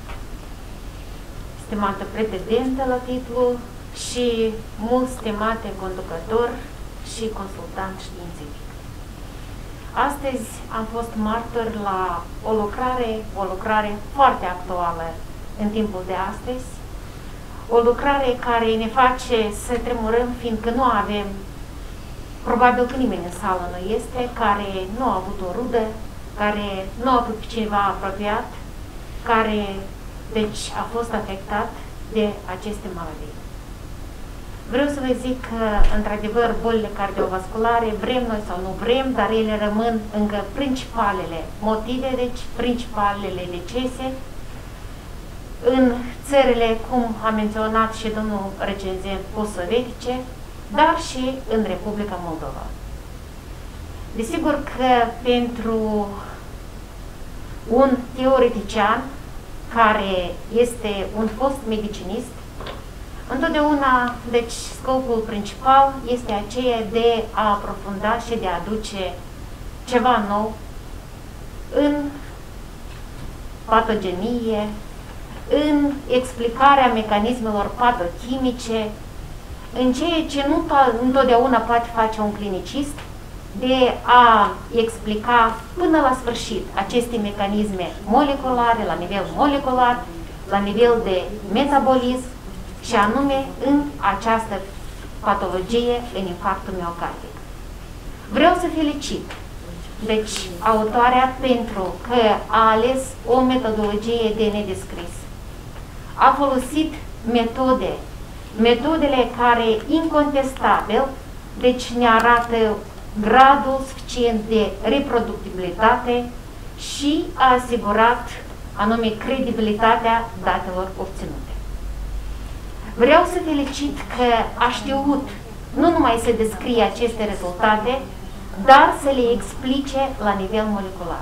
stimată pretendentă la titlu și mult stimate conducător și consultant științific. Astăzi am fost martor la o lucrare, o lucrare foarte actuală în timpul de astăzi, o lucrare care ne face să tremurăm, fiindcă nu avem, probabil că nimeni în sală nu este, care nu a avut o rudă, care nu a avut cineva apropiat, care, deci, a fost afectat de aceste maladii. Vreau să vă zic că, într-adevăr, bolile cardiovasculare, vrem noi sau nu vrem, dar ele rămân încă principalele motive, deci principalele decese în țările, cum a menționat și domnul recenzent, post-sovietice, dar și în Republica Moldova. Desigur că pentru un teoretician care este un fost medicinist, întotdeauna, deci, scopul principal este aceea de a aprofunda și de a aduce ceva nou în patogenie, în explicarea mecanismelor patochimice, în ceea ce nu întotdeauna poate face un clinicist, de a explica până la sfârșit aceste mecanisme moleculare, la nivel molecular, la nivel de metabolism, și anume în această patologie, în infarctul miocardic. Vreau să felicit, deci, autoarea pentru că a ales o metodologie de nedescris. A folosit metode, metodele care, incontestabil, deci ne arată gradul suficient de reproductibilitate și a asigurat, anume, credibilitatea datelor obținute. Vreau să felicit că a știut nu numai să descrie aceste rezultate, dar să le explice la nivel molecular.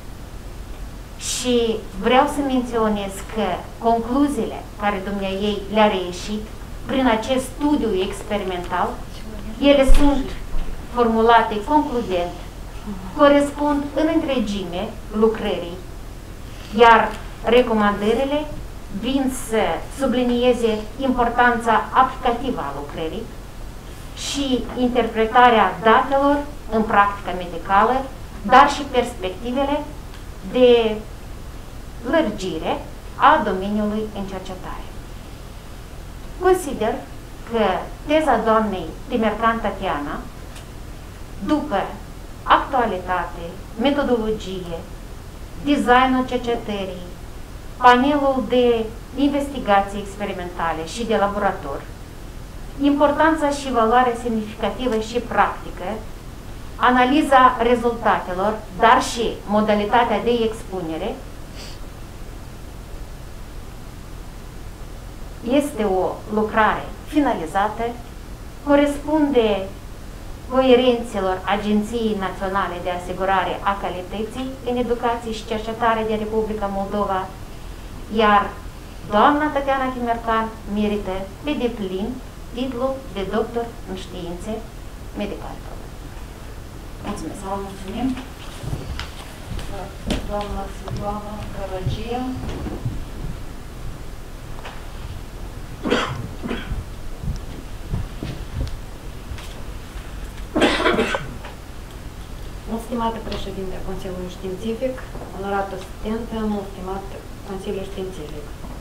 Și vreau să menționez că concluziile care dumneaei le-a reieșit prin acest studiu experimental, ele sunt formulate concludent, corespund în întregime lucrării, iar recomandările vin să sublinieze importanța aplicativă a lucrării și interpretarea datelor în practica medicală, dar și perspectivele de lărgire a domeniului în cercetare. Consider că teza doamnei Temercan Tatiana, după actualitate, metodologie, designul cercetării, panelul de investigații experimentale și de laborator, importanța și valoarea semnificativă și practică, analiza rezultatelor, dar și modalitatea de expunere, este o lucrare finalizată, corespunde coerențelor Agenției Naționale de Asigurare a Calității în Educație și Cercetare de Republica Moldova, iar doamna Tatiana Chimercan merită pe deplin titlul de doctor în științe medicale. Mulțumesc! Vă mulțumim! Doamna Silvana Caragia. Mult stimată președinte Consiliului Științific, onorat asistentă, mult stimat Consiliul Științific.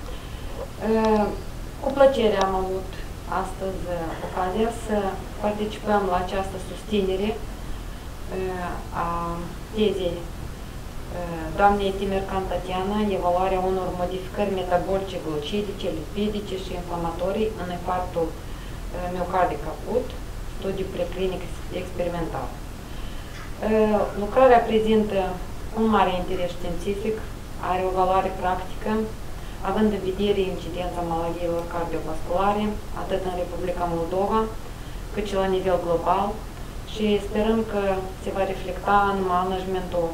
Cu plăcere am avut astăzi ocazia să participăm la această susținere a tezei doamnei Chimercan Tatiana, evaluarea unor modificări metabolice, glucidice, lipidice și inflamatorii în infarctul miocardic acut, studiu preclinic experimental. Lucrarea prezintă un mare interes științific, are o valoare practică, având în vedere incidența maladiilor cardiovasculare, atât în Republica Moldova, cât și la nivel global, și sperăm că se va reflecta în managementul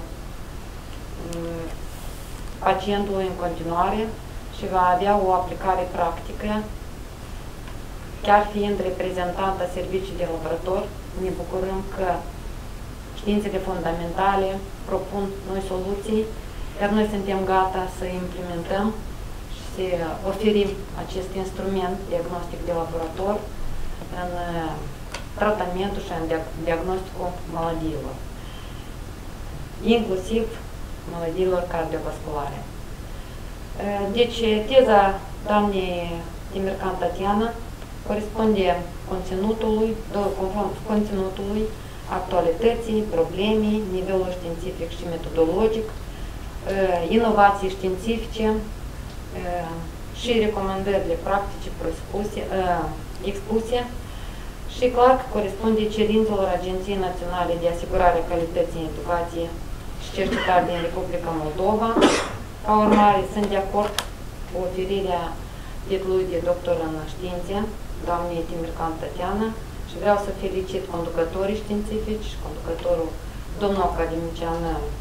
pacientului în continuare și va avea o aplicare practică, chiar fiind reprezentant a serviciului de laborator. Ne bucurăm că științele fundamentale propun noi soluții, iar noi suntem gata să implementăm și să oferim acest instrument diagnostic de laborator în tratamentul și în diagnosticul maladiilor, inclusiv maladiilor cardiovasculare. Deci, teza doamnei Chimercan Tatiana corespunde conținutului, conform conținutului, actualității, problemei, nivelul științific și metodologic, inovații științifice și recomandările practice presupuse, expuse, și clar că corespunde cerințelor Agenției Naționale de Asigurare a Calității în Educație și Cercetare din Republica Moldova. Ca urmare, sunt de acord cu oferirea titlului de doctor în științe doamnei Chimercan Tatiana și vreau să felicit conducătorii științifici, conducătorul, domnul academician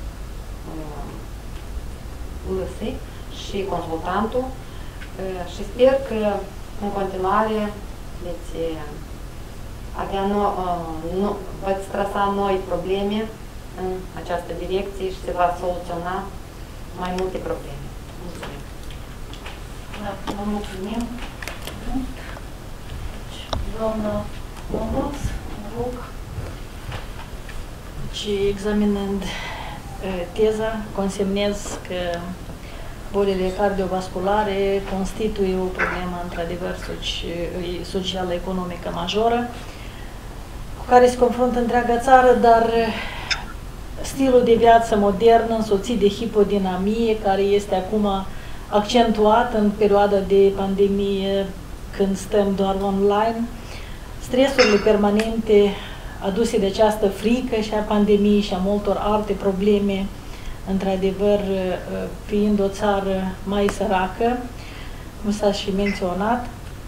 Lăsei și consultantul și sper că în continuare veți avea no, no, veți trasa noi probleme în această direcție și se va soluționa mai multe probleme. Mulțumim! Da, vă mulțumim! Doamna Monos, mă rog. Și examinând teza, consemnez că bolile cardiovasculare constituie o problemă, într-adevăr, socială-economică majoră, cu care se confruntă întreaga țară, dar stilul de viață modern, însoțit de hipodinamie, care este acum accentuat în perioada de pandemie, când stăm doar online, stresurile permanente aduse de această frică și a pandemiei și a multor alte probleme, într-adevăr, fiind o țară mai săracă, cum s-a și menționat,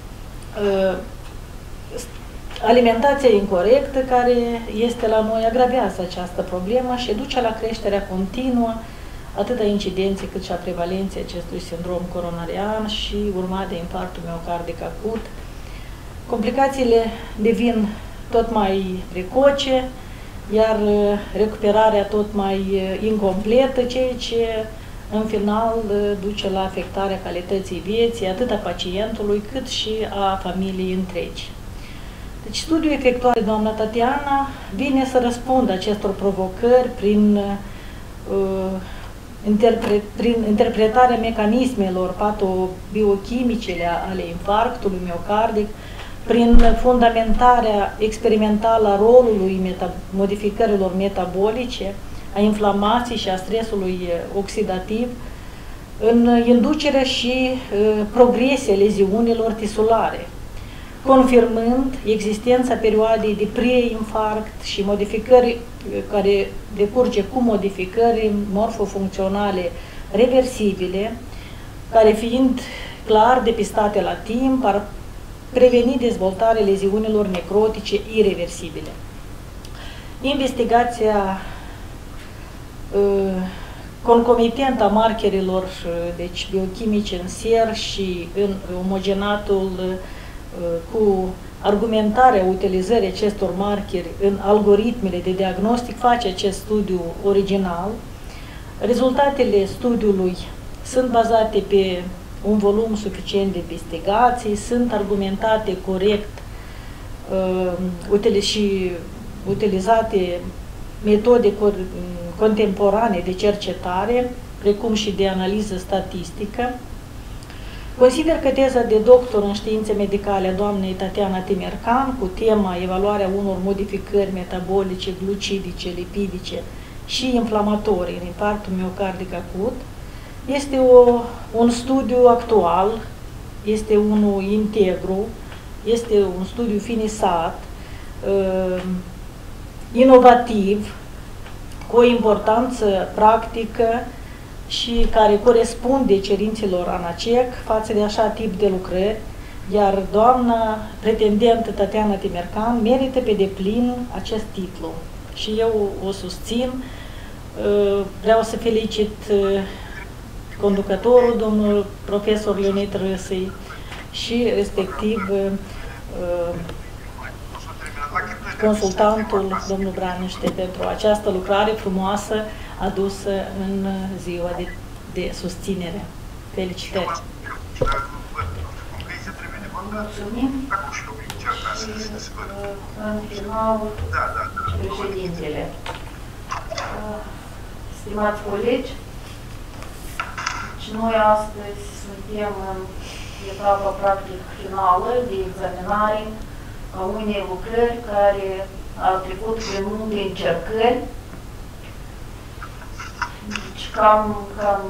alimentația incorectă care este la noi agravează această problemă și duce la creșterea continuă atât a incidenței cât și a prevalenței acestui sindrom coronarian și urmat de infarctul miocardic acut. Complicațiile devin tot mai precoce, iar recuperarea tot mai incompletă, ceea ce în final duce la afectarea calității vieții atât a pacientului cât și a familiei întregi. Deci studiul efectuat de doamna Tatiana vine să răspundă acestor provocări prin, uh, interpre, prin interpretarea mecanismelor patobiochimice ale infarctului miocardic, prin fundamentarea experimentală a rolului meta, modificărilor metabolice a inflamației și a stresului oxidativ, în inducerea și progresia leziunilor tisulare, confirmând existența perioadei de preinfarct și modificări care decurge cu modificări morfofuncționale reversibile, care fiind clar depistate la timp, ar preveni dezvoltarea leziunilor necrotice irreversibile. Investigația uh, concomitentă a markerilor deci biochimice în ser și în omogenatul uh, cu argumentarea utilizării acestor markeri în algoritmele de diagnostic face acest studiu original. Rezultatele studiului sunt bazate pe un volum suficient de investigații, sunt argumentate corect uh, și utilizate metode contemporane de cercetare, precum și de analiză statistică. Consider că teza de doctor în științe medicale a doamnei Tatiana Temercan cu tema evaluarea unor modificări metabolice, glucidice, lipidice și inflamatorii în infarctul miocardic acut este o, un studiu actual, este unul integru, este un studiu finisat, uh, inovativ, cu o importanță practică și care corespunde cerințelor ANACEC față de așa tip de lucrări, iar doamna pretendentă Tatiana Temercan merită pe deplin acest titlu și eu o susțin. Vreau să felicit conducătorul, domnul profesor Leonid Râsei și respectiv consultantul, domnul Braniște, pentru această lucrare frumoasă adusă în ziua de, de susținere. Felicitări! Mulțumim! În final, președintele. Stimați colegi, și noi astăzi suntem în etapa practic finală de examinare a unei lucrări care a trecut prin multe încercări. Deci cam, cam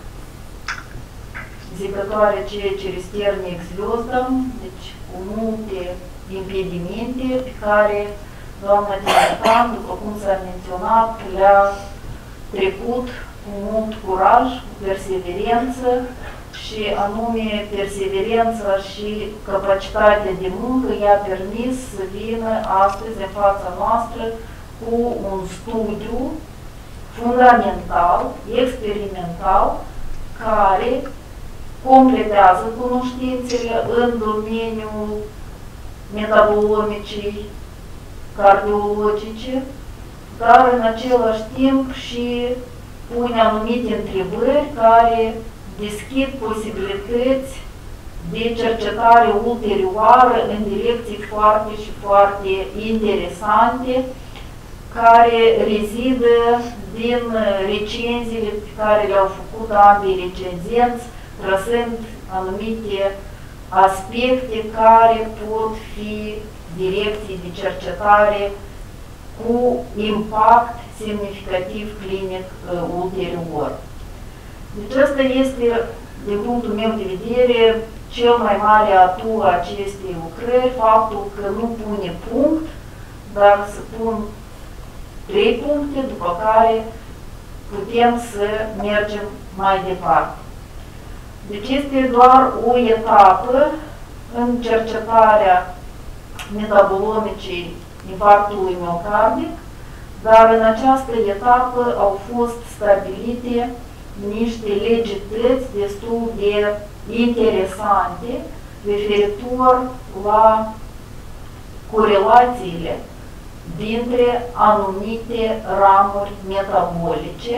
zicătoare ceea ce Risternic Zviozdam, deci cu multe impedimente pe care doamna Temercan, după cum s-a menționat, le-a trecut cu mult curaj, cu perseverență, și anume perseverența și capacitatea de muncă i-a permis să vină astăzi în fața noastră cu un studiu fundamental, experimental, care completează cunoștințele în domeniul metabolomicii, cardiologice, dar în același timp și pune anumite întrebări care deschid posibilități de cercetare ulterioară în direcții foarte și foarte interesante, care rezidă din recenziile pe care le-au făcut ambii recenzenți, trăsând anumite aspecte care pot fi direcții de cercetare cu impact semnificativ clinic uh, ulterior. Deci asta este, din punctul meu de vedere, cel mai mare atu a acestei lucrări, faptul că nu pune punct, dar să pun trei puncte, după care putem să mergem mai departe. Deci este doar o etapă în cercetarea metabolomicii infarctului miocardic, dar în această etapă au fost stabilite niște legități destul de interesante referitor la corelațiile dintre anumite ramuri metabolice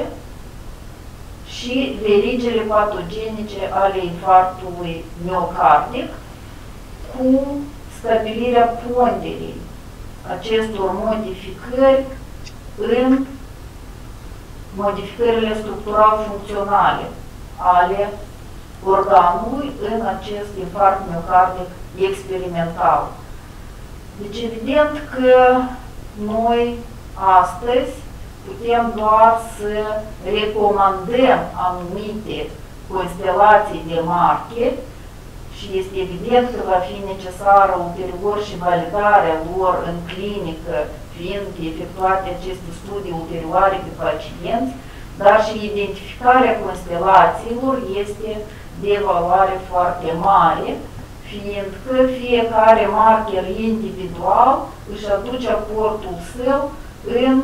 și verigile patogenice ale infarctului miocardic, cu stabilirea ponderii acestor modificări în modificările structural-funcționale ale organului în acest infarct miocardic experimental. Deci evident că noi astăzi putem doar să recomandăm anumite constelații de marche și este evident că va fi necesară ulterior și validarea lor în clinică, fiind efectuate aceste studii ulterioare pe pacienți, dar și identificarea constelațiilor este de valoare foarte mare, fiindcă fiecare marker individual își aduce aportul său în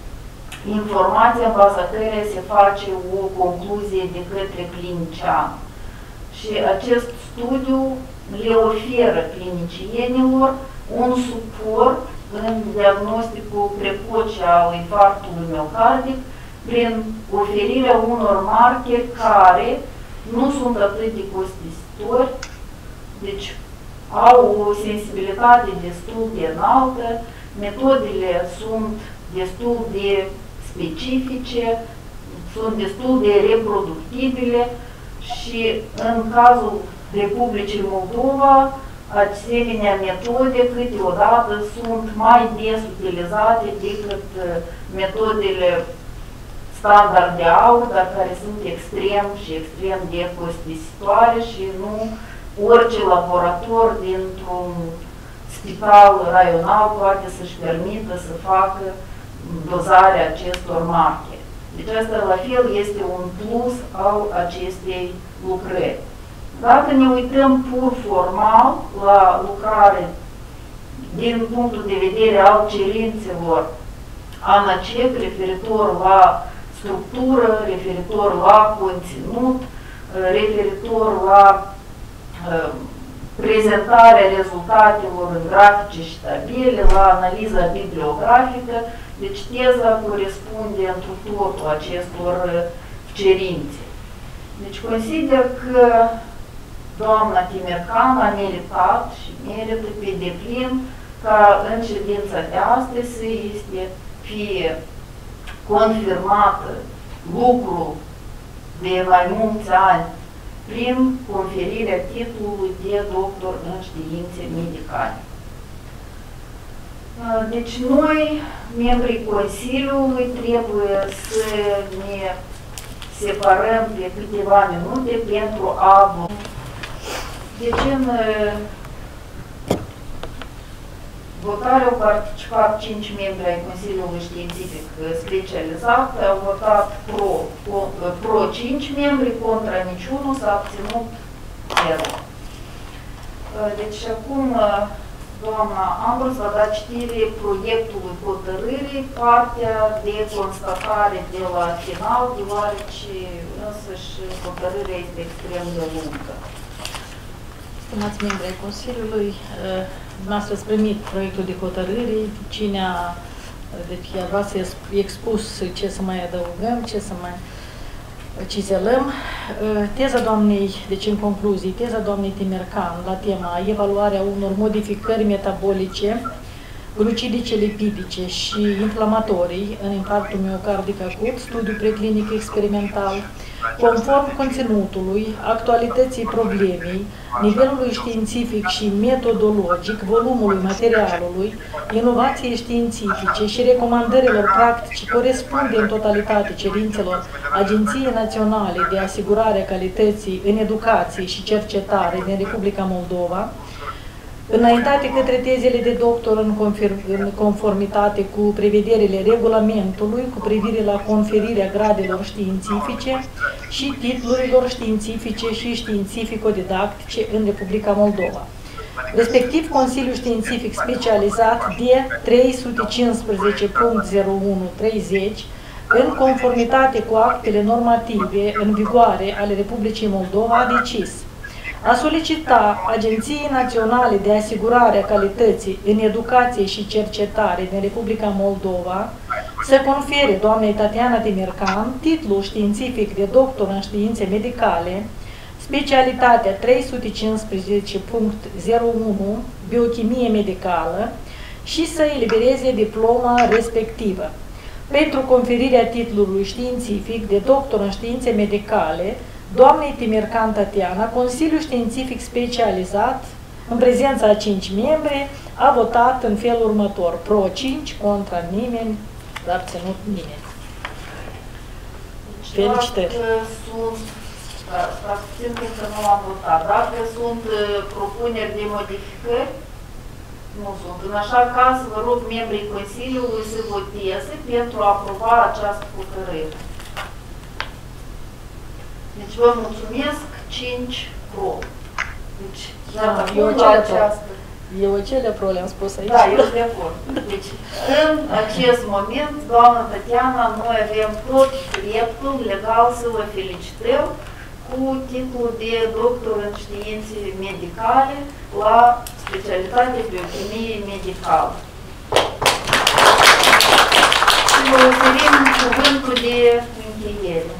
informația în baza căreia se face o concluzie de către clinician. Și acest studiu le oferă clinicienilor un suport în diagnosticul precoce al infarctului miocardic prin oferirea unor markeri care nu sunt atât de costisitori, deci au o sensibilitate destul de înaltă, metodele sunt destul de specifice, sunt destul de reproductibile și în cazul Republicii Moldova, asemenea metode câteodată sunt mai des utilizate decât metodele standard de aur, dar care sunt extrem și extrem de costisitoare și nu orice laborator dintr-un spital raional poate să-și permită să facă dozarea acestor marche. Deci asta la fel este un plus al acestei lucrări. Dacă ne uităm pur formal la lucrare din punctul de vedere al cerințelor ANACEC referitor la structură, referitor la conținut, referitor la uh, prezentarea rezultatelor în grafice și tabele, la analiza bibliografică, deci teza corespunde întru totul acestor cerințe. Deci consider că doamna Timercan a meritat și merită pe deplin ca în ședința de astăzi să este fie confirmată lucru de mai mulți ani prin conferirea titlului de doctor în științe medicale. Deci noi, membrii Consiliului, trebuie să ne separăm de câteva minute pentru a vota. Deci în votare au participat cinci membri ai Consiliului Științific Specializat, au votat pro, pro cinci membri, contra niciunul, s-a abținut zero. Deci acum doamna Ambros va da citire proiectului hotărârii, partea de constatare de la final, deoarece însăși hotărârea este extrem de lungă. Stimați membri ai Consiliului, dumneavoastră ați primit proiectul de hotărâre, cine a, deci iar v-ați expus ce să mai adăugăm, ce să mai cizelăm. Teza doamnei, deci în concluzie, teza doamnei Timercan la tema evaluarea unor modificări metabolice, glucidice, lipidice și inflamatorii în infarctul miocardic acut, studiu preclinic experimental, conform conținutului, actualității problemei, nivelului științific și metodologic, volumului materialului, inovației științifice și recomandărilor practice corespunde în totalitate cerințelor Agenției Naționale de Asigurare a Calității în Educație și Cercetare din Republica Moldova, înaintate către tezele de doctor în, în conformitate cu prevederile regulamentului cu privire la conferirea gradelor științifice și titlurilor științifice și științifico-didactice în Republica Moldova, respectiv Consiliul Științific Specializat D trei sute cincisprezece punct zero unu treizeci, în conformitate cu actele normative în vigoare ale Republicii Moldova, a decis a solicita Agenției Naționale de Asigurare a Calității în Educație și Cercetare din Republica Moldova să confere doamnei Tatiana Timercan titlul științific de doctor în științe medicale, specialitatea trei sute cincisprezece punct zero unu, biochimie medicală, și să elibereze diploma respectivă. Pentru conferirea titlului științific de doctor în științe medicale, doamnei Timercan Tatiana, Consiliul Științific Specializat, în prezența a cinci membri, a votat în felul următor: pro cinci, contra nimeni, dar ținut nimeni. Felicitări! Dacă sunt, da, stați puțin când să nu am votat, dacă sunt uh, propuneri de modificări, nu sunt. În așa caz, vă rog membrii Consiliului să voteze pentru a aproba această hotărâre. Deci vă mulțumesc, cinci pro. Deci, iată, eu acum ce la le această... Eu ce pro le-am spus aici. Da, eu sunt de acord. Deci, în acest moment, doamna Tatiana, noi avem tot dreptul legal să vă felicităm cu titlul de doctor în științe medicale la specialitatea biochimie medicală. Și vă oferim cuvântul de încheiere.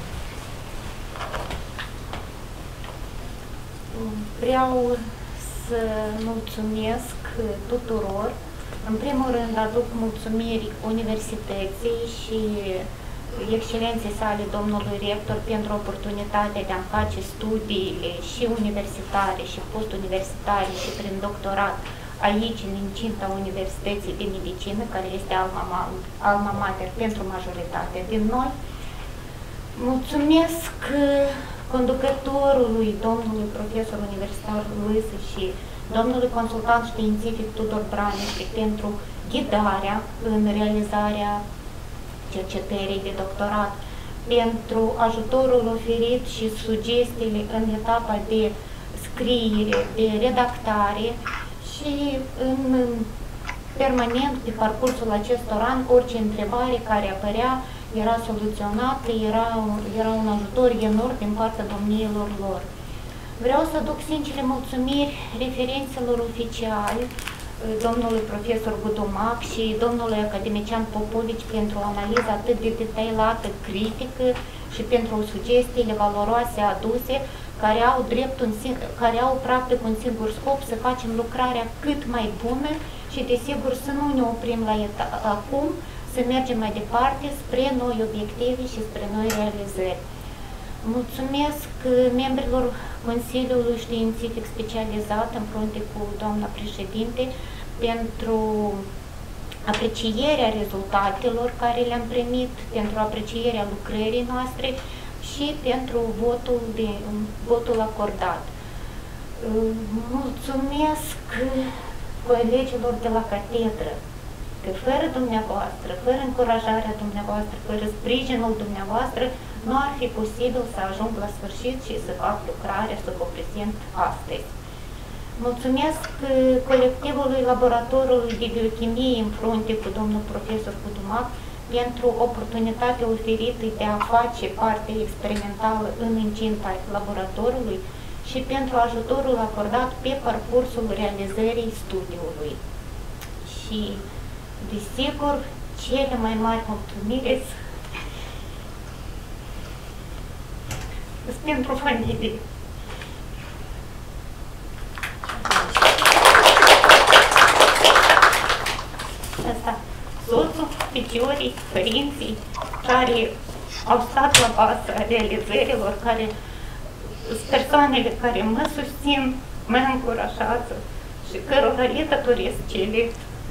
Vreau să mulțumesc tuturor. În primul rând aduc mulțumiri universității și excelenței sale, domnului rector, pentru oportunitatea de a face studiile și universitare și postuniversitare și prin doctorat aici, în incinta Universității de Medicină, care este alma, alma mater pentru majoritatea din noi. Mulțumesc conducătorului, domnului profesor universitar Luisu și domnului consultant științific Tudor Branești pentru ghidarea în realizarea cercetării de doctorat, pentru ajutorul oferit și sugestiile în etapa de scriere, de redactare și în permanent pe parcursul acestor ani orice întrebare care apărea era soluționată, era, era un ajutor enorm din partea domniilor lor. Vreau să duc sincere mulțumiri referențelor oficiali, domnului profesor Gudumac și domnului academician Popovici pentru analiza atât de detailată, critică și pentru sugestiile valoroase aduse, care au, drept un, care au practic un singur scop, să facem lucrarea cât mai bună și desigur să nu ne oprim la acum, să mergem mai departe spre noi obiective și spre noi realizări. Mulțumesc membrilor Consiliului Științific Specializat în frunte cu doamna președinte pentru aprecierea rezultatelor care le-am primit, pentru aprecierea lucrării noastre și pentru votul, de, votul acordat. Mulțumesc colegilor de la catedră, că fără dumneavoastră, fără încurajarea dumneavoastră, fără sprijinul dumneavoastră, nu ar fi posibil să ajung la sfârșit și să fac lucrarea, să vă prezint astăzi. Mulțumesc colectivului laboratorului de biochimie în frunte cu domnul profesor Gudumac pentru oportunitatea oferită de a face parte experimentală în incinta laboratorului și pentru ajutorul acordat pe parcursul realizării studiului. Și, desigur, cele mai mari mulțumiri sunt pentru familie. Asta, soțul, feciorii, părinții care au stat la baza realizărilor, care sunt persoanele care mă susțin, mă încurajează și cărora le datoresc cele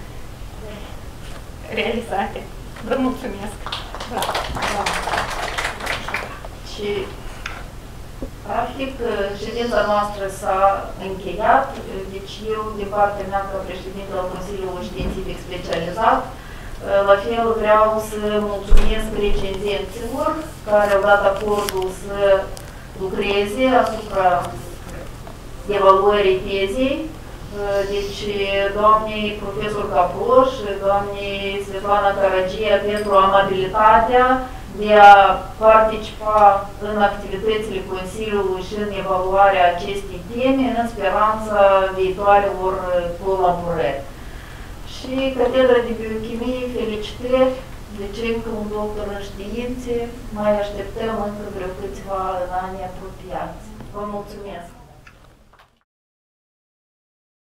realizate. Vă mulțumesc! Bravo, bravo. Și practic ședința noastră s-a încheiat, deci eu din partea mea ca președinte al Consiliului Științific Specializat, la fel vreau să mulțumesc recenzenților care au dat acordul să lucreze asupra evaluării tezei. Deci, doamnei profesor Caproș, doamnei Svetlana Caragia pentru amabilitatea de a participa în activitățile Consiliului și în evaluarea acestei teme, în speranța viitoarelor colaborări. Și Catedra de Biochimie, felicitări, deci încă un doctor în științe, mai așteptăm încă vreo câțiva în anii apropiați. Vă mulțumesc!